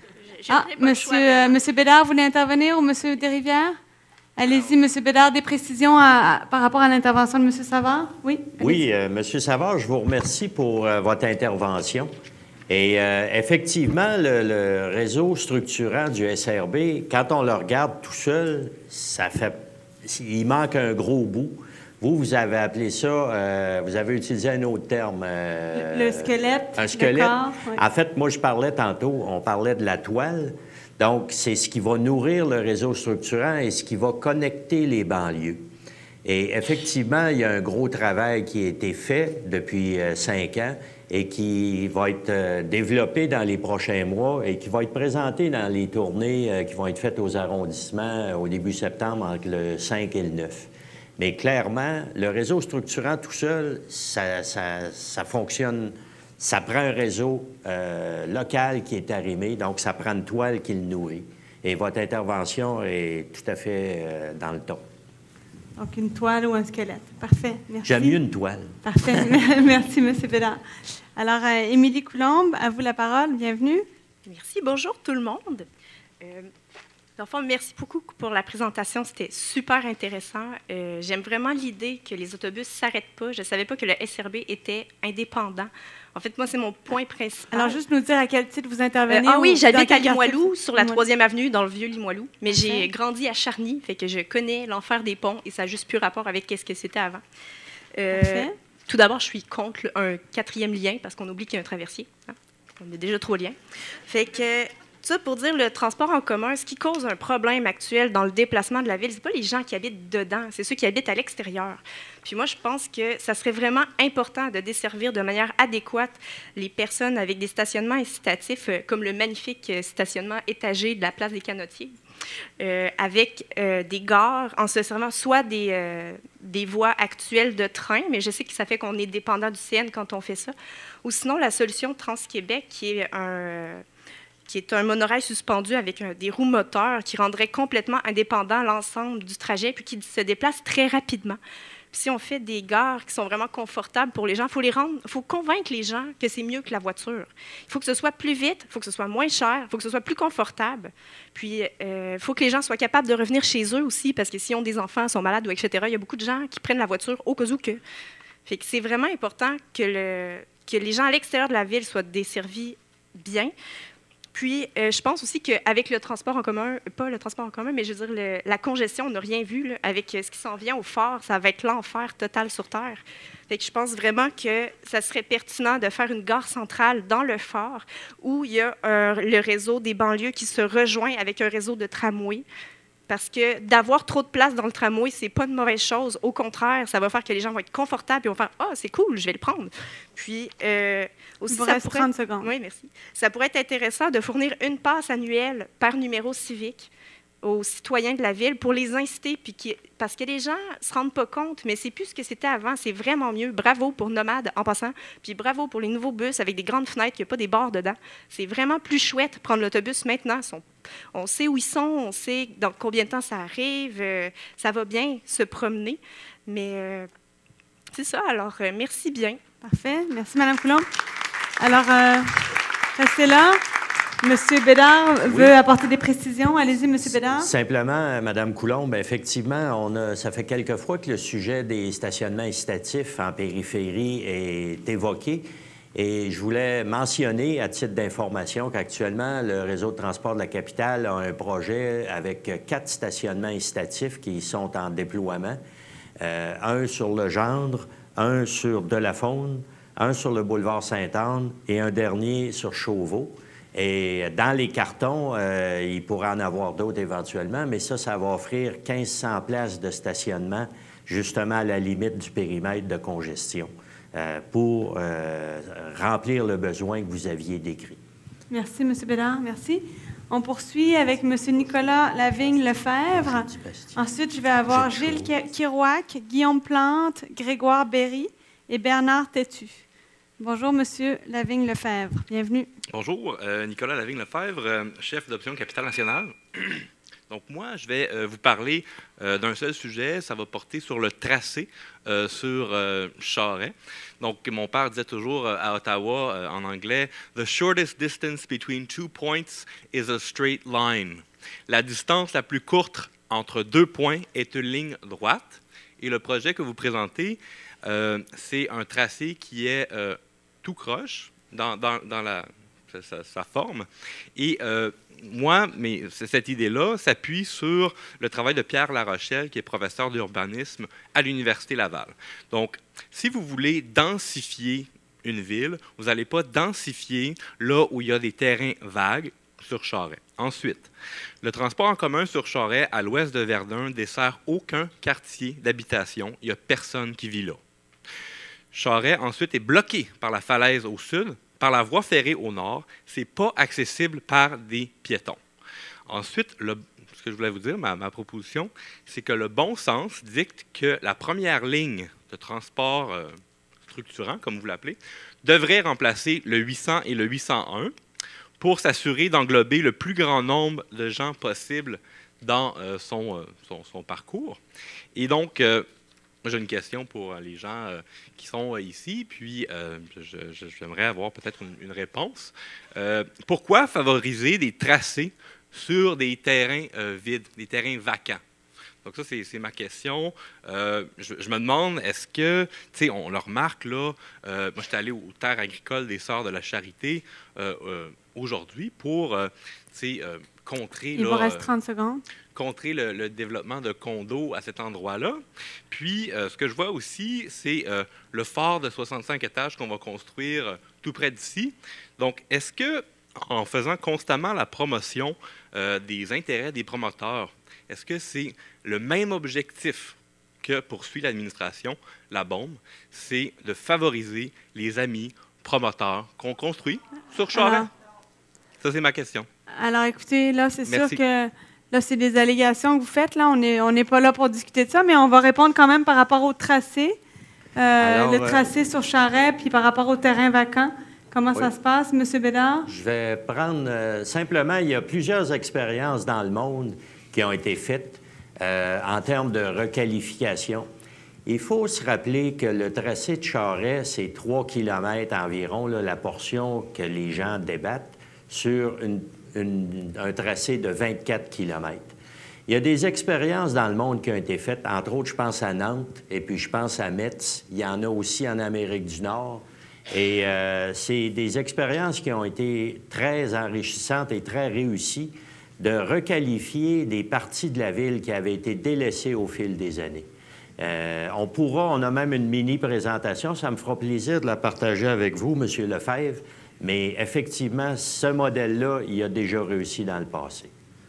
Speaker 2: Ah, Monsieur, euh, Monsieur Bédard, vous voulez intervenir ou M. Desrivières? Allez-y, M. Bédard, des précisions à, à, par rapport à l'intervention de M. Savard? Oui?
Speaker 4: Oui, euh, M. Savard, je vous remercie pour euh, votre intervention. Et euh, effectivement, le, le réseau structurant du S R B, quand on le regarde tout seul, ça fait, il manque un gros bout. Vous, vous avez appelé ça, euh, vous avez utilisé un autre terme. Euh,
Speaker 2: le, le squelette.
Speaker 4: Un squelette.
Speaker 2: Le corps, oui.
Speaker 4: En fait, moi, je parlais tantôt, on parlait de la toile. Donc, c'est ce qui va nourrir le réseau structurant et ce qui va connecter les banlieues. Et effectivement, il y a un gros travail qui a été fait depuis euh, cinq ans et qui va être euh, développé dans les prochains mois et qui va être présenté dans les tournées euh, qui vont être faites aux arrondissements euh, au début septembre entre le cinq et le neuf. Mais clairement, le réseau structurant tout seul, ça, ça, ça fonctionne, ça prend un réseau euh, local qui est arrimé, donc ça prend une toile qui le nourrit. Et votre intervention est tout à fait euh, dans le ton.
Speaker 2: Donc, une toile ou un squelette. Parfait. Merci.
Speaker 4: J'aime mieux une toile.
Speaker 2: Parfait. Merci, M. Bédard. Alors, euh, Émilie Coulombe, à vous la parole. Bienvenue.
Speaker 1: Merci. Bonjour tout le monde. Euh, Enfin, merci beaucoup pour la présentation. C'était super intéressant. Euh, j'aime vraiment l'idée que les autobus ne s'arrêtent pas. Je ne savais pas que le S R B était indépendant. En fait, moi, c'est mon point principal.
Speaker 2: Alors, juste nous dire à quel titre vous intervenez.
Speaker 1: Euh, ah oui,
Speaker 2: ou
Speaker 1: j'habite
Speaker 2: dans
Speaker 1: à
Speaker 2: quel
Speaker 1: Limoilou,
Speaker 2: quartier?
Speaker 1: sur la troisième avenue, dans le vieux Limoilou. Mais
Speaker 2: Parfait.
Speaker 1: j'ai grandi à Charny, fait que je connais l'enfer des ponts et ça n'a juste plus rapport avec ce que c'était avant. Euh, tout d'abord, je suis contre un quatrième lien parce qu'on oublie qu'il y a un traversier. Hein? On a déjà trois liens. Fait que... Ça, pour dire le transport en commun, ce qui cause un problème actuel dans le déplacement de la ville, ce n'est pas les gens qui habitent dedans, c'est ceux qui habitent à l'extérieur. Puis moi, je pense que ça serait vraiment important de desservir de manière adéquate les personnes avec des stationnements incitatifs, comme le magnifique stationnement étagé de la place des Canotiers, euh, avec euh, des gares en se servant soit des, euh, des voies actuelles de train, mais je sais que ça fait qu'on est dépendant du C N quand on fait ça, ou sinon la solution Trans-Québec, qui est un... qui est un monorail suspendu avec un, des roues moteurs qui rendrait complètement indépendant l'ensemble du trajet, puis qui se déplace très rapidement. Puis si on fait des gares qui sont vraiment confortables pour les gens, il faut les rendre, faut convaincre les gens que c'est mieux que la voiture. Il faut que ce soit plus vite, il faut que ce soit moins cher, il faut que ce soit plus confortable. Puis il euh, faut que les gens soient capables de revenir chez eux aussi, parce que s'ils ont des enfants, sont malades, ou et cetera, il y a beaucoup de gens qui prennent la voiture au cas où que. Fait que c'est vraiment important que, le, que les gens à l'extérieur de la ville soient desservis bien. Puis, euh, je pense aussi qu'avec le transport en commun, pas le transport en commun, mais je veux dire, le, la congestion, on n'a rien vu. Là, avec ce qui s'en vient au phare, ça va être l'enfer total sur Terre. Fait que je pense vraiment que ça serait pertinent de faire une gare centrale dans le phare où il y a euh, le réseau des banlieues qui se rejoint avec un réseau de tramway. Parce que d'avoir trop de place dans le tramway, c'est pas une mauvaise chose. Au contraire, ça va faire que les gens vont être confortables et vont faire « Ah, oh, c'est cool, je vais le prendre. » Puis, euh, aussi,
Speaker 2: Il vous
Speaker 1: ça
Speaker 2: reste
Speaker 1: pourrait...
Speaker 2: trente secondes.
Speaker 1: Oui, merci. Ça pourrait être intéressant de fournir une passe annuelle par numéro civique aux citoyens de la ville pour les inciter, puis qui... parce que les gens ne se rendent pas compte, mais c'est plus ce que c'était avant, c'est vraiment mieux. Bravo pour Nomade, en passant, puis bravo pour les nouveaux bus avec des grandes fenêtres, il n'y a pas des barres dedans. C'est vraiment plus chouette prendre l'autobus maintenant. On sait où ils sont, on sait dans combien de temps ça arrive, euh, ça va bien se promener, mais euh, c'est ça, alors euh, merci bien.
Speaker 2: Parfait, merci Mme Coulombe. Alors, euh, restez là. Monsieur Bédard
Speaker 4: Oui.
Speaker 2: veut apporter des précisions. Allez-y, Monsieur Bédard.
Speaker 4: Simplement, Mme Coulombe, effectivement, on a, ça fait quelques fois que le sujet des stationnements incitatifs en périphérie est évoqué. Et je voulais mentionner, à titre d'information, qu'actuellement, le réseau de transport de la capitale a un projet avec quatre stationnements incitatifs qui sont en déploiement. Euh, un sur le Gendre, un sur Delafaune, un sur le boulevard Sainte-Anne et un dernier sur Chauveau. Et dans les cartons, euh, il pourrait en avoir d'autres éventuellement, mais ça, ça va offrir mille cinq cents places de stationnement, justement à la limite du périmètre de congestion, euh, pour euh, remplir le besoin que vous aviez décrit.
Speaker 2: Merci, M. Bédard. Merci. On poursuit avec M. Nicolas Lavigne-Lefebvre. Ensuite, je vais avoir Gilles Kirouac, Guillaume Plante, Grégoire Berry et Bernard Tétu. Bonjour, M. Lavigne-Lefebvre. Bienvenue.
Speaker 5: Bonjour, euh, Nicolas Lavigne-Lefebvre, euh, chef d'Option Capital Nationale. Donc, moi, je vais euh, vous parler euh, d'un seul sujet. Ça va porter sur le tracé euh, sur euh, Charest. Donc, mon père disait toujours euh, à Ottawa, euh, en anglais, « The shortest distance between two points is a straight line ». La distance la plus courte entre deux points est une ligne droite. Et le projet que vous présentez, euh, c'est un tracé qui est euh, tout croche dans, dans, dans la, sa, sa forme. Et euh, moi, mais cette idée-là s'appuie sur le travail de Pierre Larochelle, qui est professeur d'urbanisme à l'Université Laval. Donc, si vous voulez densifier une ville, vous n'allez pas densifier là où il y a des terrains vagues sur Charest. Ensuite, le transport en commun sur Charest, à l'ouest de Verdun, ne dessert aucun quartier d'habitation. Il n'y a personne qui vit là. Charest, ensuite, est bloqué par la falaise au sud, par la voie ferrée au nord. Ce n'est pas accessible par des piétons. Ensuite, le, ce que je voulais vous dire, ma, ma proposition, c'est que le bon sens dicte que la première ligne de transport euh, structurant, comme vous l'appelez, devrait remplacer le huit cents et le huit cent un pour s'assurer d'englober le plus grand nombre de gens possible dans euh, son, euh, son, son parcours. Et donc, euh, j'ai une question pour les gens euh, qui sont ici, puis euh, je, je, j'aimerais avoir peut-être une, une réponse. Euh, pourquoi favoriser des tracés sur des terrains euh, vides, des terrains vacants? Donc ça, c'est, c'est ma question. Euh, je, je me demande, est-ce que, tu sais, on le remarque là, euh, moi j'étais allé aux terres agricoles des Sœurs de la Charité euh, euh, aujourd'hui pour, euh, tu sais, euh, contrer...
Speaker 2: Il
Speaker 5: là,
Speaker 2: vous reste trente secondes.
Speaker 5: contrer le, le développement de condos à cet endroit-là. Puis, euh, ce que je vois aussi, c'est euh, le phare de soixante-cinq étages qu'on va construire euh, tout près d'ici. Donc, est-ce que, en faisant constamment la promotion euh, des intérêts des promoteurs, est-ce que c'est le même objectif que poursuit l'administration, la bombe, c'est de favoriser les amis promoteurs qu'on construit sur Charest? Alors, ça, c'est ma question.
Speaker 2: Alors, écoutez, là, c'est
Speaker 5: Merci.
Speaker 2: sûr que là, c'est des allégations que vous faites. Là, on n'est on n'est pas là pour discuter de ça, mais on va répondre quand même par rapport au tracé. Euh,
Speaker 5: Alors,
Speaker 2: le
Speaker 5: euh,
Speaker 2: tracé sur Charest, puis par rapport au terrain vacant. Comment
Speaker 4: Oui.
Speaker 2: ça se passe, M. Bédard?
Speaker 4: Je vais prendre euh, simplement, il y a plusieurs expériences dans le monde qui ont été faites euh, en termes de requalification. Il faut se rappeler que le tracé de Charest, c'est trois kilomètres environ, là, la portion que les gens débattent, sur une, une, un tracé de vingt-quatre kilomètres. Il y a des expériences dans le monde qui ont été faites. Entre autres, je pense à Nantes et puis je pense à Metz. Il y en a aussi en Amérique du Nord. Et euh, c'est des expériences qui ont été très enrichissantes et très réussies de requalifier des parties de la ville qui avaient été délaissées au fil des années. Euh, on pourra, on a même une mini-présentation. Ça me fera plaisir de la partager avec vous, M. Lefebvre. Mais effectivement, ce modèle-là, il a déjà réussi dans le passé.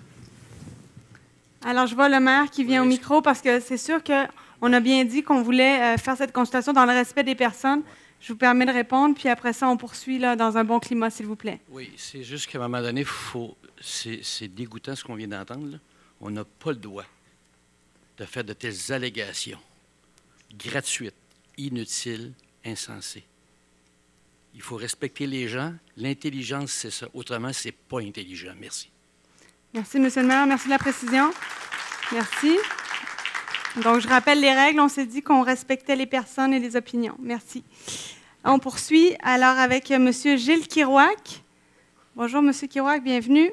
Speaker 2: Alors, je vois le maire qui vient au micro parce que c'est sûr qu'on a bien dit qu'on voulait euh, faire cette consultation dans le respect des personnes. Je vous permets de répondre, puis après ça, on poursuit là, dans un bon climat, s'il vous plaît.
Speaker 6: Oui, c'est juste qu'à un moment donné, faut... c'est, c'est dégoûtant ce qu'on vient d'entendre. Là. On n'a pas le droit de faire de telles allégations gratuites, inutiles, insensées. Il faut respecter les gens. L'intelligence, c'est ça. Autrement, c'est pas intelligent. Merci.
Speaker 2: Merci, M. le maire. Merci de la précision. Merci. Donc, je rappelle les règles. On s'est dit qu'on respectait les personnes et les opinions. Merci. On poursuit alors avec M. Gilles Kirouac. Bonjour, M. Kirouac. Bienvenue.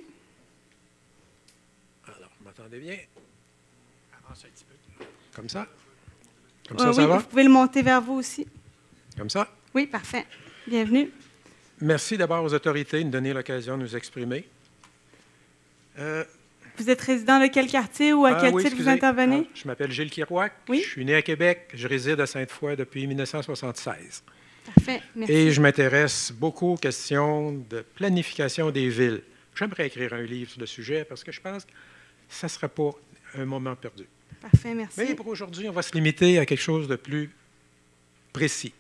Speaker 7: Alors, vous m'entendez bien? Avance un petit peu. Comme ça? Comme
Speaker 2: Euh,
Speaker 7: ça,
Speaker 2: oui,
Speaker 7: ça va?
Speaker 2: vous pouvez le monter vers vous aussi.
Speaker 7: Comme ça?
Speaker 2: Oui, parfait. Bienvenue.
Speaker 7: Merci d'abord aux autorités de nous donner l'occasion de nous exprimer. Euh,
Speaker 2: Vous êtes résident de quel quartier ou à
Speaker 7: ah
Speaker 2: quel
Speaker 7: oui,
Speaker 2: titre vous
Speaker 7: excusez.
Speaker 2: intervenez?
Speaker 7: Ah, je m'appelle Gilles Kirouac.
Speaker 2: Oui.
Speaker 7: Je suis né à Québec. Je réside à Sainte-Foy depuis mille neuf cent soixante-seize.
Speaker 2: Parfait. Merci.
Speaker 7: Et je m'intéresse beaucoup aux questions de planification des villes. J'aimerais écrire un livre sur le sujet parce que je pense que ça ne sera pas un moment perdu.
Speaker 2: Parfait, merci.
Speaker 7: Mais pour aujourd'hui, on va se limiter à quelque chose de plus précis.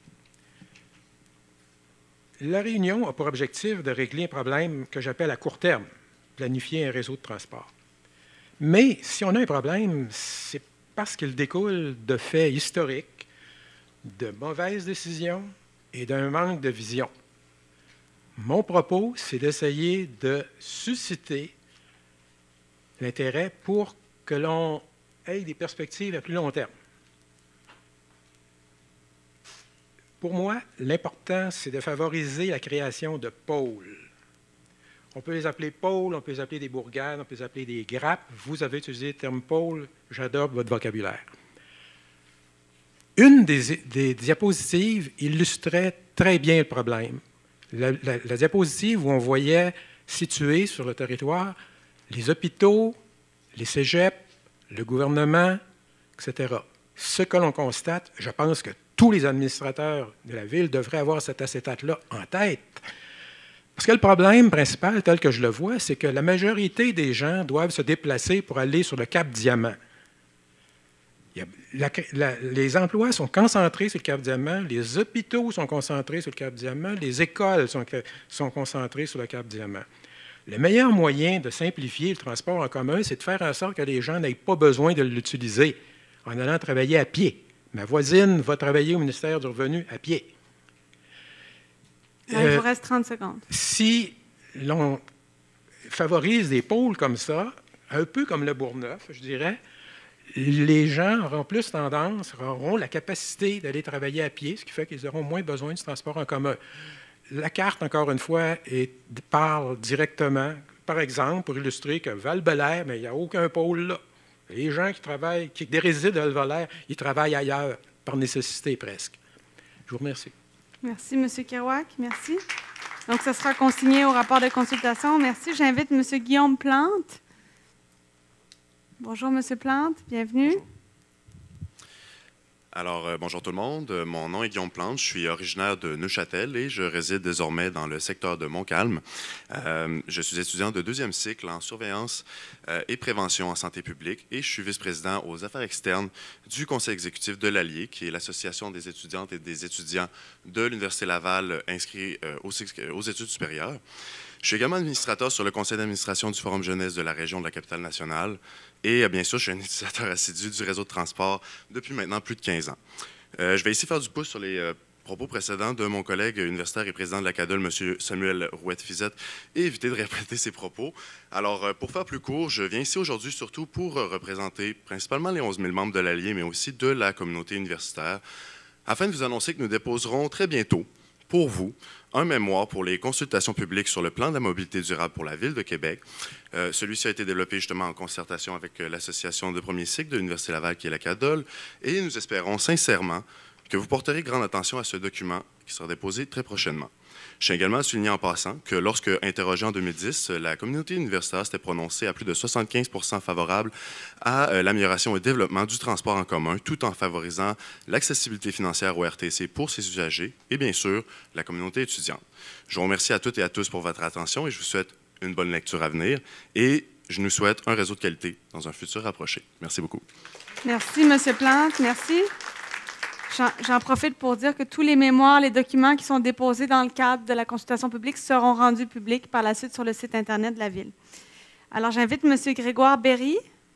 Speaker 7: La réunion a pour objectif de régler un problème que j'appelle à court terme, planifier un réseau de transport. Mais si on a un problème, c'est parce qu'il découle de faits historiques, de mauvaises décisions et d'un manque de vision. Mon propos, c'est d'essayer de susciter l'intérêt pour que l'on ait des perspectives à plus long terme. Pour moi, l'important, c'est de favoriser la création de pôles. On peut les appeler pôles, on peut les appeler des bourgades, on peut les appeler des grappes. Vous avez utilisé le terme pôle, j'adopte votre vocabulaire. Une des, des diapositives illustrait très bien le problème. La, la, la diapositive où on voyait situés sur le territoire les hôpitaux, les cégeps, le gouvernement, et cetera. Ce que l'on constate, je pense que tous les administrateurs de la ville devraient avoir cet acétate-là en tête. Parce que le problème principal, tel que je le vois, c'est que la majorité des gens doivent se déplacer pour aller sur le Cap Diamant. Il y a, la, la, les emplois sont concentrés sur le Cap Diamant, les hôpitaux sont concentrés sur le Cap Diamant, les écoles sont, sont concentrées sur le Cap Diamant. Le meilleur moyen de simplifier le transport en commun, c'est de faire en sorte que les gens n'aient pas besoin de l'utiliser en allant travailler à pied. Ma voisine va travailler au ministère du Revenu à pied.
Speaker 2: Là, il vous reste trente secondes.
Speaker 7: Si l'on favorise des pôles comme ça, un peu comme le Bourgneuf, je dirais, les gens auront plus tendance, auront la capacité d'aller travailler à pied, ce qui fait qu'ils auront moins besoin du transport en commun. La carte, encore une fois, est, parle directement, par exemple, pour illustrer que Val-Belair, mais il n'y a aucun pôle là. Les gens qui travaillent, qui résident à Val-Belair, ils travaillent ailleurs, par nécessité presque. Je vous remercie.
Speaker 2: Merci, M. Kirouac. Merci. Donc, ce sera consigné au rapport de consultation. Merci. J'invite M. Guillaume Plante. Bonjour, M. Plante. Bienvenue.
Speaker 23: Bonjour. Alors, euh, bonjour tout le monde. Mon nom est Guillaume Plante. Je suis originaire de Neuchâtel et je réside désormais dans le secteur de Montcalm. Euh, je suis étudiant de deuxième cycle en surveillance euh, et prévention en santé publique et je suis vice-président aux affaires externes du conseil exécutif de l'Allier, qui est l'association des étudiantes et des étudiants de l'Université Laval inscrits euh, aux, aux études supérieures. Je suis également administrateur sur le conseil d'administration du Forum jeunesse de la région de la Capitale-Nationale. Et bien sûr, je suis un utilisateur assidu du réseau de transport depuis maintenant plus de quinze ans. Euh, je vais ici faire du pouce sur les euh, propos précédents de mon collègue universitaire et président de la C A D O L, M. Samuel Rouette-Fizette, et éviter de répéter ses propos. Alors, pour faire plus court, je viens ici aujourd'hui surtout pour représenter principalement les onze mille membres de l'Allier, mais aussi de la communauté universitaire, afin de vous annoncer que nous déposerons très bientôt, pour vous, un mémoire pour les consultations publiques sur le plan de la mobilité durable pour la Ville de Québec. Euh, Celui-ci a été développé justement en concertation avec euh, l'association de premier cycle de l'Université Laval, qui est la C A D O L, et nous espérons sincèrement que vous porterez grande attention à ce document qui sera déposé très prochainement. Je tiens également à souligner en passant que lorsque, interrogé en deux mille dix, la communauté universitaire s'était prononcée à plus de soixante-quinze pour cent favorable à euh, l'amélioration et développement du transport en commun, tout en favorisant l'accessibilité financière au R T C pour ses usagers et bien sûr la communauté étudiante. Je vous remercie à toutes et à tous pour votre attention et je vous souhaite une bonne lecture à venir et je nous souhaite un réseau de qualité dans un futur rapproché. Merci beaucoup.
Speaker 2: Merci, M. Plante. Merci. J'en profite pour dire que tous les mémoires, les documents qui sont déposés dans le cadre de la consultation publique seront rendus publics par la suite sur le site Internet de la Ville. Alors, j'invite M. Grégoire Berry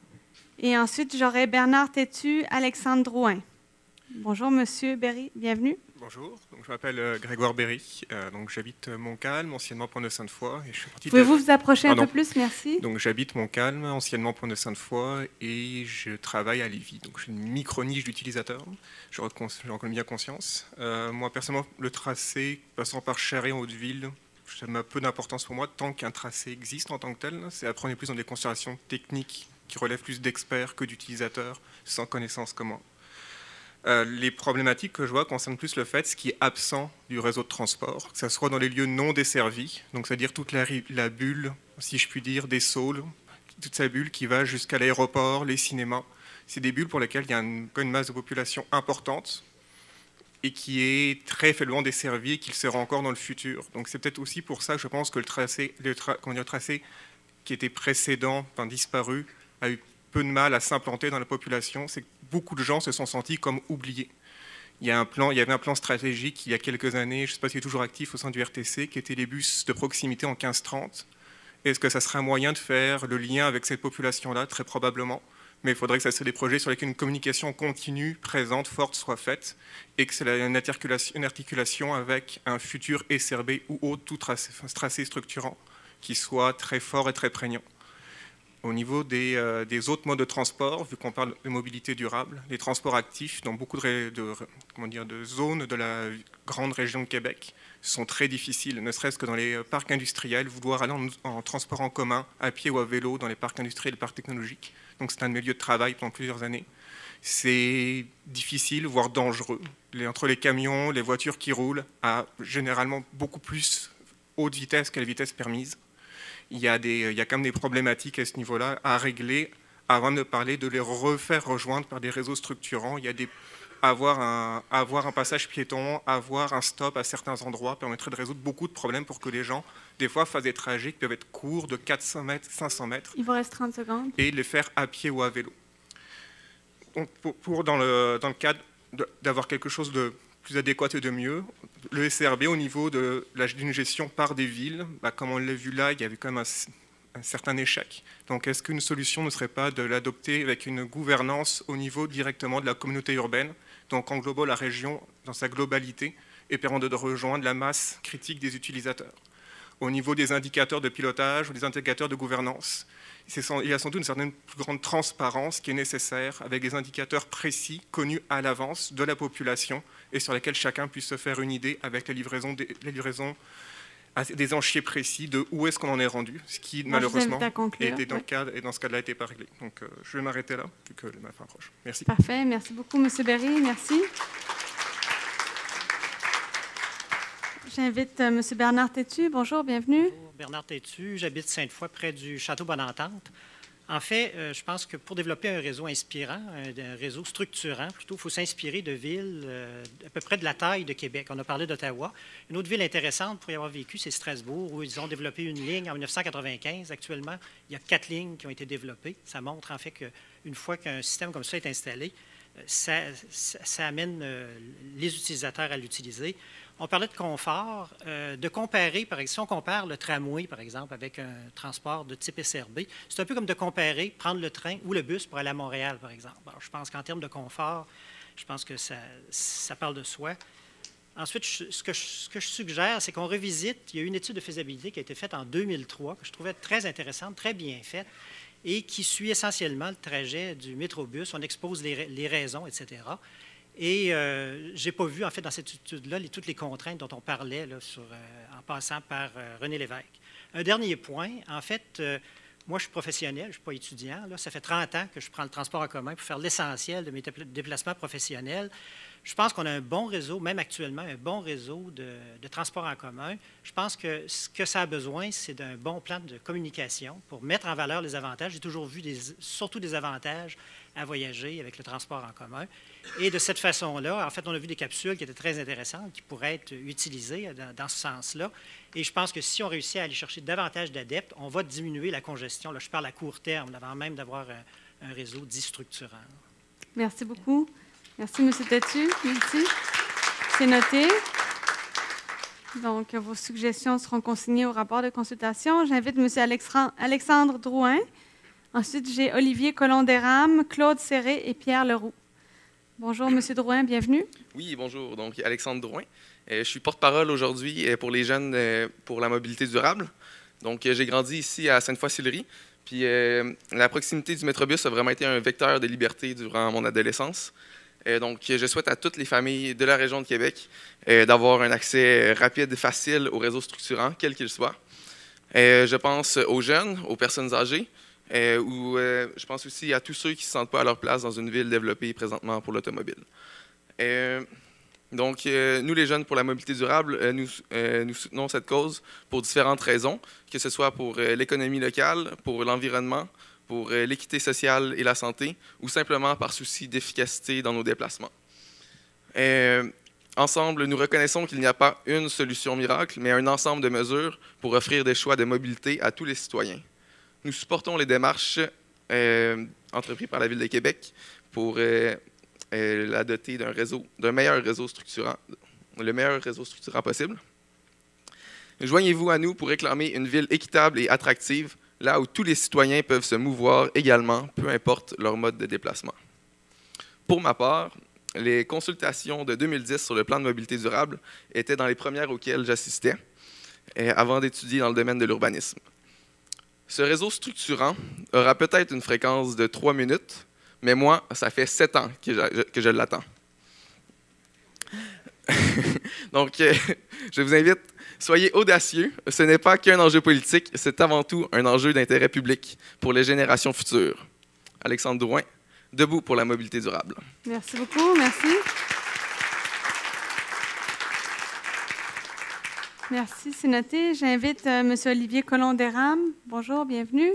Speaker 2: et ensuite, j'aurai Bernard Tétu, Alexandre Drouin. Bonjour, M. Berry, bienvenue.
Speaker 8: Bonjour, donc, je m'appelle euh, Grégoire Berry, euh, donc j'habite Montcalm, anciennement Pont-de-Sainte-Foy.
Speaker 2: Pouvez-vous vous approcher
Speaker 8: Pardon.
Speaker 2: un peu plus, merci.
Speaker 8: Donc j'habite Montcalm, anciennement Pont-de-Sainte-Foy, et je travaille à Lévis. Donc j'ai une micro-niche d'utilisateurs, j'en ai bien conscience. Euh, moi, personnellement, le tracé passant par Charest en Haute-Ville, ça n'a peu d'importance pour moi, tant qu'un tracé existe en tant que tel. C'est après, on est plus dans des considérations techniques qui relèvent plus d'experts que d'utilisateurs sans connaissance comme moi. Euh, les problématiques que je vois concernent plus le fait ce qui est absent du réseau de transport, que ce soit dans les lieux non desservis, donc c'est-à-dire toute la, la bulle, si je puis dire, des Saules, toute sa bulle qui va jusqu'à l'aéroport, les cinémas. C'est des bulles pour lesquelles il y a une, une masse de population importante et qui est très faiblement desservie et qui le sera encore dans le futur. Donc c'est peut-être aussi pour ça que je pense que le tracé, le, tra, comment dire, le tracé qui était précédent, enfin disparu, a eu peu de mal à s'implanter dans la population. C'est que beaucoup de gens se sont sentis comme oubliés. Il y, a un plan, il y avait un plan stratégique il y a quelques années, je ne sais pas s'il est toujours actif au sein du R T C, qui était les bus de proximité en quinze trente. Est-ce que ça serait un moyen de faire le lien avec cette population-là? Très probablement. Mais il faudrait que ça soit des projets sur lesquels une communication continue, présente, forte soit faite et que c'est une articulation, une articulation avec un futur S R B ou autre tout tracé, tracé structurant qui soit très fort et très prégnant. Au niveau des, euh, des autres modes de transport, vu qu'on parle de mobilité durable, les transports actifs dans beaucoup de, de, comment dire, de zones de la grande région de Québec sont très difficiles, ne serait-ce que dans les parcs industriels, vouloir aller en, en transport en commun, à pied ou à vélo, dans les parcs industriels et les parcs technologiques. Donc c'est un de mes lieux de travail pendant plusieurs années. C'est difficile, voire dangereux. Les, entre les camions, les voitures qui roulent à généralement beaucoup plus haute vitesse que la vitesse permise. Il y, a des, il y a quand même des problématiques à ce niveau-là à régler avant de parler de les refaire rejoindre par des réseaux structurants. Il y a des, avoir, un, avoir un passage piéton, avoir un stop à certains endroits permettrait de résoudre beaucoup de problèmes pour que les gens, des fois, fassent des trajets qui peuvent être courts de quatre cents mètres, cinq cents mètres.
Speaker 2: Il vous reste trente secondes.
Speaker 8: Et les faire à pied ou à vélo. Donc, pour, pour dans, le, dans le cadre d'avoir quelque chose de plus adéquat et de mieux, le S R B au niveau d'une gestion par des villes, bah, comme on l'a vu là, il y avait quand même un, un certain échec. Donc est-ce qu'une solution ne serait pas de l'adopter avec une gouvernance au niveau directement de la communauté urbaine, donc englobant la région dans sa globalité et permettant de rejoindre la masse critique des utilisateurs? Au niveau des indicateurs de pilotage ou des indicateurs de gouvernance, il y a sans doute une certaine plus grande transparence qui est nécessaire avec des indicateurs précis, connus à l'avance de la population et sur lesquels chacun puisse se faire une idée avec la livraison des, la livraison des enchiers précis de où est-ce qu'on en est rendu, ce qui
Speaker 2: Moi,
Speaker 8: malheureusement
Speaker 2: conclure,
Speaker 8: était dans,
Speaker 2: oui.
Speaker 8: le cadre, et dans ce cas-là n'était pas réglé. Donc euh, je vais m'arrêter là, vu que ma fin approche. Merci.
Speaker 2: Parfait, merci beaucoup M. Berry, merci. J'invite euh, M. Bernard Tétu. Bonjour, bienvenue.
Speaker 9: Bonjour, Bernard Tétu, j'habite Sainte-Foy, près du Château Bonne-Entente. En fait, euh, je pense que pour développer un réseau inspirant, un, un réseau structurant, plutôt, il faut s'inspirer de villes euh, à peu près de la taille de Québec. On a parlé d'Ottawa. Une autre ville intéressante pour y avoir vécu, c'est Strasbourg, où ils ont développé une ligne en mille neuf cent quatre-vingt-quinze. Actuellement, il y a quatre lignes qui ont été développées. Ça montre en fait qu'une fois qu'un système comme ça est installé, ça, ça, ça amène euh, les utilisateurs à l'utiliser. On parlait de confort, euh, de comparer, par exemple, si on compare le tramway, par exemple, avec un transport de type S R B, c'est un peu comme de comparer, prendre le train ou le bus pour aller à Montréal, par exemple. Alors, je pense qu'en termes de confort, je pense que ça, ça parle de soi. Ensuite, je, ce, que je, ce que je suggère, c'est qu'on revisite. Il y a une étude de faisabilité qui a été faite en deux mille trois, que je trouvais très intéressante, très bien faite, et qui suit essentiellement le trajet du métrobus. On expose les, les raisons, et cetera. Et euh, je n'ai pas vu, en fait, dans cette étude-là, les, toutes les contraintes dont on parlait là, sur, euh, en passant par euh, René Lévesque. Un dernier point, en fait, euh, moi, je suis professionnel, je ne suis pas étudiant. Là. Ça fait trente ans que je prends le transport en commun pour faire l'essentiel de mes déplacements professionnels. Je pense qu'on a un bon réseau, même actuellement, un bon réseau de, de transport en commun. Je pense que ce que ça a besoin, c'est d'un bon plan de communication pour mettre en valeur les avantages. J'ai toujours vu des, surtout des avantages à voyager avec le transport en commun. Et de cette façon-là, en fait, on a vu des capsules qui étaient très intéressantes, qui pourraient être utilisées dans, dans ce sens-là. Et je pense que si on réussit à aller chercher davantage d'adeptes, on va diminuer la congestion. Là, je parle à court terme, avant même d'avoir un, un réseau dit structurant.
Speaker 2: Merci beaucoup. Merci, M. Têtu. Merci. C'est noté. Donc, vos suggestions seront consignées au rapport de consultation. J'invite M. Alexandre Drouin. Ensuite, j'ai Olivier Colomb-Desrames, Claude Serré et Pierre Leroux. Bonjour, M. Drouin, bienvenue.
Speaker 10: Oui, bonjour. Donc, Alexandre Drouin. Euh, je suis porte-parole aujourd'hui pour les jeunes euh, pour la mobilité durable. Donc, euh, j'ai grandi ici à Sainte-Foy-Sillery. Puis, euh, la proximité du métrobus a vraiment été un vecteur de liberté durant mon adolescence. Euh, donc, je souhaite à toutes les familles de la région de Québec euh, d'avoir un accès rapide et facile au réseau structurant, quel qu'il soit. Euh, je pense aux jeunes, aux personnes âgées, euh, ou euh, je pense aussi à tous ceux qui ne se sentent pas à leur place dans une ville développée présentement pour l'automobile. Euh, donc, euh, nous, les jeunes pour la mobilité durable, euh, nous, euh, nous soutenons cette cause pour différentes raisons, que ce soit pour euh, l'économie locale, pour l'environnement, pour euh, l'équité sociale et la santé, ou simplement par souci d'efficacité dans nos déplacements. Euh, ensemble, nous reconnaissons qu'il n'y a pas une solution miracle, mais un ensemble de mesures pour offrir des choix de mobilité à tous les citoyens. Nous supportons les démarches euh, entreprises par la Ville de Québec pour euh, euh, la doter d'un réseau, d'un meilleur réseau structurant, le meilleur réseau structurant possible. Joignez-vous à nous pour réclamer une ville équitable et attractive, là où tous les citoyens peuvent se mouvoir également, peu importe leur mode de déplacement. Pour ma part, les consultations de deux mille dix sur le plan de mobilité durable étaient dans les premières auxquelles j'assistais, avant d'étudier dans le domaine de l'urbanisme. Ce réseau structurant aura peut-être une fréquence de trois minutes, mais moi, ça fait sept ans que je, que je l'attends. Donc, euh, je vous invite, soyez audacieux. Ce n'est pas qu'un enjeu politique, c'est avant tout un enjeu d'intérêt public pour les générations futures. Alexandre Drouin, debout pour la mobilité durable.
Speaker 2: Merci beaucoup, merci. Merci, c'est noté. J'invite euh, M. Olivier Colomb-Desrames. Bonjour, bienvenue.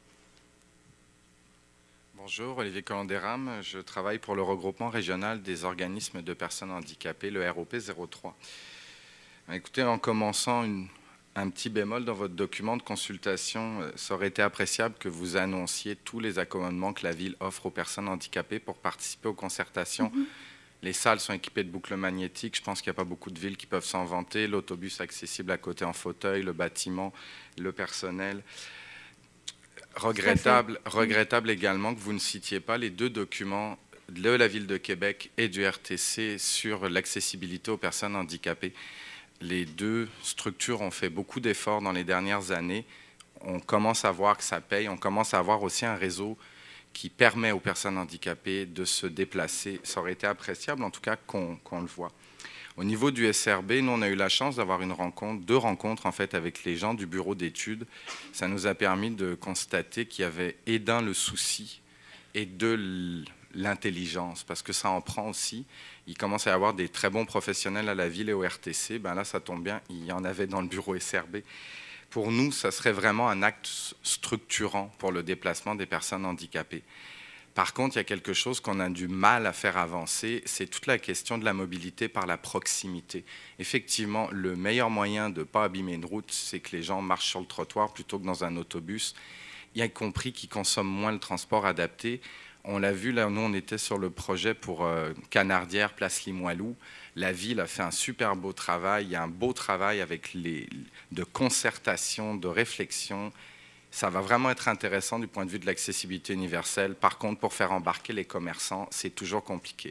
Speaker 11: Bonjour, Olivier Colomb-Desrames. Je travaille pour le regroupement régional des organismes de personnes handicapées, le R O P zéro trois. Écoutez, en commençant une, un petit bémol dans votre document de consultation, ça aurait été appréciable que vous annonciez tous les accommodements que la Ville offre aux personnes handicapées pour participer aux concertations. Mm-hmm. Les salles sont équipées de boucles magnétiques. Je pense qu'il n'y a pas beaucoup de villes qui peuvent s'en vanter. L'autobus accessible à côté en fauteuil, le bâtiment, le personnel. Regrettable, regrettable également que vous ne citiez pas les deux documents de la Ville de Québec et du R T C sur l'accessibilité aux personnes handicapées. Les deux structures ont fait beaucoup d'efforts dans les dernières années. On commence à voir que ça paye. On commence à avoir aussi un réseau qui permet aux personnes handicapées de se déplacer. Ça aurait été appréciable, en tout cas, qu'on qu'on le voit. Au niveau du S R B, nous, on a eu la chance d'avoir une rencontre, deux rencontres, en fait, avec les gens du bureau d'études. Ça nous a permis de constater qu'il y avait et d'un le souci et de l'intelligence, parce que ça en prend aussi. Il commence à y avoir des très bons professionnels à la Ville et au R T C. Ben là, ça tombe bien, il y en avait dans le bureau S R B. Pour nous, ça serait vraiment un acte structurant pour le déplacement des personnes handicapées. Par contre, il y a quelque chose qu'on a du mal à faire avancer, c'est toute la question de la mobilité par la proximité. Effectivement, le meilleur moyen de ne pas abîmer une route, c'est que les gens marchent sur le trottoir plutôt que dans un autobus, y compris qu'ils consomment moins le transport adapté. On l'a vu, là, nous, on était sur le projet pour euh, Canardière, Place Limoilou. La Ville a fait un super beau travail. Il y a un beau travail avec les, de concertation, de réflexion. Ça va vraiment être intéressant du point de vue de l'accessibilité universelle. Par contre, pour faire embarquer les commerçants, c'est toujours compliqué.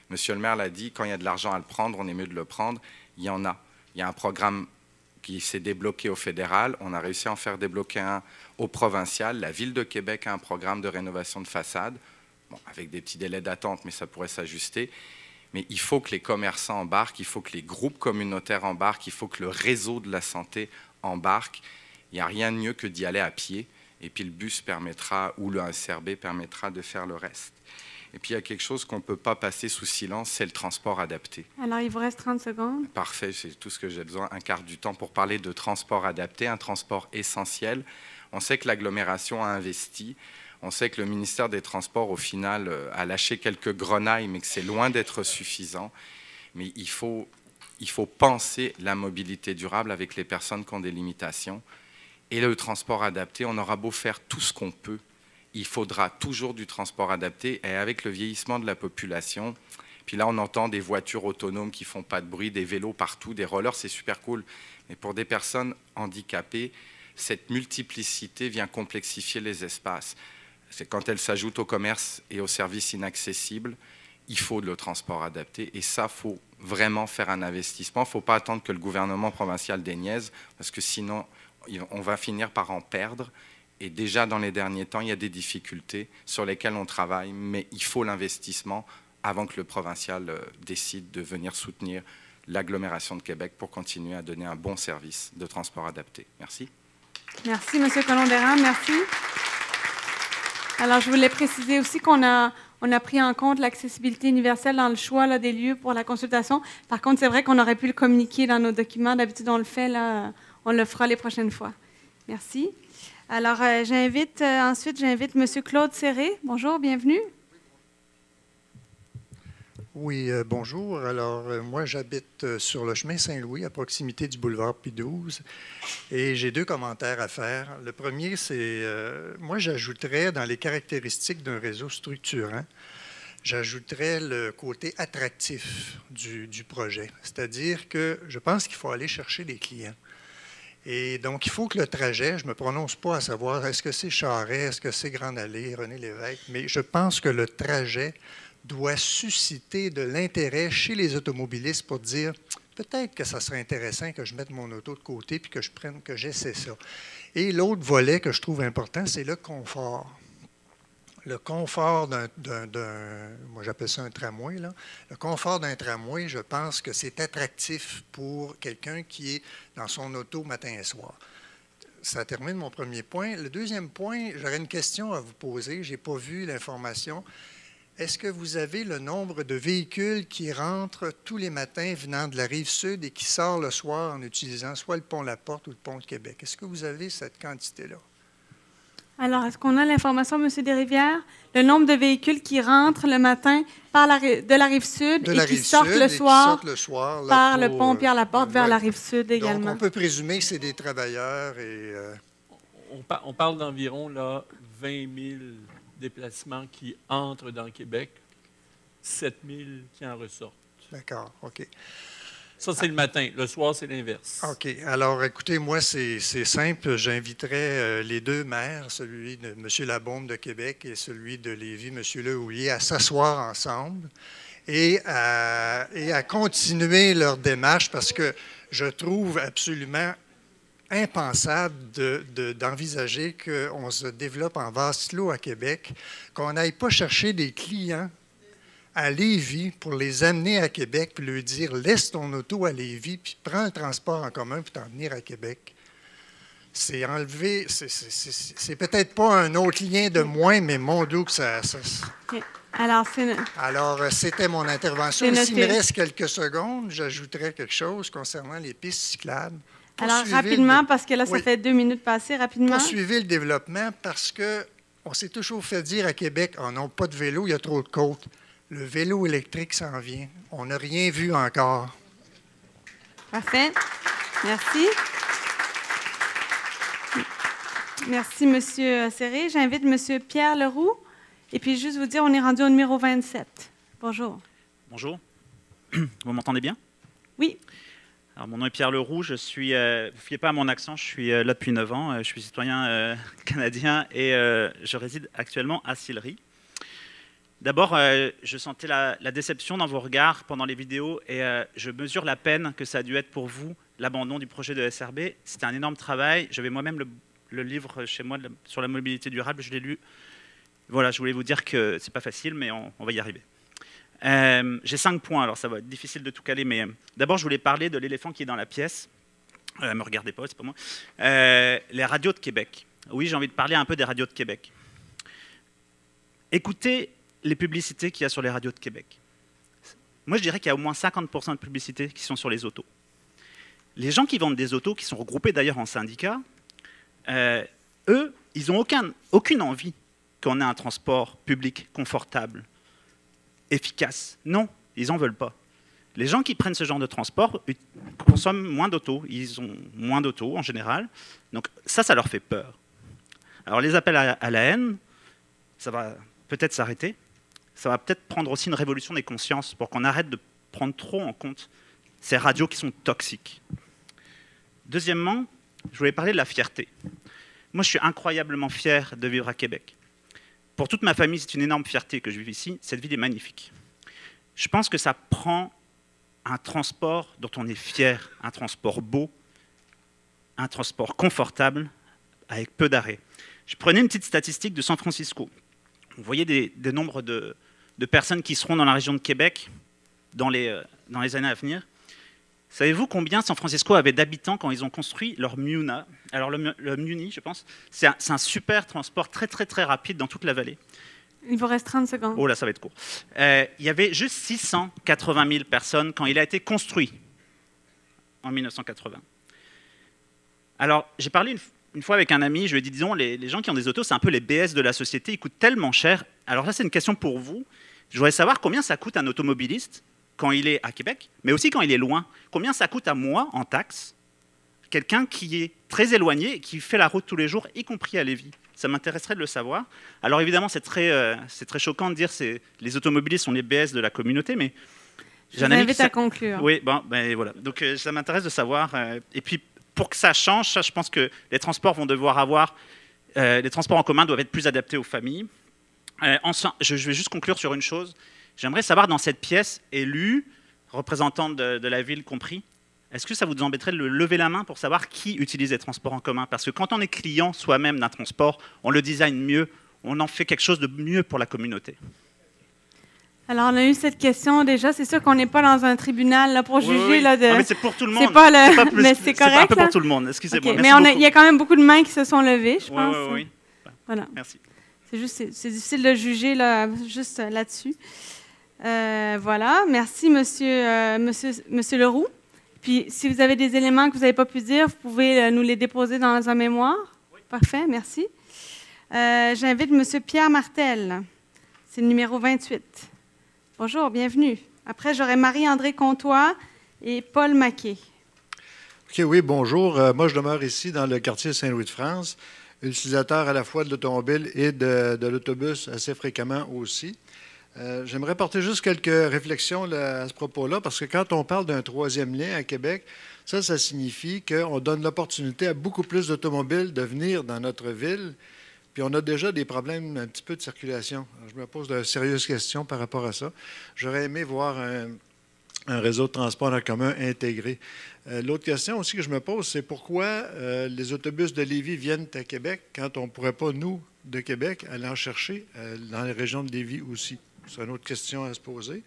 Speaker 11: Monsieur le maire l'a dit, quand il y a de l'argent à le prendre, on est mieux de le prendre. Il y en a. Il y a un programme qui s'est débloqué au fédéral. On a réussi à en faire débloquer un au provincial. La Ville de Québec a un programme de rénovation de façade, bon, avec des petits délais d'attente, mais ça pourrait s'ajuster. Mais il faut que les commerçants embarquent, il faut que les groupes communautaires embarquent, il faut que le réseau de la santé embarque. Il n'y a rien de mieux que d'y aller à pied. Et puis le bus permettra, ou le S R B permettra de faire le reste. Et puis il y a quelque chose qu'on ne peut pas passer sous silence, c'est le transport adapté.
Speaker 2: Alors, il vous reste trente secondes.
Speaker 11: Parfait, c'est tout ce que j'ai besoin, un quart du temps pour parler de transport adapté, un transport essentiel. On sait que l'agglomération a investi, on sait que le ministère des Transports, au final, a lâché quelques grenailles, mais que c'est loin d'être suffisant. Mais il faut, il faut penser la mobilité durable avec les personnes qui ont des limitations. Et le transport adapté, on aura beau faire tout ce qu'on peut, il faudra toujours du transport adapté. Et avec le vieillissement de la population, puis là on entend des voitures autonomes qui ne font pas de bruit, des vélos partout, des rollers, c'est super cool. Mais pour des personnes handicapées, cette multiplicité vient complexifier les espaces. C'est quand elle s'ajoute au commerce et aux services inaccessibles, il faut le transport adapté. Et ça, il faut vraiment faire un investissement. Il ne faut pas attendre que le gouvernement provincial déniaise, parce que sinon, on va finir par en perdre. Et déjà, dans les derniers temps, il y a des difficultés sur lesquelles on travaille, mais il faut l'investissement avant que le provincial décide de venir soutenir l'agglomération de Québec pour continuer à donner un bon service de transport adapté. Merci.
Speaker 2: Merci, M. Colomb-Béran. Merci. Alors, je voulais préciser aussi qu'on a, on a pris en compte l'accessibilité universelle dans le choix là, des lieux pour la consultation. Par contre, c'est vrai qu'on aurait pu le communiquer dans nos documents. D'habitude, on le fait. Là, on le fera les prochaines fois. Merci. Alors, euh, j'invite, euh, ensuite, j'invite M. Claude Serré. Bonjour, bienvenue.
Speaker 12: Oui, euh, bonjour. Alors, euh, moi, j'habite euh, sur le chemin Saint-Louis, à proximité du boulevard Pie douze, et j'ai deux commentaires à faire. Le premier, c'est, euh, moi, j'ajouterais dans les caractéristiques d'un réseau structurant, j'ajouterais le côté attractif du, du projet. C'est-à-dire que je pense qu'il faut aller chercher les clients. Et donc, il faut que le trajet, je ne me prononce pas à savoir est-ce que c'est Charest, est-ce que c'est Grande Allée, René Lévesque, mais je pense que le trajet doit susciter de l'intérêt chez les automobilistes pour dire peut-être que ça serait intéressant que je mette mon auto de côté puis que je prenne, que j'essaie ça. Et l'autre volet que je trouve important, c'est le confort. Le confort d'un, d'un, d'un moi j'appelle ça un tramway, là. Le confort d'un tramway, je pense que c'est attractif pour quelqu'un qui est dans son auto matin et soir. Ça termine mon premier point. Le deuxième point, j'aurais une question à vous poser. Je n'ai pas vu l'information. Est-ce que vous avez le nombre de véhicules qui rentrent tous les matins venant de la Rive-Sud et qui sortent le soir en utilisant soit le pont La Porte ou le pont de Québec? Est-ce que vous avez cette quantité-là?
Speaker 2: Alors, est-ce qu'on a l'information, M. Desrivières? Le nombre de véhicules qui rentrent le matin par la, de la Rive-Sud et, qui sortent le soir,
Speaker 12: le soir là,
Speaker 2: par
Speaker 12: pour,
Speaker 2: le pont Pierre-Laporte euh, vers
Speaker 12: ouais.
Speaker 2: la Rive-Sud également?
Speaker 12: Donc, on peut présumer que c'est des travailleurs et... Euh...
Speaker 3: On, par, on parle d'environ là, vingt mille déplacements qui entrent dans Québec, sept mille qui en ressortent.
Speaker 12: D'accord, OK.
Speaker 3: Ça, c'est le matin. Le soir, c'est l'inverse.
Speaker 12: OK. Alors, écoutez, moi, c'est, c'est simple. J'inviterais euh, les deux maires, celui de M. Labaume de Québec et celui de Lévis, M. Lehouillier, à s'asseoir ensemble et à, et à continuer leur démarche parce que je trouve absolument impensable de, de, d'envisager qu'on se développe en vase clos à Québec, qu'on n'aille pas chercher des clients à Lévis pour les amener à Québec puis leur dire « laisse ton auto à Lévis puis prends le transport en commun pour t'en venir à Québec ». C'est enlever, c'est, c'est, c'est, c'est peut-être pas un autre lien de moins, mais mon Dieu que ça... ça
Speaker 2: okay. Alors, c'est...
Speaker 12: Alors, c'était mon intervention. S'il me reste quelques secondes, j'ajouterais quelque chose concernant les pistes cyclables.
Speaker 2: Alors, rapidement,
Speaker 12: le...
Speaker 2: parce que là, ça
Speaker 12: oui.
Speaker 2: fait deux minutes passées, rapidement.
Speaker 12: Poursuivez le développement parce qu'on s'est toujours fait dire à Québec, oh non, pas de vélo, il y a trop de côtes. Le vélo électrique s'en vient. On n'a rien vu encore.
Speaker 2: Parfait. Merci. Merci, M. Serré. J'invite M. Pierre Leroux. Et puis, juste vous dire, on est rendu au numéro vingt-sept. Bonjour.
Speaker 13: Bonjour. Vous m'entendez bien?
Speaker 2: Oui.
Speaker 13: Alors, mon nom est Pierre Leroux. Je suis, euh, vous ne fiez pas à mon accent, je suis euh, là depuis neuf ans. Euh, je suis citoyen euh, canadien et euh, je réside actuellement à Sillery. D'abord, euh, je sentais la, la déception dans vos regards pendant les vidéos et euh, je mesure la peine que ça a dû être pour vous, l'abandon du projet de S R B. C'était un énorme travail. J'avais moi-même le, le livre chez moi de la, sur la mobilité durable, je l'ai lu. Voilà, je voulais vous dire que c'est pas facile, mais on, on va y arriver. Euh, J'ai cinq points, alors ça va être difficile de tout caler, mais euh, d'abord, je voulais parler de l'éléphant qui est dans la pièce. Euh, me regardez pas, c'est pas moi. Euh, les radios de Québec. Oui, j'ai envie de parler un peu des radios de Québec. Écoutez les publicités qu'il y a sur les radios de Québec. Moi, je dirais qu'il y a au moins cinquante pour cent de publicités qui sont sur les autos. Les gens qui vendent des autos, qui sont regroupés d'ailleurs en syndicats, euh, eux, ils n'ont aucun, aucune envie qu'on ait un transport public confortable, efficace. Non, ils n'en veulent pas. Les gens qui prennent ce genre de transport consomment moins d'autos. Ils ont moins d'autos en général. Donc ça, ça leur fait peur. Alors les appels à, à la haine, ça va peut-être s'arrêter. Ça va peut-être prendre aussi une révolution des consciences pour qu'on arrête de prendre trop en compte ces radios qui sont toxiques. Deuxièmement, je voulais parler de la fierté. Moi, je suis incroyablement fier de vivre à Québec. Pour toute ma famille, c'est une énorme fierté que je vive ici. Cette ville est magnifique. Je pense que ça prend un transport dont on est fier, un transport beau, un transport confortable, avec peu d'arrêts. Je prenais une petite statistique de San Francisco. Vous voyez des, des nombres de, de personnes qui seront dans la région de Québec dans les, euh, dans les années à venir. Savez-vous combien San Francisco avait d'habitants quand ils ont construit leur MUNA? Alors le, le Muni, je pense, c'est un, un super transport très très très rapide dans toute la vallée.
Speaker 2: Il vous reste trente secondes.
Speaker 13: Oh là, ça va être court. Euh, il y avait juste six cent quatre-vingt mille personnes quand il a été construit en mille neuf cent quatre-vingts. Alors, j'ai parlé une, une fois avec un ami, je lui ai dit, disons, les, les gens qui ont des autos, c'est un peu les B S de la société, ils coûtent tellement cher. Alors là, c'est une question pour vous. Je voudrais savoir combien ça coûte un automobiliste quand il est à Québec, mais aussi quand il est loin. Combien ça coûte à moi, en taxes, quelqu'un qui est très éloigné et qui fait la route tous les jours, y compris à Lévis? Ça m'intéresserait de le savoir. Alors évidemment, c'est très, euh, c'est très choquant de dire que les automobilistes sont les B S de la communauté, mais...
Speaker 2: Je vous invite à conclure.
Speaker 13: Oui, bon, ben voilà. Donc euh, ça m'intéresse de savoir. Euh, et puis, pour que ça change, ça, je pense que les transports vont devoir avoir... Euh, les transports en commun doivent être plus adaptés aux familles. Euh, enfin, je, je vais juste conclure sur une chose. J'aimerais savoir, dans cette pièce, élus, représentants de, de la ville compris, est-ce que ça vous embêterait de le lever la main pour savoir qui utilise les transports en commun? Parce que quand on est client soi-même d'un transport, on le design mieux, on en fait quelque chose de mieux pour la communauté.
Speaker 2: Alors, on a eu cette question déjà. C'est sûr qu'on n'est pas dans un tribunal là, pour
Speaker 13: oui,
Speaker 2: juger.
Speaker 13: Oui.
Speaker 2: Là, de...
Speaker 13: Non, mais c'est pour tout le monde.
Speaker 2: C'est pas le...
Speaker 13: pas plus...
Speaker 2: mais c'est correct.
Speaker 13: C'est un peu
Speaker 2: là?
Speaker 13: pour tout le monde. Excusez-moi.
Speaker 2: Okay. Mais on a... il y a quand même beaucoup de mains qui se sont levées, je
Speaker 13: oui,
Speaker 2: pense.
Speaker 13: Oui, oui.
Speaker 2: Voilà.
Speaker 13: Merci.
Speaker 2: C'est juste, c'est, c'est difficile de juger là, juste là-dessus. Euh, voilà. Merci, monsieur, euh, monsieur, monsieur Leroux. Puis, si vous avez des éléments que vous n'avez pas pu dire, vous pouvez euh, nous les déposer dans un mémoire. Oui. Parfait, merci. Euh, j'invite monsieur Pierre Martel. C'est le numéro vingt-huit. Bonjour, bienvenue. Après, j'aurai Marie-André Comtois et Paul Maquet.
Speaker 12: OK, oui, bonjour. Euh, moi, je demeure ici dans le quartier Saint-Louis-de-France, utilisateur à la fois de l'automobile et de, de l'autobus assez fréquemment aussi. Euh, j'aimerais porter juste quelques réflexions là, à ce propos-là, parce que quand on parle d'un troisième lien à Québec, ça, ça signifie qu'on donne l'opportunité à beaucoup plus d'automobiles de venir dans notre ville, puis on a déjà des problèmes un petit peu de circulation. Alors, je me pose de sérieuses questions par rapport à ça. J'aurais aimé voir un, un réseau de transport en commun intégré. Euh, l'autre question aussi que je me pose, c'est pourquoi euh, les autobus de Lévis viennent à Québec quand on ne pourrait pas, nous, de Québec, aller en chercher euh, dans les régions de Lévis aussi? C'est une autre question à se poser.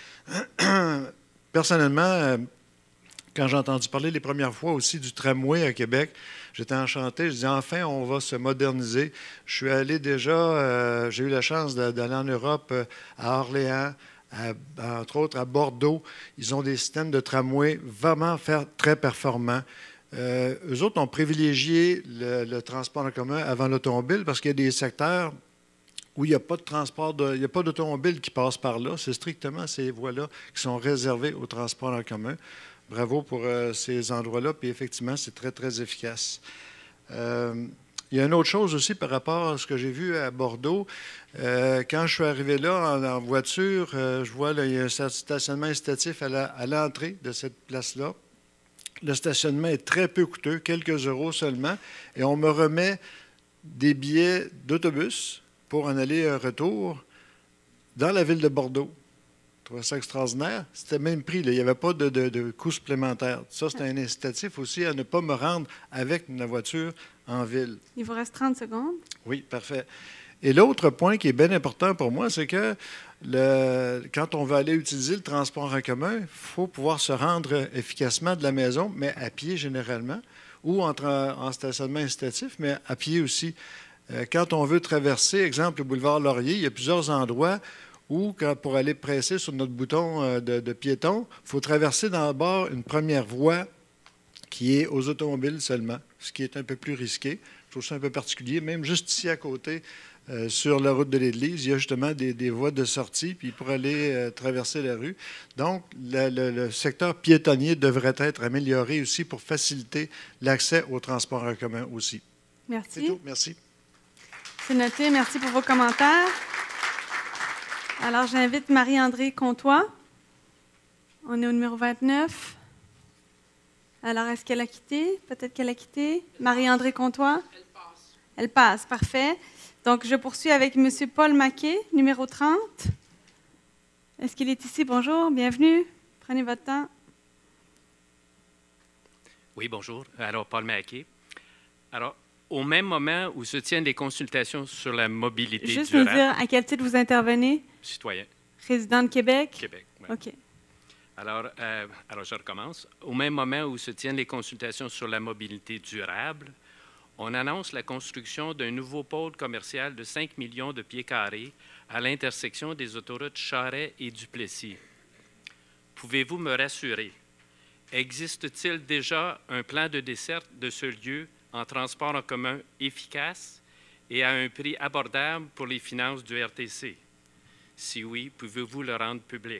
Speaker 12: Personnellement, euh, quand j'ai entendu parler les premières fois aussi du tramway à Québec, j'étais enchanté. Je dis enfin, on va se moderniser. Je suis allé déjà, euh, j'ai eu la chance d'aller en Europe, euh, à Orléans, à, entre autres à Bordeaux. Ils ont des systèmes de tramway vraiment faire, très performants. Euh, eux autres ont privilégié le, le transport en commun avant l'automobile parce qu'il y a des secteurs où il n'y a pas de transport, de, il n'y a pas d'automobile qui passe par là. C'est strictement ces voies-là qui sont réservées au transport en commun. Bravo pour euh, ces endroits-là. Puis effectivement, c'est très, très efficace. Euh, il y a une autre chose aussi par rapport à ce que j'ai vu à Bordeaux. Euh, quand je suis arrivé là en, en voiture, euh, je vois qu'il y a un stationnement incitatif à, la, à l'entrée de cette place-là. Le stationnement est très peu coûteux, quelques euros seulement. Et on me remet des billets d'autobus pour en aller un retour
Speaker 14: dans la ville de Bordeaux. Je trouvais ça extraordinaire. C'était le même prix. Là. Il n'y avait pas de, de, de coûts supplémentaires. Ça, c'est un incitatif aussi à ne pas me rendre avec ma voiture en ville.
Speaker 2: Il vous reste trente secondes.
Speaker 14: Oui, parfait. Et l'autre point qui est bien important pour moi, c'est que le, quand on veut aller utiliser le transport en commun, il faut pouvoir se rendre efficacement de la maison, mais à pied généralement, ou en, en stationnement incitatif, mais à pied aussi. Euh, quand on veut traverser, exemple, le boulevard Laurier, il y a plusieurs endroits où, quand, pour aller presser sur notre bouton euh, de, de piéton, il faut traverser d'abord une première voie qui est aux automobiles seulement, ce qui est un peu plus risqué. Je trouve ça un peu particulier. Même juste ici à côté, euh, sur la route de l'Église, il y a justement des, des voies de sortie puis pour aller euh, traverser la rue. Donc, le, le, le secteur piétonnier devrait être amélioré aussi pour faciliter l'accès au transport en commun aussi.
Speaker 2: Merci.
Speaker 14: C'est tout. Merci.
Speaker 2: C'est noté. Merci pour vos commentaires. Alors, j'invite Marie-André Comtois. On est au numéro vingt-neuf. Alors, est-ce qu'elle a quitté? Peut-être qu'elle a quitté. Marie-André Comtois? Elle passe. Elle passe, parfait. Donc, je poursuis avec M. Paul Maquet, numéro trente. Est-ce qu'il est ici? Bonjour, bienvenue. Prenez votre temps.
Speaker 15: Oui, bonjour. Alors, Paul Maquet. Alors, au même moment où se tiennent les consultations sur la mobilité
Speaker 2: Juste
Speaker 15: durable...
Speaker 2: nous dire à quel titre vous intervenez?
Speaker 15: Citoyen.
Speaker 2: Résident de Québec?
Speaker 15: Québec, oui.
Speaker 2: OK.
Speaker 15: Alors, euh, alors, je recommence. Au même moment où se tiennent les consultations sur la mobilité durable, on annonce la construction d'un nouveau pôle commercial de cinq millions de pieds carrés à l'intersection des autoroutes Charest et Duplessis. Pouvez-vous me rassurer? Existe-t-il déjà un plan de desserte de ce lieu en transport en commun efficace et à un prix abordable pour les finances du R T C? Si oui, pouvez-vous le rendre public?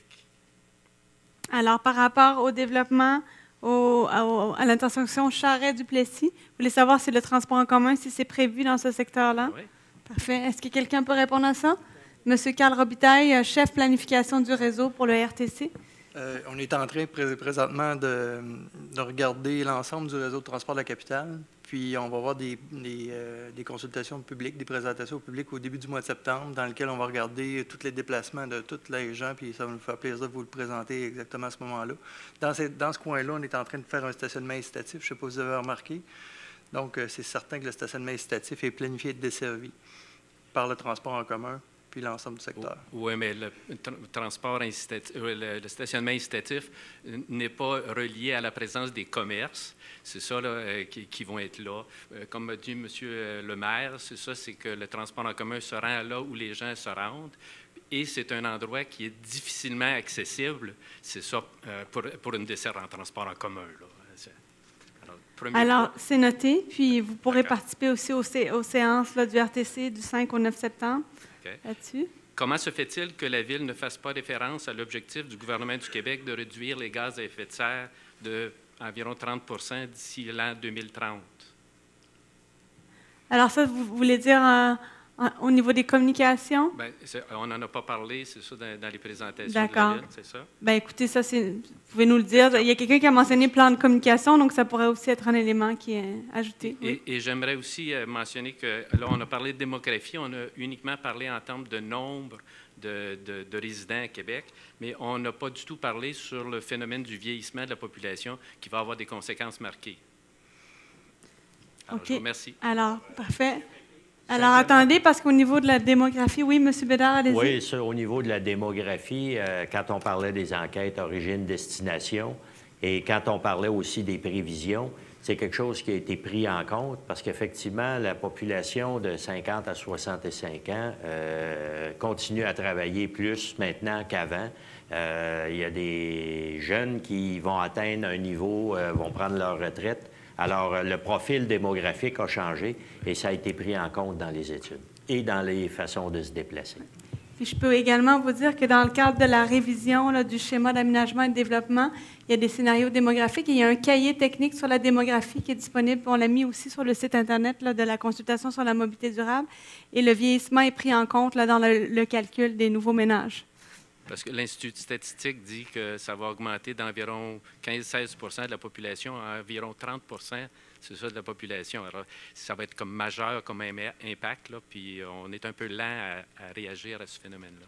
Speaker 2: Alors, par rapport au développement au, à, à l'intersection Charest-Duplessis, vous voulez savoir si le transport en commun, si c'est prévu dans ce secteur-là?
Speaker 15: Oui.
Speaker 2: Parfait. Est-ce que quelqu'un peut répondre à ça? Monsieur Carl Robitaille, chef planification du réseau pour le R T C.
Speaker 16: Euh, on est en train pré présentement de, de regarder l'ensemble du réseau de transport de la capitale. Puis on va avoir des, des, euh, des consultations publiques, des présentations au public au début du mois de septembre, dans lesquelles on va regarder tous les déplacements de tous les gens, puis ça va nous faire plaisir de vous le présenter exactement à ce moment-là. Dans, dans ce coin-là, on est en train de faire un stationnement incitatif, je ne sais pas si vous avez remarqué. Donc, euh, c'est certain que le stationnement incitatif est planifié et desservi par le transport en commun, puis l'ensemble du secteur.
Speaker 15: Oui, mais le tra transport incitatif, le, le stationnement incitatif n'est pas relié à la présence des commerces. C'est ça là, euh, qui, qui vont être là. Euh, comme a dit M. le maire, c'est ça, c'est que le transport en commun se rend là où les gens se rendent. Et c'est un endroit qui est difficilement accessible. C'est ça euh, pour, pour une desserte en transport en commun. Là.
Speaker 2: Alors, c'est noté. Puis, vous pourrez participer aussi aux, sé aux séances là, du R T C du cinq au neuf septembre.
Speaker 15: Okay.
Speaker 2: Là-dessus.
Speaker 15: Comment se fait-il que la Ville ne fasse pas référence à l'objectif du gouvernement du Québec de réduire les gaz à effet de serre d'environ trente pour cent d'ici l'an deux mille trente?
Speaker 2: Alors, ça, vous voulez dire euh, au niveau des communications?
Speaker 15: Bien, on n'en a pas parlé, c'est ça, dans, dans les présentations de
Speaker 2: D'accord.
Speaker 15: la Ville, c'est ça?
Speaker 2: Bien, écoutez, ça, vous pouvez nous le dire. Il y a quelqu'un qui a mentionné plan de communication, donc ça pourrait aussi être un élément qui est ajouté.
Speaker 15: Et,
Speaker 2: oui.
Speaker 15: et j'aimerais aussi euh, mentionner que, là, on a parlé de démographie, on a uniquement parlé en termes de nombre de, de, de résidents à Québec, mais on n'a pas du tout parlé sur le phénomène du vieillissement de la population qui va avoir des conséquences marquées. Alors,
Speaker 2: OK.
Speaker 15: je vous remercie.
Speaker 2: Alors, parfait. Alors, attendez, parce qu'au niveau de la démographie, oui, M. Bédard, allez-y.
Speaker 4: Oui, ça, au niveau de la démographie, euh, quand on parlait des enquêtes origine-destination et quand on parlait aussi des prévisions, c'est quelque chose qui a été pris en compte parce qu'effectivement, la population de cinquante à soixante-cinq ans euh, continue à travailler plus maintenant qu'avant. Euh, il y a des jeunes qui vont atteindre un niveau, euh, vont prendre leur retraite. Alors, le profil démographique a changé et ça a été pris en compte dans les études et dans les façons de se déplacer.
Speaker 2: Puis je peux également vous dire que dans le cadre de la révision là, du schéma d'aménagement et de développement, il y a des scénarios démographiques et il y a un cahier technique sur la démographie qui est disponible. On l'a mis aussi sur le site Internet là, de la consultation sur la mobilité durable. Et le vieillissement est pris en compte là, dans le, le calcul des nouveaux ménages.
Speaker 15: Parce que l'Institut de statistique dit que ça va augmenter d'environ quinze à seize pour cent de la population à environ trente pour cent, c'est ça, de la population. Alors, ça va être comme majeur comme impact, là, puis on est un peu lent à, à réagir à ce phénomène-là.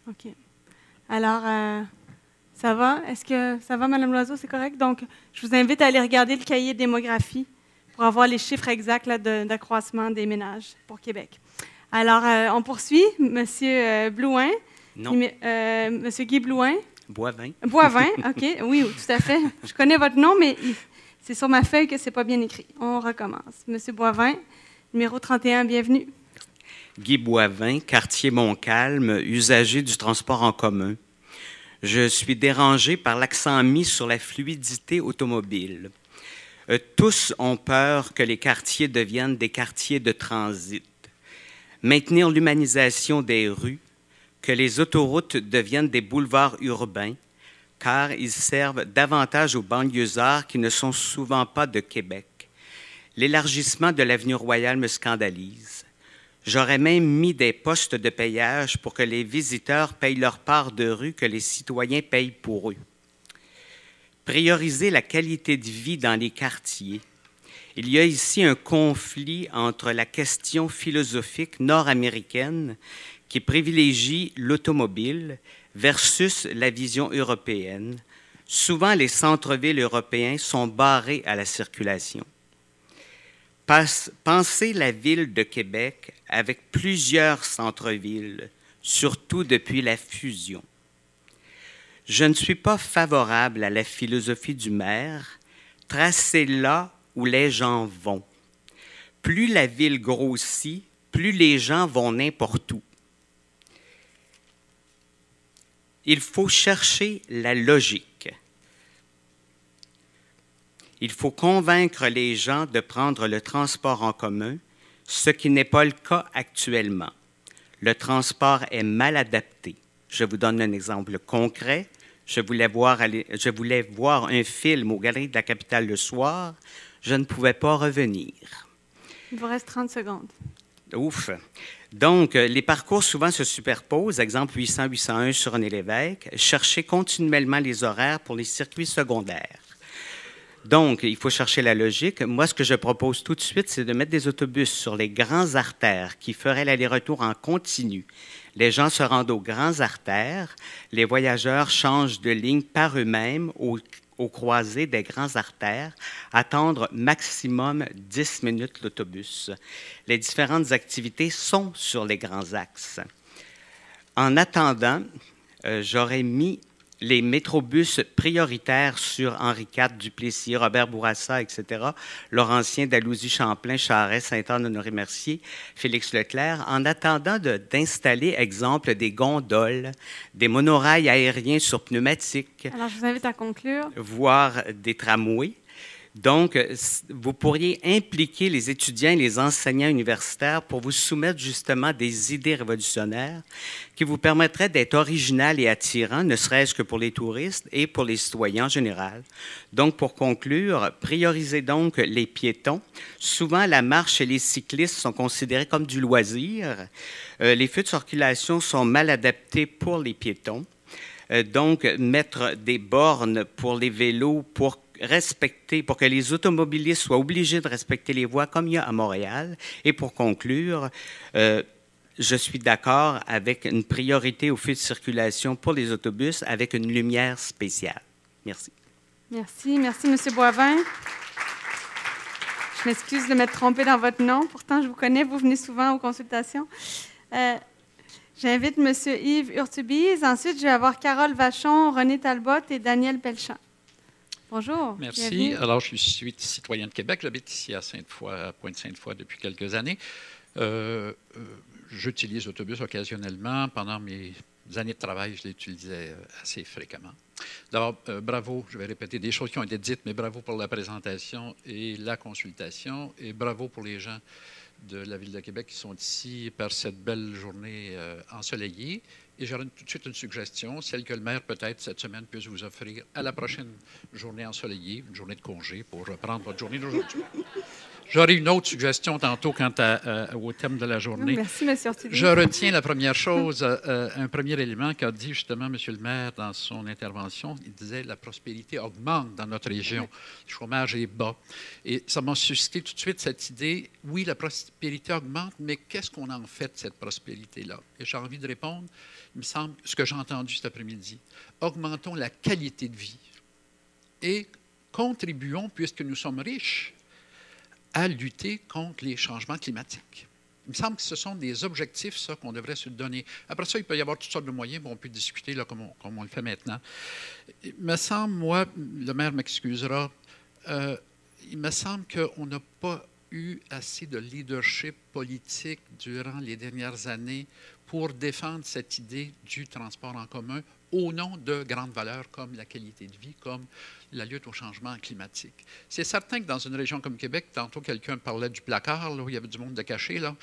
Speaker 2: OK. Alors, euh, ça va? Est-ce que ça va, Mme Loiseau? C'est correct? Donc, je vous invite à aller regarder le cahier de démographie pour avoir les chiffres exacts là, de, d'accroissement des ménages pour Québec. Alors, euh, on poursuit. Monsieur euh, Blouin.
Speaker 17: Non.
Speaker 2: Euh, Monsieur Guy Blouin.
Speaker 17: Boivin.
Speaker 2: Boivin, OK. Oui, oui, tout à fait. Je connais votre nom, mais c'est sur ma feuille que ce n'est pas bien écrit. On recommence. Monsieur Boivin, numéro trente et un, bienvenue.
Speaker 17: Guy Boivin, quartier Montcalm, usager du transport en commun. Je suis dérangé par l'accent mis sur la fluidité automobile. Euh, tous ont peur que les quartiers deviennent des quartiers de transit. Maintenir l'humanisation des rues, que les autoroutes deviennent des boulevards urbains, car ils servent davantage aux banlieusards qui ne sont souvent pas de Québec. L'élargissement de l'avenue Royale me scandalise. J'aurais même mis des postes de payage pour que les visiteurs payent leur part de rue que les citoyens payent pour eux. Prioriser la qualité de vie dans les quartiers. Il y a ici un conflit entre la question philosophique nord-américaine qui privilégie l'automobile versus la vision européenne. Souvent, les centres-villes européens sont barrés à la circulation. Pensez la ville de Québec avec plusieurs centres-villes, surtout depuis la fusion. Je ne suis pas favorable à la philosophie du maire, tracer là où les gens vont. Plus la ville grossit, plus les gens vont n'importe où. Il faut chercher la logique. Il faut convaincre les gens de prendre le transport en commun, ce qui n'est pas le cas actuellement. Le transport est mal adapté. Je vous donne un exemple concret. Je voulais voir, aller, je voulais voir un film aux Galeries de la Capitale le soir. Je ne pouvais pas revenir.
Speaker 2: Il vous reste trente secondes.
Speaker 17: Ouf! Donc, les parcours souvent se superposent. Exemple huit cents huit cent un sur René-Lévesque. Cherchez continuellement les horaires pour les circuits secondaires. Donc, il faut chercher la logique. Moi, ce que je propose tout de suite, c'est de mettre des autobus sur les grands artères qui feraient l'aller-retour en continu. Les gens se rendent aux grands artères. Les voyageurs changent de ligne par eux-mêmes aux, aux croisées des grands artères. Attendre maximum dix minutes l'autobus. Les différentes activités sont sur les grands axes. En attendant, euh, j'aurais mis les métrobus prioritaires sur Henri quatre, Duplessis, Robert Bourassa, et cetera, Laurentien, Dalhousie, Champlain, Charest, Sainte-Anne, Honoré-Mercier, Félix Leclerc, en attendant de, d'installer, exemple, des gondoles, des monorails aériens sur pneumatiques.
Speaker 2: Alors, je vous invite à conclure.
Speaker 17: Voire des tramways. Donc, vous pourriez impliquer les étudiants et les enseignants universitaires pour vous soumettre justement des idées révolutionnaires qui vous permettraient d'être original et attirant, ne serait-ce que pour les touristes et pour les citoyens en général. Donc, pour conclure, priorisez donc les piétons. Souvent, la marche et les cyclistes sont considérés comme du loisir. Euh, les feux de circulation sont mal adaptés pour les piétons. Euh, donc, mettre des bornes pour les vélos pour respecter, pour que les automobilistes soient obligés de respecter les voies comme il y a à Montréal. Et pour conclure, euh, je suis d'accord avec une priorité aux feux de circulation pour les autobus avec une lumière spéciale. Merci.
Speaker 2: Merci. Merci, M. Boivin. Je m'excuse de m'être trompée dans votre nom. Pourtant, je vous connais. Vous venez souvent aux consultations. Euh, j'invite M. Yves Urtubise. Ensuite, je vais avoir Carole Vachon, René Talbot et Daniel Pelchamp. Bonjour.
Speaker 18: Merci.
Speaker 2: Bienvenue.
Speaker 18: Alors, je suis citoyen de Québec. J'habite ici à Sainte-Foy, à Pointe-Sainte-Foy depuis quelques années. Euh, euh, j'utilise l'autobus occasionnellement. Pendant mes années de travail, je l'utilisais assez fréquemment. D'abord, euh, bravo. Je vais répéter des choses qui ont été dites, mais bravo pour la présentation et la consultation. Et bravo pour les gens de la Ville de Québec qui sont ici par cette belle journée euh, ensoleillée. Et j'aurais tout de suite une suggestion, celle que le maire, peut-être, cette semaine, puisse vous offrir à la prochaine journée ensoleillée, une journée de congé, pour reprendre votre journée d'aujourd'hui. J'aurai une autre suggestion tantôt quant à, à, au thème de la journée.
Speaker 2: Merci, M. Ortiz.
Speaker 18: Je retiens la première chose, euh, un premier élément qu'a dit justement M. le maire dans son intervention. Il disait que la prospérité augmente dans notre région. Le chômage est bas. Et ça m'a suscité tout de suite cette idée, oui, la prospérité augmente, mais qu'est-ce qu'on en fait de cette prospérité-là? Et j'ai envie de répondre, il me semble, ce que j'ai entendu cet après-midi. Augmentons la qualité de vie et contribuons, puisque nous sommes riches, à lutter contre les changements climatiques. Il me semble que ce sont des objectifs, ça, qu'on devrait se donner. Après ça, il peut y avoir toutes sortes de moyens, mais on peut discuter là, comme, on, comme on le fait maintenant. Il me semble, moi, le maire m'excusera, euh, il me semble qu'on n'a pas eu assez de leadership politique durant les dernières années pour défendre cette idée du transport en commun au nom de grandes valeurs comme la qualité de vie, comme la lutte au changement climatique. C'est certain que dans une région comme Québec, tantôt quelqu'un parlait du placard, là, où il y avait du monde de caché, là,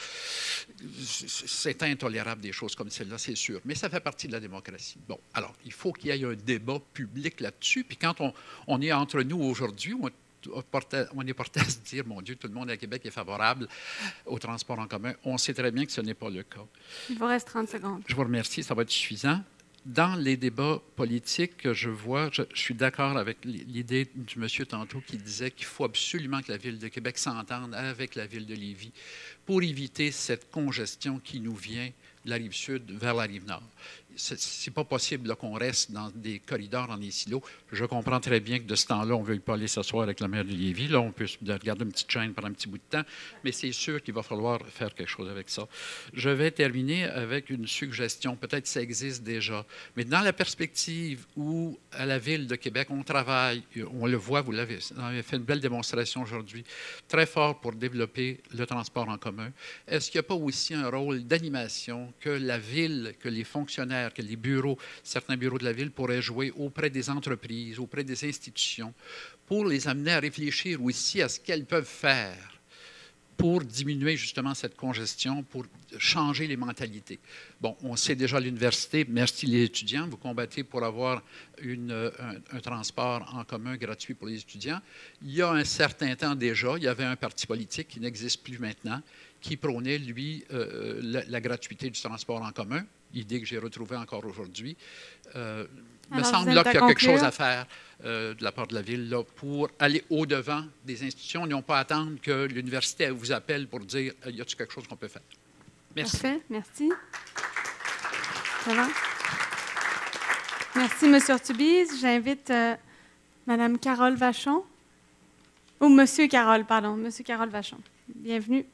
Speaker 18: c'est intolérable des choses comme celle-là, c'est sûr, mais ça fait partie de la démocratie. Bon, alors, il faut qu'il y ait un débat public là-dessus, puis quand on, on est entre nous aujourd'hui, on on est porté à se dire, mon Dieu, tout le monde à Québec est favorable au transport en commun. On sait très bien que ce n'est pas le cas.
Speaker 2: Il vous reste trente secondes.
Speaker 18: Je vous remercie, ça va être suffisant. Dans les débats politiques que je vois, je, je suis d'accord avec l'idée du monsieur tantôt qui disait qu'il faut absolument que la Ville de Québec s'entende avec la Ville de Lévis pour éviter cette congestion qui nous vient de la rive sud vers la rive nord. Ce n'est pas possible qu'on reste dans des corridors, dans des silos. Je comprends très bien que de ce temps-là, on ne veut pas aller s'asseoir avec le maire de Lévis. Là, on peut regarder une petite chaîne pendant un petit bout de temps, mais c'est sûr qu'il va falloir faire quelque chose avec ça. Je vais terminer avec une suggestion. Peut-être que ça existe déjà, mais dans la perspective où, à la Ville de Québec, on travaille, on le voit, vous l'avez fait une belle démonstration aujourd'hui, très fort pour développer le transport en commun. Est-ce qu'il n'y a pas aussi un rôle d'animation que la Ville, que les fonctionnaires, que les bureaux, certains bureaux de la Ville pourraient jouer auprès des entreprises, auprès des institutions, pour les amener à réfléchir aussi à ce qu'elles peuvent faire pour diminuer justement cette congestion, pour changer les mentalités. Bon, on sait déjà à l'université, merci les étudiants, vous combattez pour avoir une, un, un transport en commun gratuit pour les étudiants. Il y a un certain temps déjà, il y avait un parti politique qui n'existe plus maintenant, qui prônait, lui, euh, la, la gratuité du transport en commun, idée que j'ai retrouvée encore aujourd'hui. Euh, il me semble là qu'il y a quelque chose à faire euh, de la part de la Ville là, pour aller au-devant des institutions, non pas attendre que l'université vous appelle pour dire « y a-t-il quelque chose qu'on peut faire? » Merci.
Speaker 2: Parfait, merci. Ça va? Merci, M. Ortubise. J'invite euh, Mme Carole Vachon. Ou M. Carole, pardon, M. Carole Vachon. Bienvenue.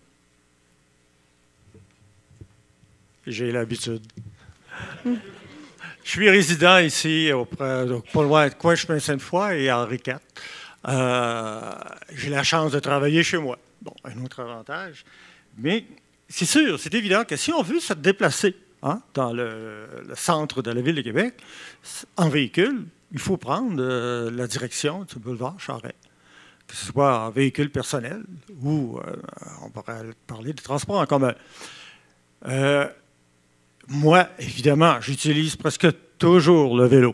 Speaker 19: J'ai l'habitude. Mm. Je suis résident ici, auprès, donc pas loin de coin chemin Sainte-Foy et Henri quatre. Euh, j'ai la chance de travailler chez moi. Bon, un autre avantage. Mais c'est sûr, c'est évident que si on veut se déplacer hein, dans le, le centre de la Ville de Québec, en véhicule, il faut prendre euh, la direction du boulevard Charest. Que ce soit en véhicule personnel ou euh, on pourrait parler de transport en commun. Euh, Moi, évidemment, j'utilise presque toujours le vélo.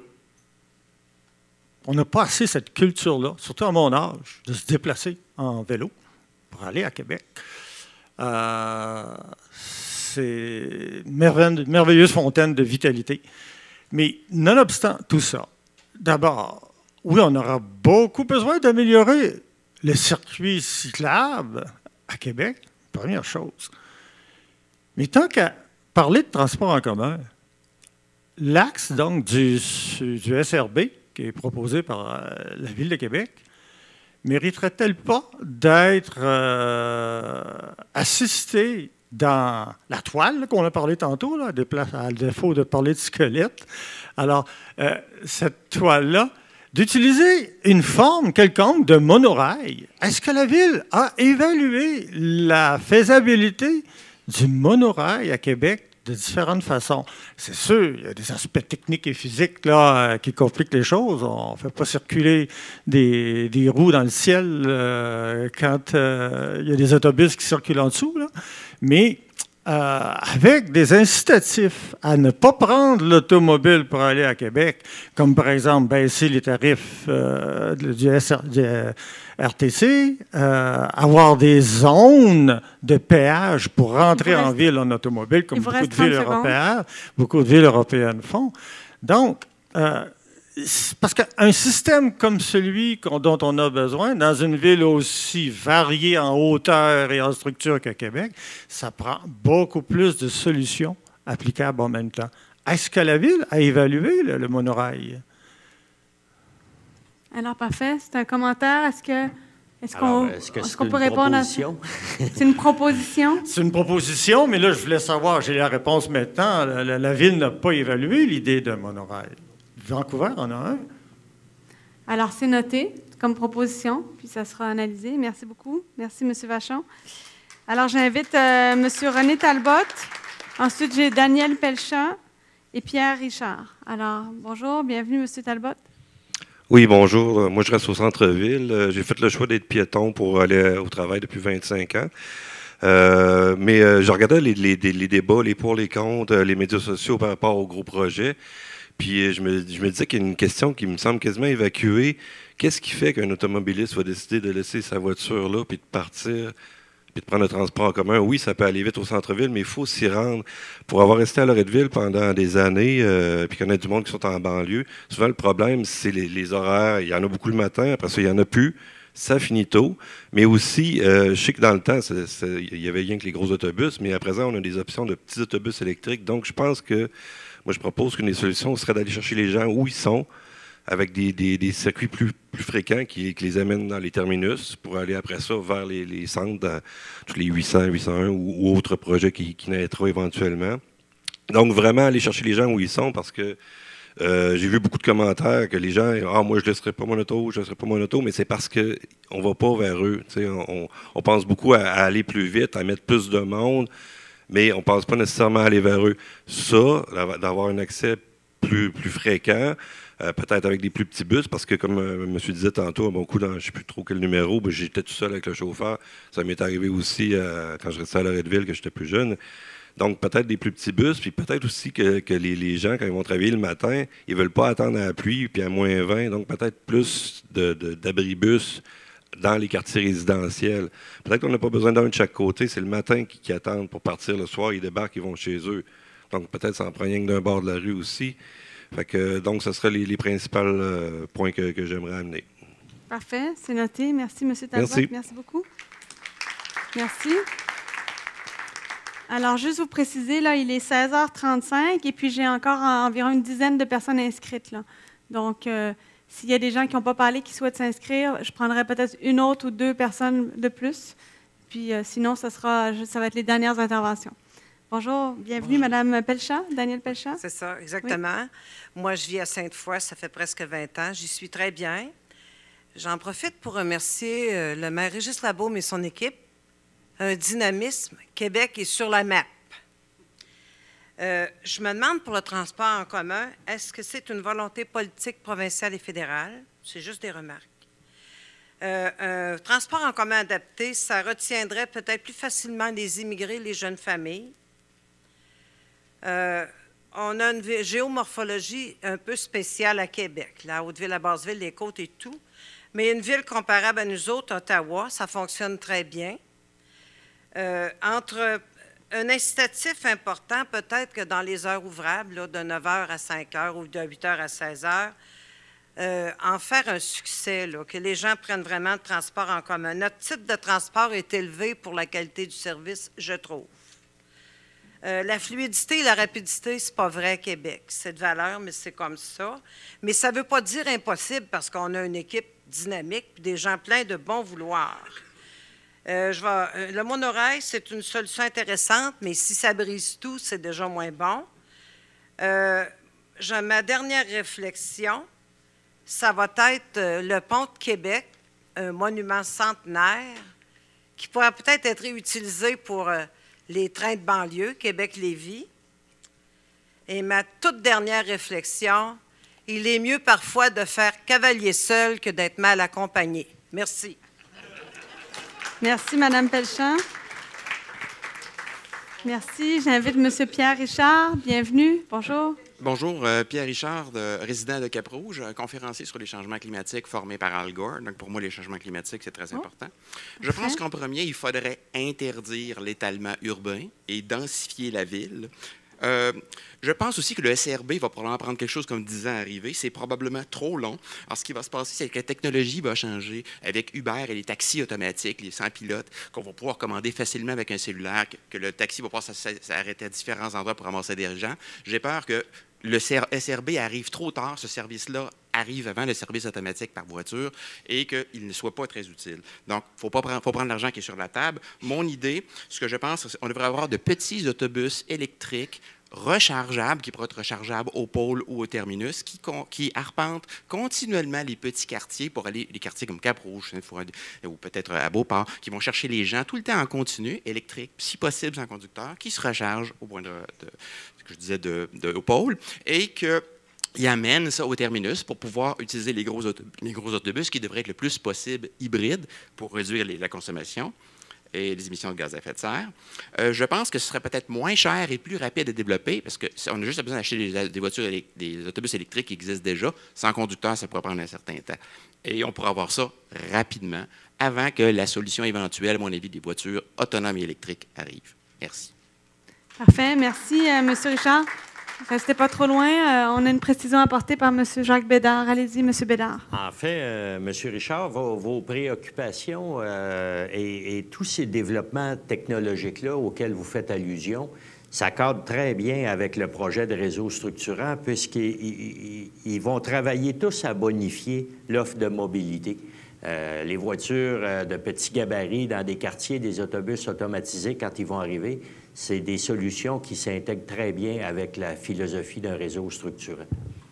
Speaker 19: On n'a pas assez cette culture-là, surtout à mon âge, de se déplacer en vélo pour aller à Québec. Euh, c'est une merveilleuse fontaine de vitalité. Mais nonobstant tout ça, d'abord, oui, on aura beaucoup besoin d'améliorer les circuits cyclables à Québec, première chose. Mais tant qu'à parler de transport en commun, l'axe donc du, du S R B, qui est proposé par euh, la Ville de Québec, mériterait-elle pas d'être euh, assisté dans la toile qu'on a parlé tantôt, là, à défaut de parler de squelette? Alors, euh, cette toile-là, d'utiliser une forme quelconque de monorail. Est-ce que la Ville a évalué la faisabilité du monorail à Québec de différentes façons? C'est sûr, il y a des aspects techniques et physiques là, qui compliquent les choses. On ne fait pas circuler des, des roues dans le ciel euh, quand euh, il y a des autobus qui circulent en dessous. Là. Mais euh, avec des incitatifs à ne pas prendre l'automobile pour aller à Québec, comme par exemple baisser les tarifs euh, du, S R, du R T C, euh, avoir des zones de péage pour rentrer en ville en automobile, comme beaucoup de villes européennes, beaucoup de villes européennes font. Donc, euh, parce qu'un système comme celui dont on a besoin, dans une ville aussi variée en hauteur et en structure que Québec, ça prend beaucoup plus de solutions applicables en même temps. Est-ce que la ville a évalué le, le monorail?
Speaker 2: Alors, parfait. C'est un commentaire. Est-ce que est-ce qu'on
Speaker 4: est-ce que
Speaker 2: est-ce qu'on peut répondre à ça? C'est une proposition?
Speaker 19: C'est une proposition, mais là, je voulais savoir, j'ai la réponse maintenant. La, la, la ville n'a pas évalué l'idée d'un monorail. Vancouver en a un.
Speaker 2: Alors, c'est noté comme proposition, puis ça sera analysé. Merci beaucoup. Merci, M. Vachon. Alors, j'invite euh, M. René Talbot. Ensuite, j'ai Daniel Pelchat et Pierre Richard. Alors, bonjour, bienvenue, M. Talbot.
Speaker 20: Oui, bonjour. Moi, je reste au centre-ville. J'ai fait le choix d'être piéton pour aller au travail depuis vingt-cinq ans. Euh, mais euh, je regardais les, les, les débats, les pour, les contre, les médias sociaux par rapport aux gros projets. Puis je me, je me disais qu'il y a une question qui me semble quasiment évacuée. Qu'est-ce qui fait qu'un automobiliste va décider de laisser sa voiture là, puis de partir, puis de prendre le transport en commun? Oui, ça peut aller vite au centre-ville, mais il faut s'y rendre. Pour avoir resté à Loretteville pendant des années, euh, puis connaître du monde qui sont en banlieue, souvent le problème, c'est les, les horaires. Il y en a beaucoup le matin, après ça, il n'y en a plus. Ça finit tôt. Mais aussi, euh, je sais que dans le temps, c'est, c'est, il y avait rien que les gros autobus, mais à présent, on a des options de petits autobus électriques. Donc, je pense que moi, je propose qu'une des solutions serait d'aller chercher les gens où ils sont, avec des, des, des circuits plus, plus fréquents qui, qui les amènent dans les terminus pour aller après ça vers les, les centres, dans tous les huit cents, huit cent un ou, ou autres projets qui, qui naîtront éventuellement. Donc, vraiment aller chercher les gens où ils sont parce que euh, j'ai vu beaucoup de commentaires que les gens « Ah, moi, je ne laisserai pas mon auto, je ne laisserai pas mon auto », mais c'est parce qu'on ne va pas vers eux. On, on pense beaucoup à, à aller plus vite, à mettre plus de monde, mais on ne pense pas nécessairement à aller vers eux. Ça, d'avoir un accès plus, plus fréquent, euh, peut-être avec des plus petits bus, parce que comme euh, M. disait tantôt, beaucoup dans je ne sais plus trop quel numéro, ben, j'étais tout seul avec le chauffeur. Ça m'est arrivé aussi euh, quand je restais à Loretteville, que j'étais plus jeune. Donc, peut-être des plus petits bus, puis peut-être aussi que, que les, les gens, quand ils vont travailler le matin, ils ne veulent pas attendre à la pluie, puis à moins vingt, donc peut-être plus de, de, d'abribus dans les quartiers résidentiels. Peut-être qu'on n'a pas besoin d'un de chaque côté, c'est le matin qui, qui attendent pour partir le soir, ils débarquent, ils vont chez eux. Donc, peut-être ça en prend rien que d'un bord de la rue aussi. Fait que, donc, ce seraient les, les principaux euh, points que, que j'aimerais amener.
Speaker 2: Parfait, c'est noté. Merci, M. Talbot.
Speaker 20: Merci.
Speaker 2: Merci beaucoup. Merci. Alors, juste vous préciser, là, il est seize heures trente-cinq et puis j'ai encore environ une dizaine de personnes inscrites. Là. Donc, euh, s'il y a des gens qui n'ont pas parlé, qui souhaitent s'inscrire, je prendrai peut-être une autre ou deux personnes de plus. Puis euh, sinon, ça, sera, ça va être les dernières interventions. Bonjour, bienvenue, Bonjour. Mme Pelchat, Daniel Pelchat.
Speaker 21: C'est ça, exactement. Oui. Moi, je vis à Sainte-Foy, ça fait presque vingt ans. J'y suis très bien. J'en profite pour remercier euh, le maire Régis Labaume et son équipe. Un dynamisme, Québec est sur la map. Euh, je me demande pour le transport en commun, est-ce que c'est une volonté politique provinciale et fédérale? C'est juste des remarques. Euh, un transport en commun adapté, ça retiendrait peut-être plus facilement les immigrés, les jeunes familles. Euh, on a une géomorphologie un peu spéciale à Québec, la Haute-Ville, la Basse-Ville, les côtes et tout. Mais une ville comparable à nous autres, Ottawa, ça fonctionne très bien. Euh, entre un incitatif important, peut-être que dans les heures ouvrables, là, de neuf heures à cinq heures ou de huit heures à seize heures, euh, en faire un succès, là, que les gens prennent vraiment le transport en commun. Notre type de transport est élevé pour la qualité du service, je trouve. Euh, la fluidité et la rapidité, c'est pas vrai à Québec. C'est de valeur, mais c'est comme ça. Mais ça ne veut pas dire impossible parce qu'on a une équipe dynamique et des gens pleins de bon vouloir. Euh, je vais, le monorail, c'est une solution intéressante, mais si ça brise tout, c'est déjà moins bon. Euh, je, ma dernière réflexion, ça va être euh, le pont de Québec, un monument centenaire, qui pourrait peut-être être réutilisé pour euh, les trains de banlieue, Québec-Lévis. Et ma toute dernière réflexion, il est mieux parfois de faire cavalier seul que d'être mal accompagné. Merci.
Speaker 2: Merci, Mme Pelchat. Merci. J'invite M. Pierre Richard. Bienvenue. Bonjour.
Speaker 1: Bonjour, euh, Pierre Richard, de- résident de Cap-Rouge, euh, conférencier sur les changements climatiques formé par Al Gore. Donc, pour moi, les changements climatiques, c'est très important. Je pense
Speaker 2: Parfait.
Speaker 1: qu'en premier, il faudrait interdire l'étalement urbain et densifier la ville. Euh, je pense aussi que le S R B va probablement prendre quelque chose comme dix ans à arriver. C'est probablement trop long. Alors, ce qui va se passer, c'est que la technologie va changer avec Uber et les taxis automatiques, les sans pilotes, qu'on va pouvoir commander facilement avec un cellulaire, que, que le taxi va pouvoir s'arrêter à différents endroits pour ramasser des gens. J'ai peur que le S R B arrive trop tard, ce service-là arrive avant le service automatique par voiture et qu'il ne soit pas très utile. Donc, il faut pas prendre, faut prendre l'argent qui est sur la table. Mon idée, ce que je pense, c'est qu'on devrait avoir de petits autobus électriques rechargeables, qui pourraient être rechargeables au pôle ou au terminus, qui, qui arpentent continuellement les petits quartiers pour aller, les quartiers comme Cap-Rouge, Sainte-Foy, ou peut-être à Beauport, qui vont chercher les gens tout le temps en continu, électrique, si possible sans conducteur, qui se rechargent au point de, de ce que je disais, de, de, au pôle, et que il amène ça au terminus pour pouvoir utiliser les gros, autobus, les gros autobus qui devraient être le plus possible hybrides pour réduire les, la consommation et les émissions de gaz à effet de serre. Euh, je pense que ce serait peut-être moins cher et plus rapide à développer parce qu'on a juste besoin d'acheter des, des voitures, des autobus électriques qui existent déjà. Sans conducteur, ça pourrait prendre un certain temps. Et on pourrait avoir ça rapidement avant que la solution éventuelle, à mon avis, des voitures autonomes et électriques arrive. Merci.
Speaker 2: Parfait. Merci, euh, M. Richard. Restez pas trop loin. Euh, on a une précision apportée par M. Jacques Bédard. Allez-y, M. Bédard.
Speaker 4: En fait, euh, M. Richard, vos, vos préoccupations euh, et, et tous ces développements technologiques-là auxquels vous faites allusion, ça cadre très bien avec le projet de réseau structurant puisqu'ils ils, ils vont travailler tous à bonifier l'offre de mobilité. Euh, les voitures euh, de petits gabarits dans des quartiers, des autobus automatisés quand ils vont arriver, c'est des solutions qui s'intègrent très bien avec la philosophie d'un réseau structurant.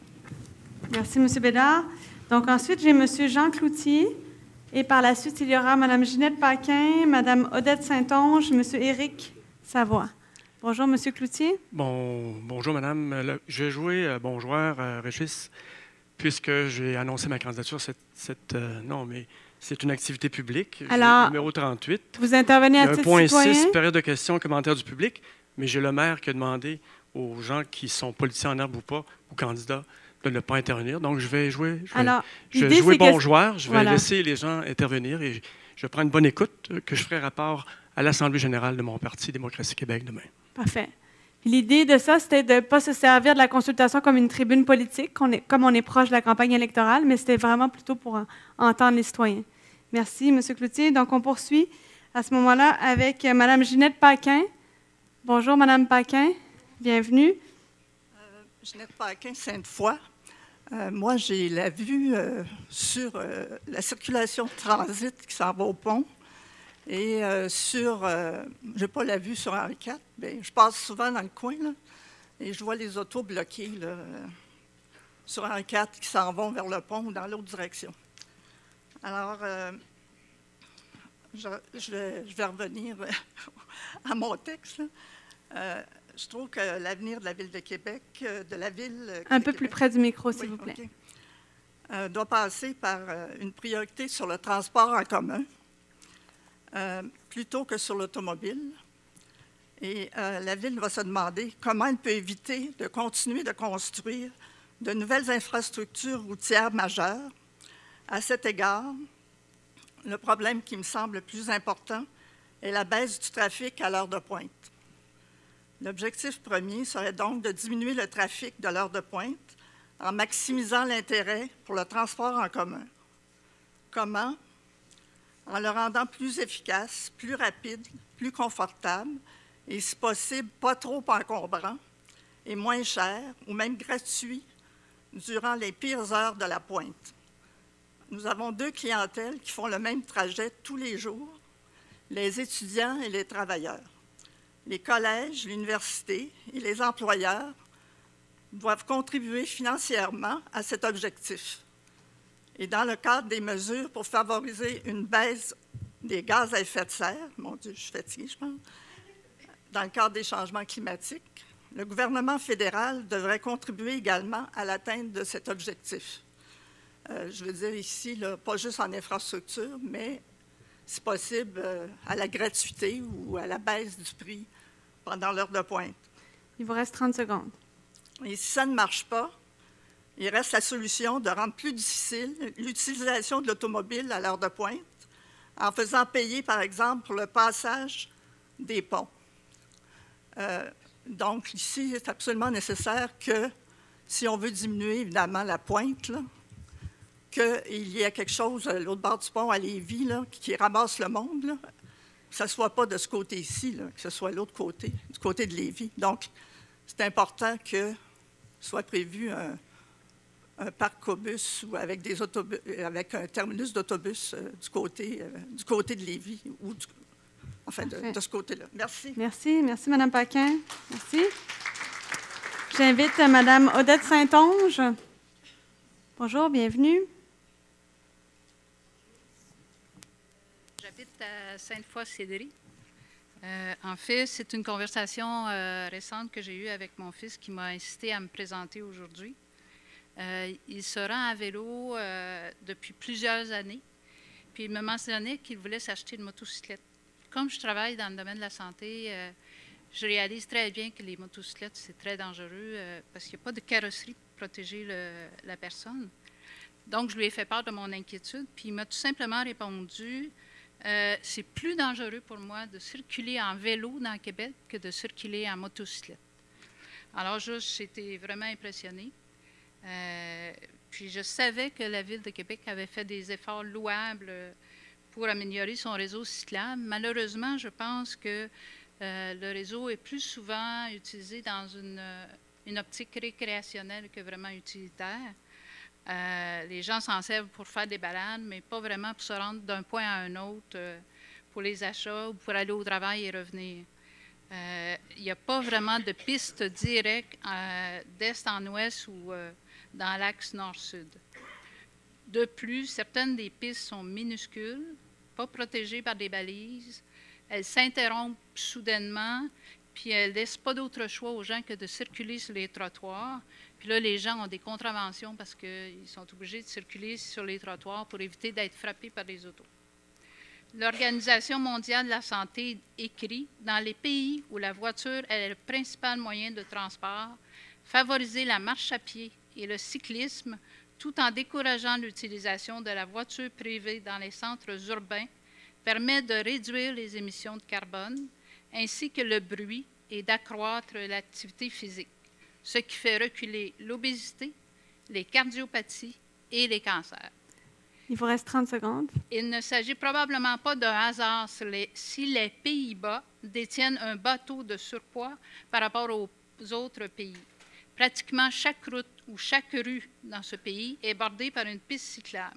Speaker 2: Merci, M. Bédard. Donc, ensuite, j'ai M. Jean Cloutier. Et par la suite, il y aura Mme Ginette Paquin, Mme Odette Saint-Onge, M. Éric Savoie. Bonjour, M. Cloutier.
Speaker 5: Bon, bonjour, Madame. Le- Je vais jouer euh, bon joueur, euh, Régis, puisque j'ai annoncé ma candidature. Cette, cette, euh, non, mais c'est une activité publique. J'ai
Speaker 2: Alors,
Speaker 5: numéro trente-huit.
Speaker 2: vous intervenez à
Speaker 5: Il y a un
Speaker 2: titre
Speaker 5: point
Speaker 2: citoyen?
Speaker 5: six, période de questions, commentaires du public, mais j'ai le maire qui a demandé aux gens qui sont politiciens en herbe ou pas, ou candidats, de ne pas intervenir. Donc, je vais jouer, je vais,
Speaker 2: Alors,
Speaker 5: je vais
Speaker 2: l'idée,
Speaker 5: jouer
Speaker 2: c'est
Speaker 5: bon
Speaker 2: que-
Speaker 5: joueur. Je vais
Speaker 2: voilà.
Speaker 5: laisser les gens intervenir et je, je prends une bonne écoute euh, que je ferai rapport à l'Assemblée générale de mon parti, Démocratie Québec, demain.
Speaker 2: Parfait. Puis l'idée de ça, c'était de ne pas se servir de la consultation comme une tribune politique, qu'on est, comme on est proche de la campagne électorale, mais c'était vraiment plutôt pour en- entendre les citoyens. Merci, M. Cloutier. Donc, on poursuit à ce moment-là avec euh, Mme Ginette Paquin. Bonjour, Mme Paquin. Bienvenue.
Speaker 22: Ginette Paquin, Sainte-Foy. Euh, moi, j'ai la vue euh, sur euh, la circulation de transit qui s'en va au pont et euh, sur, euh, je n'ai pas la vue sur Henri quatre, mais je passe souvent dans le coin là, et je vois les autos bloquées là, euh, sur Henri quatre qui s'en vont vers le pont ou dans l'autre direction. Alors, euh, je, je vais, je vais revenir à mon texte. là. Euh, je trouve que l'avenir de la Ville de Québec, euh, de la Ville... euh,
Speaker 2: Un
Speaker 22: de
Speaker 2: peu plus
Speaker 22: Québec-
Speaker 2: près du micro, s'il
Speaker 22: Oui,
Speaker 2: vous plaît.
Speaker 22: OK. Euh, doit passer par euh, une priorité sur le transport en commun euh, plutôt que sur l'automobile. Et euh, la Ville va se demander comment elle peut éviter de continuer de construire de nouvelles infrastructures routières majeures. À cet égard, le problème qui me semble le plus important est la baisse du trafic à l'heure de pointe. L'objectif premier serait donc de diminuer le trafic de l'heure de pointe en maximisant l'intérêt pour le transport en commun. Comment? En le rendant plus efficace, plus rapide, plus confortable et, si possible, pas trop encombrant et moins cher ou même gratuit durant les pires heures de la pointe. Nous avons deux clientèles qui font le même trajet tous les jours, les étudiants et les travailleurs. Les collèges, l'université et les employeurs doivent contribuer financièrement à cet objectif. Et dans le cadre des mesures pour favoriser une baisse des gaz à effet de serre, mon Dieu, je suis fatiguée, je pense, dans le cadre des changements climatiques, le gouvernement fédéral devrait contribuer également à l'atteinte de cet objectif. Euh, je veux dire ici, là, pas juste en infrastructure, mais si possible, euh, à la gratuité ou à la baisse du prix pendant l'heure de pointe.
Speaker 2: Il vous reste trente secondes.
Speaker 22: Et si ça ne marche pas, il reste la solution de rendre plus difficile l'utilisation de l'automobile à l'heure de pointe en faisant payer, par exemple, pour le passage des ponts. Euh, donc, ici, c'est absolument nécessaire que, si on veut diminuer, évidemment, la pointe, là, qu'il y ait quelque chose à l'autre bord du pont, à Lévis, là, qui ramasse le monde, là, que ce ne soit pas de ce côté-ci, là, que ce soit l'autre côté, du côté de Lévis. Donc, c'est important que soit prévu un, un parc-bus ou avec, des autobus, avec un terminus d'autobus euh, du, côté, euh, du côté de Lévis, ou du, enfin, de, de ce côté-là. Merci.
Speaker 2: Merci. Merci, Mme Paquin. Merci. J'invite Mme Odette Saint-Onge. Bonjour, bienvenue.
Speaker 6: J'habite à Sainte-Foy-Sillery. Euh, en fait, c'est une conversation euh, récente que j'ai eue avec mon fils qui m'a incité à me présenter aujourd'hui. Euh, il se rend à vélo euh, depuis plusieurs années, puis il me mentionnait qu'il voulait s'acheter une motocyclette. Comme je travaille dans le domaine de la santé, euh, je réalise très bien que les motocyclettes, c'est très dangereux euh, parce qu'il n'y a pas de carrosserie pour protéger le, la personne. Donc, je lui ai fait part de mon inquiétude, puis il m'a tout simplement répondu euh, « C'est plus dangereux pour moi de circuler en vélo dans le Québec que de circuler en motocyclette. » Alors, j'étais vraiment impressionnée. Euh, puis, je savais que la Ville de Québec avait fait des efforts louables pour améliorer son réseau cyclable. Malheureusement, je pense que euh, le réseau est plus souvent utilisé dans une, une optique récréationnelle que vraiment utilitaire. Euh, les gens s'en servent pour faire des balades, mais pas vraiment pour se rendre d'un point à un autre, euh, pour les achats ou pour aller au travail et revenir. Euh, il n'y a pas vraiment de piste directe euh, d'est en ouest ou euh, dans l'axe nord-sud. De plus, certaines des pistes sont minuscules, pas protégées par des balises. Elles s'interrompent soudainement, puis elles ne laissent pas d'autre choix aux gens que de circuler sur les trottoirs. Puis là, les gens ont des contraventions parce qu'ils sont obligés de circuler sur les trottoirs pour éviter d'être frappés par les autos. L'Organisation mondiale de la santé écrit « Dans les pays où la voiture est le principal moyen de transport, favoriser la marche à pied et le cyclisme tout en décourageant l'utilisation de la voiture privée dans les centres urbains permet de réduire les émissions de carbone ainsi que le bruit et d'accroître l'activité physique, ce qui fait reculer l'obésité, les cardiopathies et les cancers. »
Speaker 2: Il vous reste trente secondes.
Speaker 6: Il ne s'agit probablement pas d'un hasard si les, si les Pays-Bas détiennent un bas taux de surpoids par rapport aux autres pays. Pratiquement chaque route ou chaque rue dans ce pays est bordée par une piste cyclable.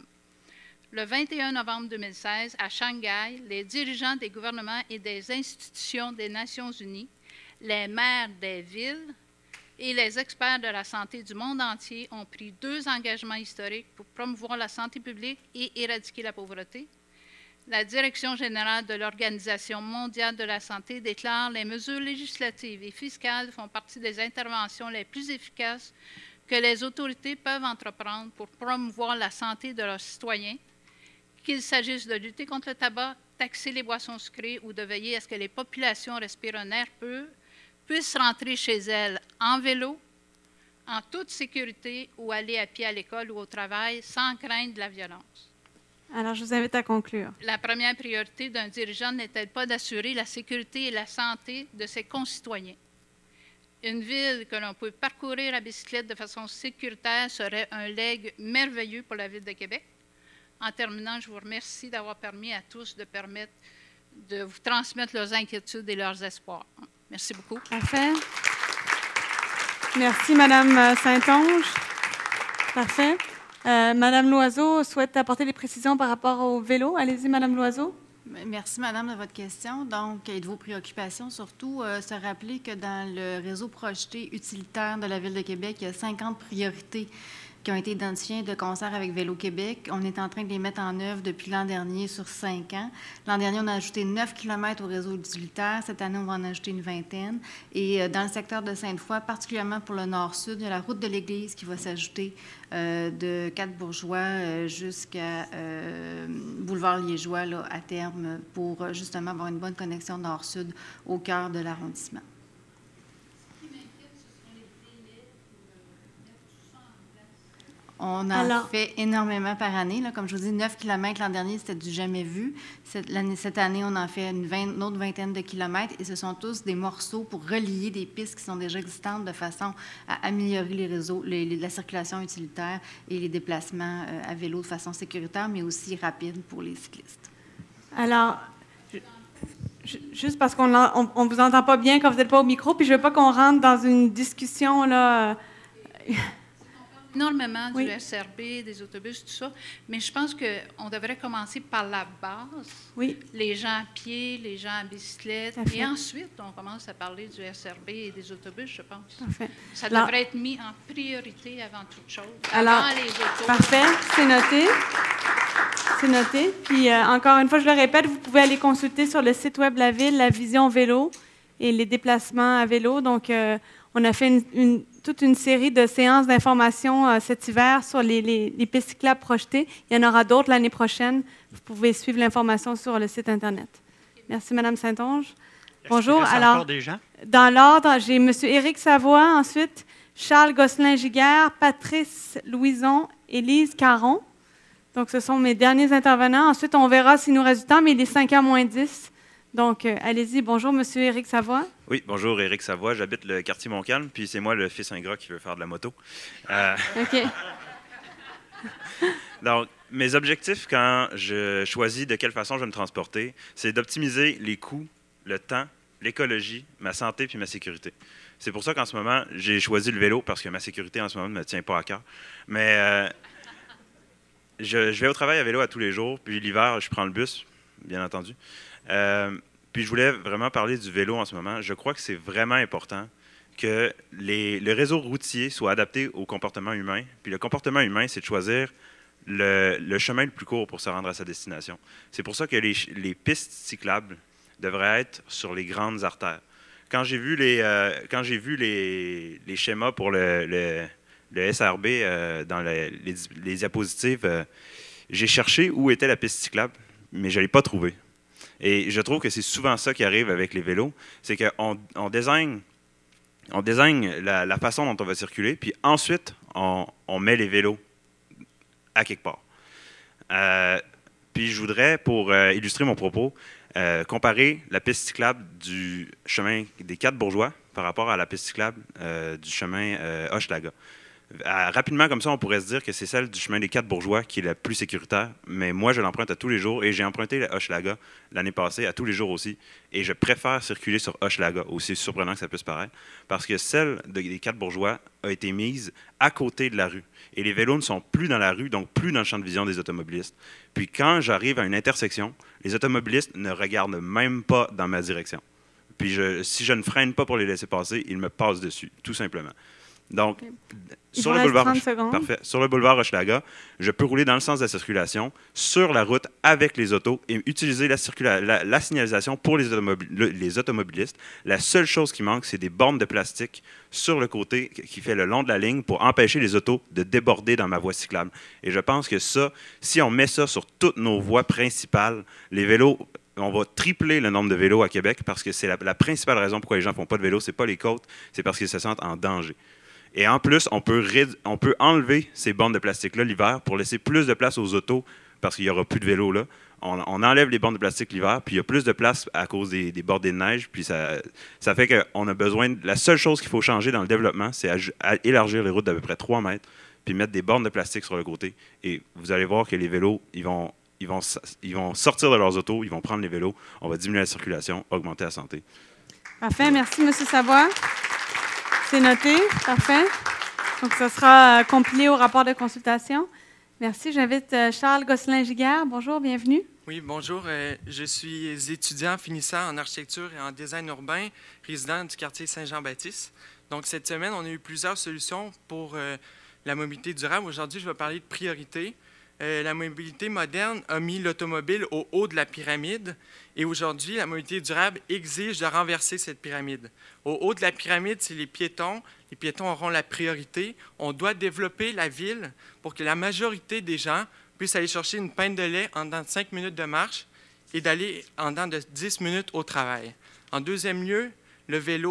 Speaker 6: Le vingt et un novembre deux mille seize, à Shanghai, les dirigeants des gouvernements et des institutions des Nations unies, les maires des villes et les experts de la santé du monde entier ont pris deux engagements historiques pour promouvoir la santé publique et éradiquer la pauvreté. La Direction générale de l'Organisation mondiale de la santé déclare « Les mesures législatives et fiscales font partie des interventions les plus efficaces que les autorités peuvent entreprendre pour promouvoir la santé de leurs citoyens, qu'il s'agisse de lutter contre le tabac, taxer les boissons sucrées ou de veiller à ce que les populations respirent un air pur, puissent rentrer chez elles en vélo, en toute sécurité ou aller à pied à l'école ou au travail sans craindre la violence. »
Speaker 2: Alors, je vous invite à conclure.
Speaker 6: La première priorité d'un dirigeant n'est-elle pas d'assurer la sécurité et la santé de ses concitoyens? Une ville que l'on peut parcourir à bicyclette de façon sécuritaire serait un legs merveilleux pour la Ville de Québec. En terminant, je vous remercie d'avoir permis à tous de permettre de vous transmettre leurs inquiétudes et leurs espoirs. Merci beaucoup.
Speaker 2: Parfait. Merci, Mme Saint-Onge. Parfait. Euh, Mme Loiseau souhaite apporter des précisions par rapport au vélo. Allez-y, Mme Loiseau.
Speaker 7: Merci, Madame, de votre question. Donc, et de vos préoccupations, surtout, euh, se rappeler que dans le réseau projeté utilitaire de la Ville de Québec, il y a cinquante priorités qui ont été identifiées de concert avec Vélo Québec. On est en train de les mettre en œuvre depuis l'an dernier sur cinq ans. L'an dernier, on a ajouté neuf kilomètres au réseau utilitaire. Cette année, on va en ajouter une vingtaine. Et euh, dans le secteur de Sainte-Foy, particulièrement pour le nord-sud, il y a la route de l'Église qui va s'ajouter euh, de Quatre-Bourgeois euh, jusqu'à euh, Boulevard Liégeois là, à terme pour justement avoir une bonne connexion nord-sud au cœur de l'arrondissement. On en
Speaker 2: Alors-
Speaker 7: fait énormément par année. Là. Comme je vous dis, neuf kilomètres l'an dernier, c'était du jamais vu. Cette, l'année- cette année, on en fait une, vingt, une autre vingtaine de kilomètres et ce sont tous des morceaux pour relier des pistes qui sont déjà existantes de façon à améliorer les réseaux, les- les- la circulation utilitaire et les déplacements euh, à vélo de façon sécuritaire, mais aussi rapide pour les cyclistes.
Speaker 2: Alors, ju- ju- juste parce qu'on ne vous entend pas bien quand vous n'êtes pas au micro, puis je ne veux pas qu'on rentre dans une discussion, là. euh,
Speaker 6: Énormément
Speaker 2: Oui.
Speaker 6: du S R B, des autobus, tout ça, mais je pense qu'on devrait commencer par la base.
Speaker 2: Oui.
Speaker 6: Les gens à pied, les gens à bicyclette,
Speaker 2: Tout à fait.
Speaker 6: et ensuite, on commence à parler du S R B et des autobus, je pense.
Speaker 2: Parfait.
Speaker 6: Ça
Speaker 2: Alors-
Speaker 6: devrait être mis en priorité avant toute chose,
Speaker 2: Alors,
Speaker 6: avant les autos.
Speaker 2: parfait, c'est noté. C'est noté. Puis, euh, encore une fois, je le répète, vous pouvez aller consulter sur le site web de la Ville la vision vélo et les déplacements à vélo. Donc, euh, on a fait une, une- toute une série de séances d'information euh, cet hiver sur les, les, les pistes cyclables projetées. Il y en aura d'autres l'année prochaine. Vous pouvez suivre l'information sur le site Internet. Merci, Mme Saint-Onge. Bonjour.
Speaker 8: reste
Speaker 2: Alors,
Speaker 8: encore des gens?
Speaker 2: dans l'ordre, j'ai M. Éric Savoie, ensuite Charles Gosselin-Giguère, Patrice Louison, Élise Caron. Donc, ce sont mes derniers intervenants. Ensuite, on verra s'il nous reste du temps, mais il est cinq heures moins dix. Donc, euh, allez-y. Bonjour, M. Éric Savoie.
Speaker 9: Oui, bonjour, Éric Savoie. J'habite le quartier Montcalm, puis c'est moi le fils ingrat qui veut faire de la moto. Euh,
Speaker 2: OK.
Speaker 9: Donc, mes objectifs quand je choisis de quelle façon je vais me transporter, c'est d'optimiser les coûts, le temps, l'écologie, ma santé puis ma sécurité. C'est pour ça qu'en ce moment, j'ai choisi le vélo parce que ma sécurité en ce moment ne me tient pas à cœur. Mais euh, je, je vais au travail à vélo à tous les jours, puis l'hiver, je prends le bus, bien entendu. Euh, puis je voulais vraiment parler du vélo en ce moment. Je crois que c'est vraiment important que les, le réseau routier soit adapté au comportement humain. Puis le comportement humain, c'est de choisir le, le chemin le plus court pour se rendre à sa destination. C'est pour ça que les, les pistes cyclables devraient être sur les grandes artères. Quand j'ai vu les, euh, quand j'ai vu les, les schémas pour le, le, le S R B euh, dans les, les, les diapositives, euh, j'ai cherché où était la piste cyclable, mais je ne l'ai pas trouvée. Et je trouve que c'est souvent ça qui arrive avec les vélos, c'est qu'on on désigne, on désigne la, la façon dont on va circuler, puis ensuite, on, on met les vélos à quelque part. Euh, puis je voudrais, pour euh, illustrer mon propos, euh, comparer la piste cyclable du chemin des Quatre-Bourgeois par rapport à la piste cyclable euh, du chemin euh, Hochelaga. Euh, rapidement, comme ça, on pourrait se dire que c'est celle du chemin des Quatre-Bourgeois qui est la plus sécuritaire, mais moi, je l'emprunte à tous les jours et j'ai emprunté la Hochelaga l'année passée à tous les jours aussi, et je préfère circuler sur Hochelaga, aussi surprenant que ça puisse paraître, parce que celle de- des Quatre-Bourgeois a été mise à côté de la rue, et les vélos ne sont plus dans la rue, donc plus dans le champ de vision des automobilistes. Puis quand j'arrive à une intersection, les automobilistes ne regardent même pas dans ma direction. Puis je- si je ne freine pas pour les laisser passer, ils me passent dessus, tout simplement. Donc,
Speaker 2: Il
Speaker 9: sur
Speaker 2: vous
Speaker 9: le,
Speaker 2: reste
Speaker 9: boulevard,
Speaker 2: trente secondes.
Speaker 9: parfait. Sur le boulevard Hochelaga, je peux rouler dans le sens de la circulation, sur la route avec les autos et utiliser la, circula- la, la signalisation pour les, automobi- le- les automobilistes. La seule chose qui manque, c'est des bornes de plastique sur le côté qui fait le long de la ligne pour empêcher les autos de déborder dans ma voie cyclable. Et je pense que ça, si on met ça sur toutes nos voies principales, les vélos... On va tripler le nombre de vélos à Québec parce que c'est la, la principale raison pourquoi les gens ne font pas de vélo. Ce n'est pas les côtes, c'est parce qu'ils se sentent en danger. Et en plus, on peut, réd- on peut enlever ces bornes de plastique-là l'hiver pour laisser plus de place aux autos parce qu'il n'y aura plus de vélos là. On, on enlève les bornes de plastique l'hiver, puis il y a plus de place à cause des, des bordées de neige. Puis ça, ça fait qu'on a besoin... De, la seule chose qu'il faut changer dans le développement, c'est aj- à élargir les routes d'à peu près trois mètres, puis mettre des bornes de plastique sur le côté. Et vous allez voir que les vélos, ils vont... Ils vont, ils vont sortir de leurs autos, ils vont prendre les vélos, on va diminuer la circulation, augmenter la santé.
Speaker 2: Parfait. Merci, M. Savoie. C'est noté. Parfait. Donc, ce sera euh, compilé au rapport de consultation. Merci. J'invite euh, Charles Gosselin-Giguère. Bonjour, bienvenue.
Speaker 23: Oui, bonjour. Euh, je suis étudiant finissant en architecture et en design urbain, résident du quartier Saint-Jean-Baptiste. Donc, cette semaine, on a eu plusieurs solutions pour euh, la mobilité durable. Aujourd'hui, je vais parler de priorité. Euh, la mobilité moderne a mis l'automobile au haut de la pyramide et aujourd'hui, la mobilité durable exige de renverser cette pyramide. Au haut de la pyramide, c'est les piétons. Les piétons auront la priorité. On doit développer la ville pour que la majorité des gens puissent aller chercher une pinte de lait en dedans de cinq minutes de marche et d'aller en dedans de dix minutes au travail. En deuxième lieu, le vélo.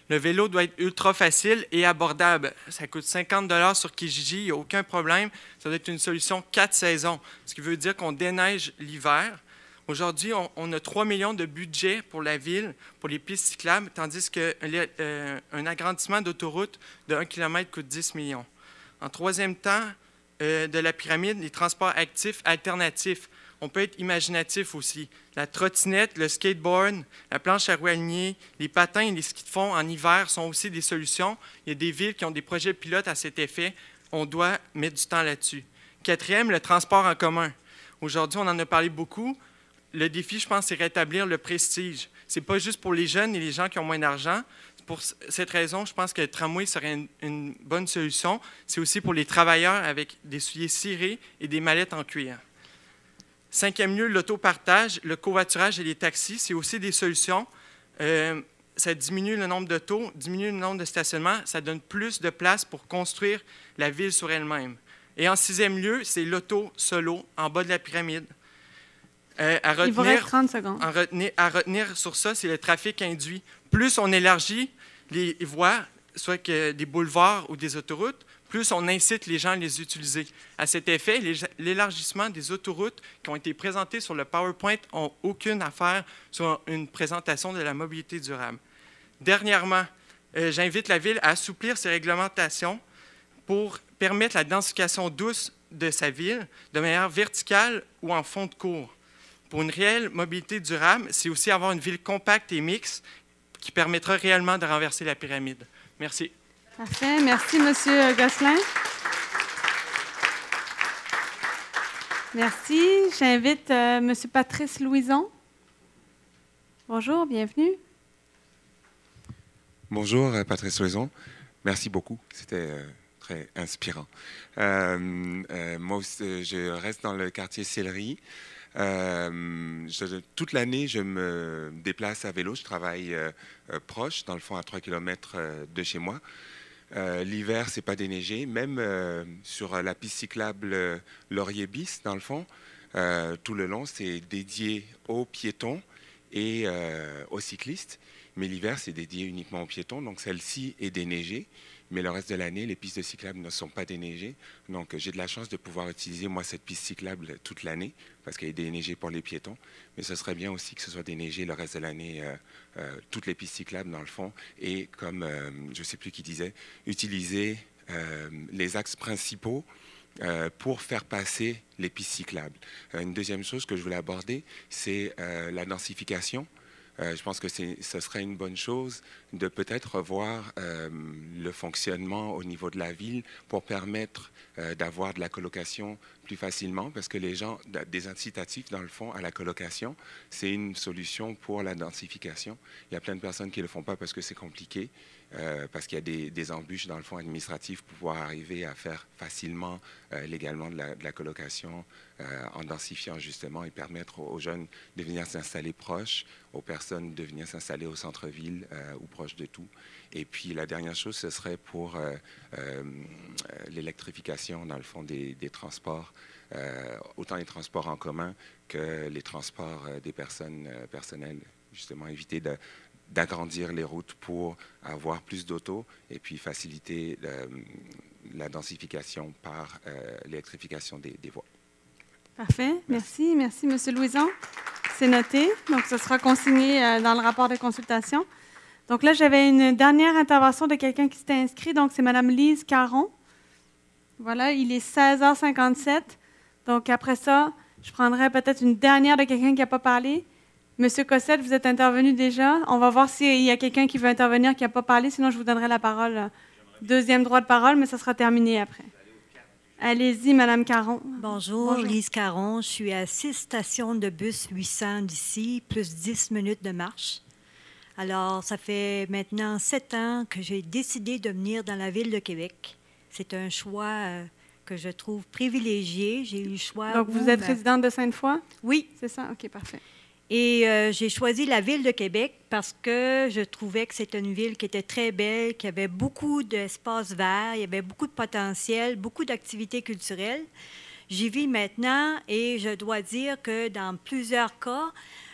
Speaker 23: Le vélo doit être ultra facile et abordable. Ça coûte cinquante dollars sur Kijiji, il n'y a aucun problème. Ça doit être une solution quatre saisons, ce qui veut dire qu'on déneige l'hiver. Aujourd'hui, on, on a trois millions de budget pour la ville, pour les pistes cyclables, tandis qu'un euh, agrandissement d'autoroute de un kilomètre coûte dix millions. En troisième temps, euh, de la pyramide, les transports actifs alternatifs. On peut être imaginatif aussi. La trottinette, le skateboard, la planche à roues alignées, les patins et les skis de fond en hiver sont aussi des solutions. Il y a des villes qui ont des projets pilotes à cet effet. On doit mettre du temps là-dessus. Quatrième, le transport en commun. Aujourd'hui, on en a parlé beaucoup. Le défi, je pense, c'est rétablir le prestige. Ce n'est pas juste pour les jeunes et les gens qui ont moins d'argent. Pour cette raison, je pense que le tramway serait une, une bonne solution. C'est aussi pour les travailleurs avec des souliers cirés et des mallettes en cuir. Cinquième lieu, l'autopartage, le covoiturage et les taxis, c'est aussi des solutions. Euh, ça diminue le nombre d'autos, diminue le nombre de stationnements, ça donne plus de place pour construire la ville sur elle-même. Et en sixième lieu, c'est l'auto solo en bas de la pyramide. Euh, à retenir,
Speaker 2: Il vous reste trente secondes.
Speaker 23: En retenir, à retenir sur ça, c'est le trafic induit. Plus on élargit les voies, soit que des boulevards ou des autoroutes, plus on incite les gens à les utiliser. À cet effet, l'élargissement des autoroutes qui ont été présentées sur le PowerPoint n'ont aucune affaire sur une présentation de la mobilité durable. Dernièrement, euh, j'invite la Ville à assouplir ses réglementations pour permettre la densification douce de sa ville de manière verticale ou en fond de cours. Pour une réelle mobilité durable, c'est aussi avoir une ville compacte et mixte qui permettra réellement de renverser la pyramide. Merci.
Speaker 2: Parfait. Merci, M. Gosselin. Merci. J'invite euh, M. Patrice Louison. Bonjour, bienvenue.
Speaker 8: Bonjour, Patrice Louison. Merci beaucoup. C'était euh, très inspirant. Euh, euh, moi aussi, je reste dans le quartier Sillery. Euh, je, toute l'année, je me déplace à vélo. Je travaille euh, euh, proche, dans le fond, à trois kilomètres euh, de chez moi. Euh, L'hiver, c'est pas déneigé. Même euh, sur la piste cyclable euh, Laurier-Bis, dans le fond, euh, tout le long, c'est dédié aux piétons et euh, aux cyclistes. Mais l'hiver, c'est dédié uniquement aux piétons. Donc, celle-ci est déneigée. Mais le reste de l'année, les pistes de cyclable ne sont pas déneigées. Donc, j'ai de la chance de pouvoir utiliser, moi, cette piste cyclable toute l'année, parce qu'elle est déneigée pour les piétons. Mais ce serait bien aussi que ce soit déneigé le reste de l'année, euh, euh, toutes les pistes cyclables, dans le fond. Et comme, euh, je ne sais plus qui disait, utiliser euh, les axes principaux euh, pour faire passer les pistes cyclables. Euh, une deuxième chose que je voulais aborder, c'est euh, la densification. Euh, je pense que ce serait une bonne chose de peut-être revoir euh, le fonctionnement au niveau de la ville pour permettre euh, d'avoir de la colocation plus facilement, parce que les gens, des incitatifs dans le fond à la colocation, c'est une solution pour la densification. Il y a plein de personnes qui ne le font pas parce que c'est compliqué, euh, parce qu'il y a des, des embûches dans le fond administratif pour pouvoir arriver à faire facilement, euh, légalement de la, de la colocation euh, en densifiant justement et permettre aux, aux jeunes de venir s'installer proches, aux personnes de venir s'installer au centre-ville euh, ou proche de tout. Et puis la dernière chose, ce serait pour euh, euh, l'électrification, dans le fond, des, des transports, euh, autant les transports en commun que les transports euh, des personnes euh, personnelles. Justement, éviter de, d'agrandir les routes pour avoir plus d'autos et puis faciliter euh, la densification par euh, l'électrification des, des voies.
Speaker 2: Parfait. Merci. Merci, M. Louison. C'est noté. Donc, ce sera consigné euh, dans le rapport de consultation. Donc là, j'avais une dernière intervention de quelqu'un qui s'était inscrit. Donc, c'est Mme Lise Caron. Voilà, il est seize heures cinquante-sept. Donc, après ça, je prendrai peut-être une dernière de quelqu'un qui n'a pas parlé. Monsieur Cossette, vous êtes intervenu déjà. On va voir s'il y a quelqu'un qui veut intervenir qui n'a pas parlé. Sinon, je vous donnerai la parole. Deuxième droit de parole, mais ça sera terminé après. Allez-y, Mme Caron.
Speaker 10: Bonjour, Bonjour, Lise Caron. Je suis à six stations de bus huit cents d'ici, plus dix minutes de marche. Alors, ça fait maintenant sept ans que j'ai décidé de venir dans la ville de Québec. C'est un choix euh, que je trouve privilégié. J'ai eu le choix...
Speaker 2: Donc, vous êtes résidente de Sainte-Foy?
Speaker 10: Oui.
Speaker 2: C'est ça? OK, parfait.
Speaker 10: Et euh, j'ai choisi la ville de Québec parce que je trouvais que c'était une ville qui était très belle, qui avait beaucoup d'espaces verts, il y avait beaucoup de potentiel, beaucoup d'activités culturelles. J'y vis maintenant et je dois dire que dans plusieurs cas,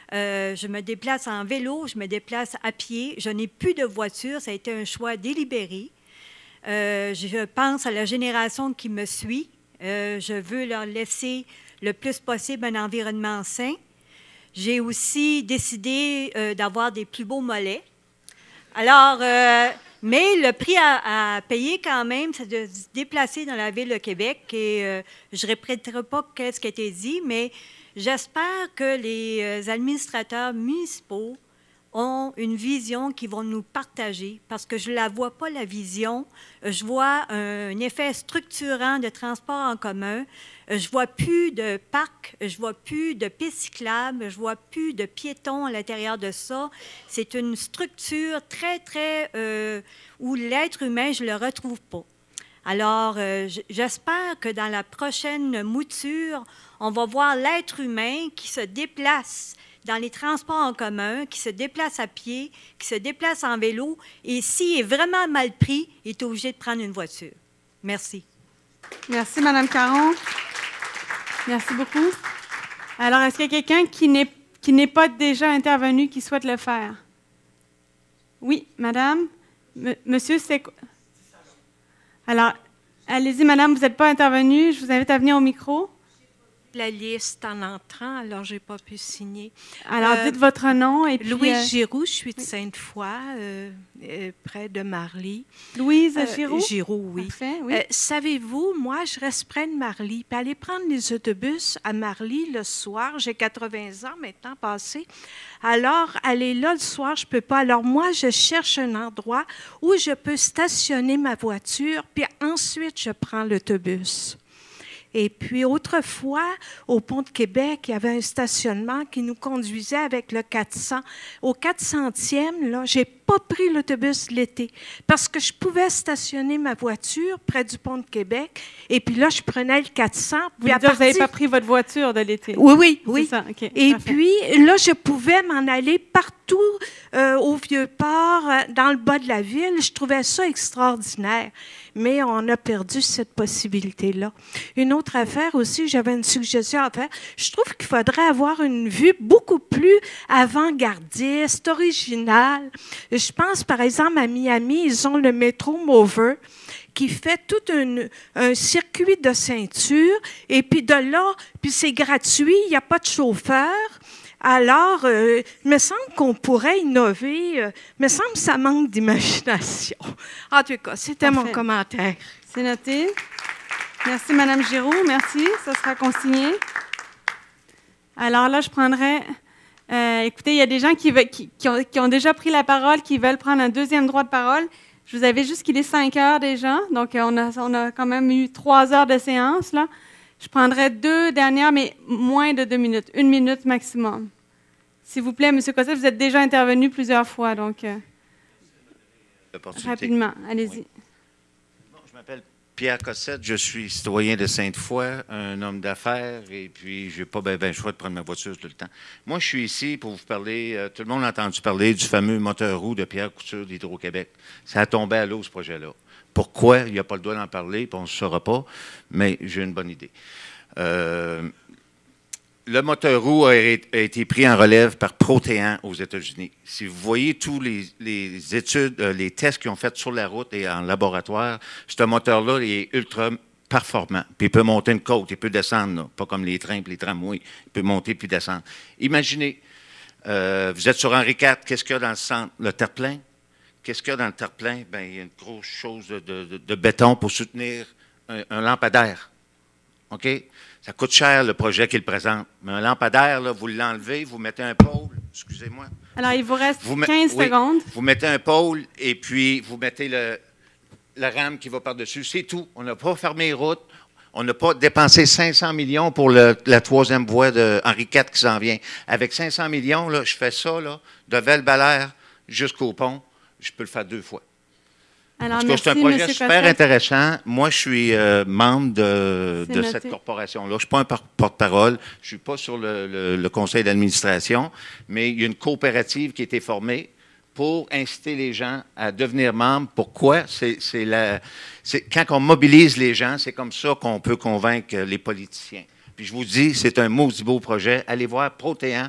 Speaker 10: Euh, je me déplace en vélo, je me déplace à pied. Je n'ai plus de voiture. Ça a été un choix délibéré. Euh, je pense à la génération qui me suit. Euh, je veux leur laisser le plus possible un environnement sain. J'ai aussi décidé euh, d'avoir des plus beaux mollets. Alors, euh, mais le prix à, à payer quand même, c'est de se déplacer dans la ville de Québec. Et euh, je ne répéterai pas ce qui a été dit, mais j'espère que les administrateurs municipaux ont une vision qu'ils vont nous partager, parce que je ne la vois pas, la vision. Je vois un, un effet structurant de transport en commun. Je ne vois plus de parcs, je ne vois plus de pistes cyclables, je ne vois plus de piétons à l'intérieur de ça. C'est une structure très, très... Euh, où l'être humain, je ne le retrouve pas. Alors, euh, j'espère que dans la prochaine mouture, on va voir l'être humain qui se déplace dans les transports en commun, qui se déplace à pied, qui se déplace en vélo, et s'il est vraiment mal pris, il est obligé de prendre une voiture. Merci.
Speaker 2: Merci, Mme Caron. Merci beaucoup. Alors, est-ce qu'il y a quelqu'un qui n'est, qui n'est pas déjà intervenu qui souhaite le faire? Oui, Madame. M- Monsieur, c'est quoi? Alors, allez-y, Madame, vous n'êtes pas intervenue. Je vous invite à venir au micro.
Speaker 3: La liste en entrant, alors je n'ai pas pu signer.
Speaker 2: Alors, euh, dites votre nom. Et puis,
Speaker 3: Louise
Speaker 2: euh,
Speaker 3: Giroux, je suis de Sainte-Foy, euh, euh, près de Marly.
Speaker 2: Louise
Speaker 3: euh,
Speaker 2: Giroux?
Speaker 3: Giroux, oui.
Speaker 2: Parfait, oui.
Speaker 3: Euh, savez-vous, moi, je reste près de Marly. Puis aller prendre les autobus à Marly le soir, j'ai quatre-vingts ans maintenant passé. Alors, aller là le soir, je ne peux pas. Alors, moi, je cherche un endroit où je peux stationner ma voiture, puis ensuite, je prends l'autobus. Et puis, autrefois, au pont de Québec, il y avait un stationnement qui nous conduisait avec le quatre cents. Au quatre centième, là, je n'ai pas pris l'autobus l'été parce que je pouvais stationner ma voiture près du pont de Québec. Et puis là, je prenais le quatre cents.
Speaker 2: Vous n'avez partir... pas pris votre voiture de l'été?
Speaker 3: Oui, oui, oui.
Speaker 2: Ça. Okay,
Speaker 3: et
Speaker 2: parfait.
Speaker 3: puis, là, je pouvais m'en aller partout euh, au Vieux-Port, euh, dans le bas de la ville. Je trouvais ça extraordinaire. Mais on a perdu cette possibilité-là. Une autre affaire aussi, j'avais une suggestion à faire. Je trouve qu'il faudrait avoir une vue beaucoup plus avant-gardiste, originale. Je pense, par exemple, à Miami, ils ont le métro Mover qui fait tout un, un circuit de ceinture. Et puis de là, puis c'est gratuit, il n'y a pas de chauffeur. Alors, euh, il me semble qu'on pourrait innover. Euh, il me semble que ça manque d'imagination. En tout cas, c'était mon commentaire.
Speaker 2: C'est noté. Merci, Mme Giroux. Merci. Ça sera consigné. Alors là, je prendrai... Euh, écoutez, il y a des gens qui, veulent, qui, qui, ont, qui ont déjà pris la parole, qui veulent prendre un deuxième droit de parole. Je vous avais juste qu'il est cinq heures déjà. Donc, on a, on a quand même eu trois heures de séance, là. Je prendrai deux dernières, mais moins de deux minutes. Une minute maximum. S'il vous plaît, M. Cossette, vous êtes déjà intervenu plusieurs fois, donc euh, rapidement, allez-y.
Speaker 11: Oui. Bon, je m'appelle Pierre Cossette, je suis citoyen de Sainte-Foy, un homme d'affaires, et puis je n'ai pas bien ben, le choix de prendre ma voiture tout le temps. Moi, je suis ici pour vous parler, euh, tout le monde a entendu parler du fameux moteur roue de Pierre Couture d'Hydro-Québec. Ça a tombé à l'eau, ce projet-là. Pourquoi? Il n'y a pas le droit d'en parler, puis on ne saura pas, mais j'ai une bonne idée. Euh, le moteur roue a, a été pris en relève par Protéan aux États-Unis. Si vous voyez tous les, les études, euh, les tests qu'ils ont faits sur la route et en laboratoire, ce moteur-là est ultra performant. Puis il peut monter une côte, il peut descendre, là, pas comme les trains et les tramways. Il peut monter puis descendre. Imaginez, euh, vous êtes sur Henri quatre, qu'est-ce qu'il y a dans le centre? Le terre-plein? Qu'est-ce qu'il y a dans le terre-plein? Bien, il y a une grosse chose de, de, de béton pour soutenir un, un lampadaire. OK? Ça coûte cher, le projet qu'il présente. Mais un lampadaire, là, vous l'enlevez, vous mettez un pôle. Excusez-moi.
Speaker 2: Alors, il vous reste
Speaker 11: vous
Speaker 2: quinze
Speaker 11: oui,
Speaker 2: secondes.
Speaker 11: Vous mettez un pôle et puis vous mettez le, la rame qui va par-dessus. C'est tout. On n'a pas fermé les routes. On n'a pas dépensé cinq cents millions pour le, la troisième voie de Henri quatre qui s'en vient. Avec cinq cents millions, là, je fais ça, là, de Val-Belair jusqu'au pont. Je peux le faire deux fois.
Speaker 2: Alors,
Speaker 11: en tout cas,
Speaker 2: merci,
Speaker 11: c'est un projet
Speaker 2: M.
Speaker 11: super
Speaker 2: Cossette.
Speaker 11: intéressant. Moi, je suis euh, membre de, de cette corporation-là. Je ne suis pas un porte-parole. Je ne suis pas sur le, le, le conseil d'administration, mais il y a une coopérative qui a été formée pour inciter les gens à devenir membres. Pourquoi? C'est, c'est la, c'est, quand on mobilise les gens, c'est comme ça qu'on peut convaincre les politiciens. Puis je vous dis, c'est un maudit beau projet. Allez voir Protéan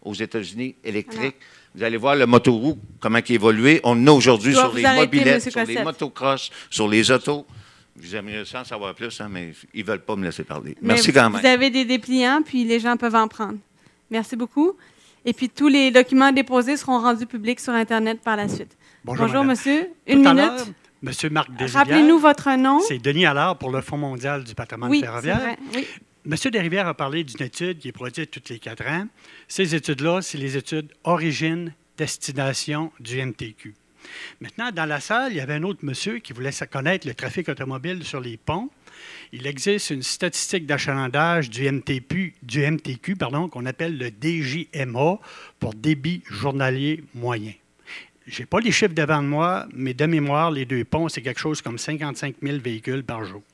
Speaker 11: aux États-Unis électriques. Vous allez voir le motorou, comment il a évolué. On en a aujourd'hui sur les mobylettes, sur les motocross, sur les autos. Vous aimeriez ça en savoir plus, hein, mais ils ne veulent pas me laisser parler.
Speaker 2: Mais
Speaker 11: Merci quand même.
Speaker 2: Vous avez des dépliants, puis les gens peuvent en prendre. Merci beaucoup. Et puis, tous les documents déposés seront rendus publics sur Internet par la suite.
Speaker 12: Bonjour,
Speaker 2: Bonjour
Speaker 12: madame.
Speaker 2: monsieur. Une
Speaker 12: Tout à
Speaker 2: minute.
Speaker 12: l'heure, Monsieur Marc Desrivières.
Speaker 2: Rappelez-nous votre nom.
Speaker 12: C'est Denis Allard pour le Fonds mondial du patrimoine
Speaker 2: Oui,
Speaker 12: ferroviaire.
Speaker 2: c'est vrai, oui.
Speaker 12: Monsieur Desrivières a parlé d'une étude qui est produite tous les quatre ans. Ces études-là, c'est les études origine-destination du M T Q. Maintenant, dans la salle, il y avait un autre monsieur qui voulait connaître le trafic automobile sur les ponts. Il existe une statistique d'achalandage du M T Q, du M T Q pardon, qu'on appelle le D J M A pour débit journalier moyen. Je n'ai pas les chiffres devant moi, mais de mémoire, les deux ponts, c'est quelque chose comme cinquante-cinq mille véhicules par jour.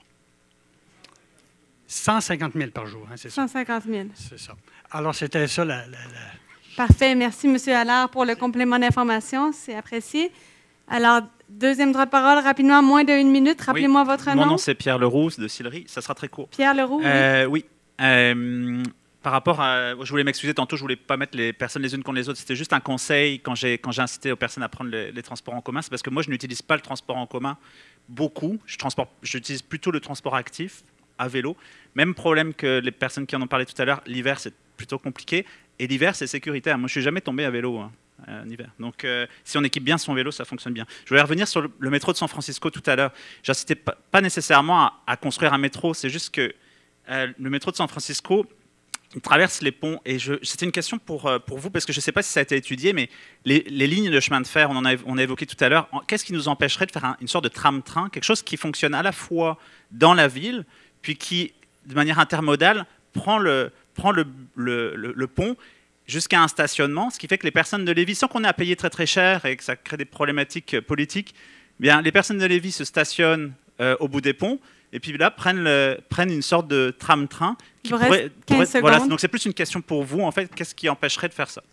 Speaker 12: cent cinquante mille par jour, hein, c'est ça?
Speaker 2: cent cinquante mille.
Speaker 12: C'est ça. Alors, c'était ça la... la, la...
Speaker 2: Parfait. Merci, M. Allard, pour le complément d'information. C'est apprécié. Alors, deuxième droit de parole, rapidement, moins d'une minute. Rappelez-moi
Speaker 13: oui.
Speaker 2: votre
Speaker 13: Mon
Speaker 2: nom.
Speaker 13: Mon nom, c'est Pierre Leroux de Sillery. Ça sera très court.
Speaker 2: Pierre Leroux,
Speaker 13: euh, oui. Oui. Euh, par rapport à... Je voulais m'excuser tantôt, je ne voulais pas mettre les personnes les unes contre les autres. C'était juste un conseil quand j'ai quand j'ai incité aux personnes à prendre les, les transports en commun. C'est parce que moi, je n'utilise pas le transport en commun beaucoup. Je transporte, j'utilise plutôt le transport actif à vélo. Même problème que les personnes qui en ont parlé tout à l'heure. L'hiver, c'est plutôt compliqué. Et l'hiver, c'est sécuritaire. Moi, je ne suis jamais tombé à vélo hein, en hiver. Donc, euh, si on équipe bien son vélo, ça fonctionne bien. Je voulais revenir sur le, le métro de San Francisco tout à l'heure. J'incitais pas, pas nécessairement à, à construire un métro. C'est juste que euh, le métro de San Francisco, il traverse les ponts. Et c'était une question pour, pour vous, parce que je ne sais pas si ça a été étudié, mais les, les lignes de chemin de fer, on en a, on a évoqué tout à l'heure, qu'est-ce qui nous empêcherait de faire un, une sorte de tram-train, quelque chose qui fonctionne à la fois dans la ville, puis qui, de manière intermodale, prend le, prend le, le, le, le pont jusqu'à un stationnement, ce qui fait que les personnes de Lévis, sans qu'on ait à payer très très cher et que ça crée des problématiques politiques, bien, les personnes de Lévis se stationnent euh, au bout des ponts et puis là prennent, le, prennent une sorte de tram-train. Qui pourrait, pourrait, voilà, donc c'est plus une question pour vous, en fait, qu'est-ce qui empêcherait de faire ça?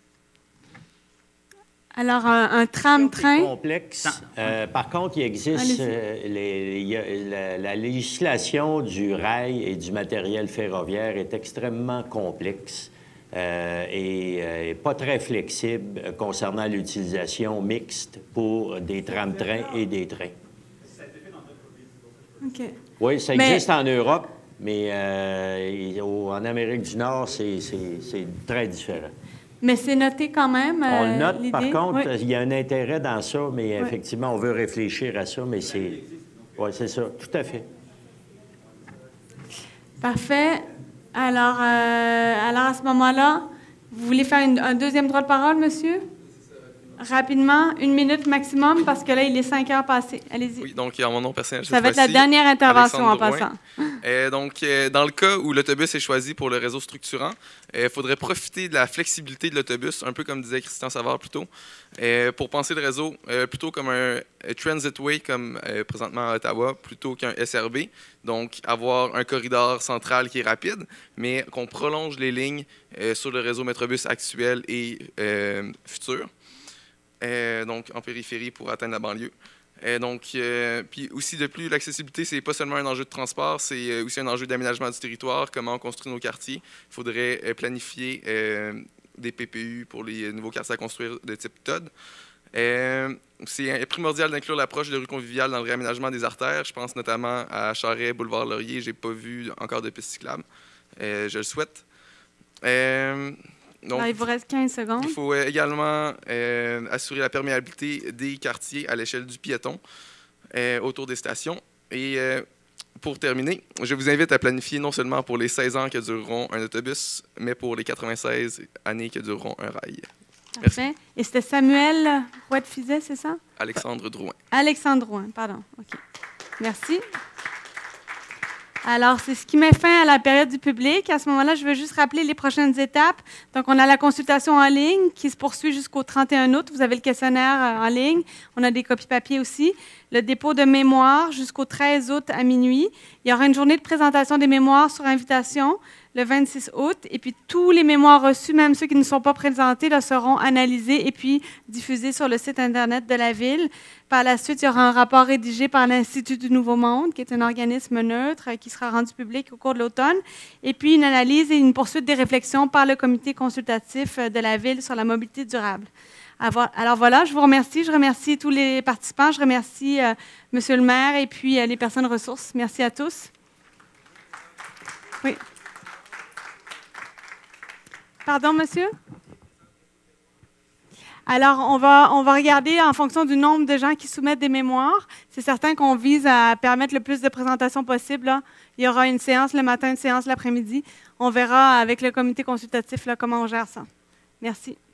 Speaker 2: Alors, un, un tram-train...
Speaker 4: complexe. Euh, par contre, il existe euh, les, il y a, la, la législation du rail et du matériel ferroviaire est extrêmement complexe euh, et euh, pas très flexible euh, concernant l'utilisation mixte pour des tram-trains et des trains.
Speaker 2: Okay.
Speaker 4: Oui, ça
Speaker 2: mais...
Speaker 4: existe en Europe, mais euh, au, en Amérique du Nord, c'est très différent.
Speaker 2: Mais c'est noté quand même. Euh,
Speaker 4: on le note, par contre,
Speaker 2: oui.
Speaker 4: il y a un intérêt dans ça, mais
Speaker 2: oui.
Speaker 4: effectivement, on veut réfléchir à ça, mais c'est... Oui, c'est ça, tout à fait.
Speaker 2: Parfait. Alors, euh, alors à ce moment-là, vous voulez faire une, un deuxième droit de parole, monsieur? Rapidement, une minute maximum, parce que là, il est cinq heures passées. Allez-y.
Speaker 14: Oui, donc, en mon nom personnel,
Speaker 2: ça va être la dernière intervention en passant.
Speaker 14: Euh, donc, euh, dans le cas où l'autobus est choisi pour le réseau structurant, il euh, faudrait profiter de la flexibilité de l'autobus, un peu comme disait Christian Savard plus tôt, euh, pour penser le réseau euh, plutôt comme un, un transitway, comme euh, présentement à Ottawa, plutôt qu'un S R B. Donc, avoir un corridor central qui est rapide, mais qu'on prolonge les lignes euh, sur le réseau Métrobus actuel et euh, futur. Euh, donc en périphérie pour atteindre la banlieue. Euh, donc, euh, puis aussi de plus, l'accessibilité, c'est pas seulement un enjeu de transport, c'est aussi un enjeu d'aménagement du territoire, comment on construit nos quartiers. Il faudrait euh, planifier euh, des P P U pour les nouveaux quartiers à construire de type T O D. Euh, c'est primordial d'inclure l'approche de rue conviviale dans le réaménagement des artères. Je pense notamment à Charest, Boulevard Laurier. J'ai pas vu encore de piste cyclable. Euh, je le souhaite. Euh, Donc,
Speaker 2: Alors, il vous reste quinze secondes.
Speaker 14: Il faut également euh, assurer la perméabilité des quartiers à l'échelle du piéton euh, autour des stations. Et euh, pour terminer, je vous invite à planifier non seulement pour les seize ans que dureront un autobus, mais pour les quatre-vingt-seize années que dureront un rail.
Speaker 2: Parfait.
Speaker 14: Merci.
Speaker 2: Et c'était Samuel Roy-de-Fizet, c'est ça?
Speaker 14: Alexandre Drouin.
Speaker 2: Alexandre Drouin, pardon. OK. Merci. Alors, c'est ce qui met fin à la période du public. À ce moment-là, je veux juste rappeler les prochaines étapes. Donc, on a la consultation en ligne qui se poursuit jusqu'au trente et un août. Vous avez le questionnaire en ligne. On a des copies papier aussi. Le dépôt de mémoire jusqu'au treize août à minuit. Il y aura une journée de présentation des mémoires sur invitation. le vingt-six août. Et puis, tous les mémoires reçus, même ceux qui ne sont pas présentés, là, seront analysés et puis diffusés sur le site Internet de la Ville. Par la suite, il y aura un rapport rédigé par l'Institut du Nouveau Monde, qui est un organisme neutre, qui sera rendu public au cours de l'automne. Et puis, une analyse et une poursuite des réflexions par le comité consultatif de la Ville sur la mobilité durable. Alors voilà, je vous remercie. Je remercie tous les participants. Je remercie euh, Monsieur le maire et puis euh, les personnes ressources. Merci à tous. Oui. Pardon, monsieur? Alors, on va, on va regarder en fonction du nombre de gens qui soumettent des mémoires. C'est certain qu'on vise à permettre le plus de présentations possible, là. Il y aura une séance le matin, une séance l'après-midi. On verra avec le comité consultatif là, comment on gère ça. Merci.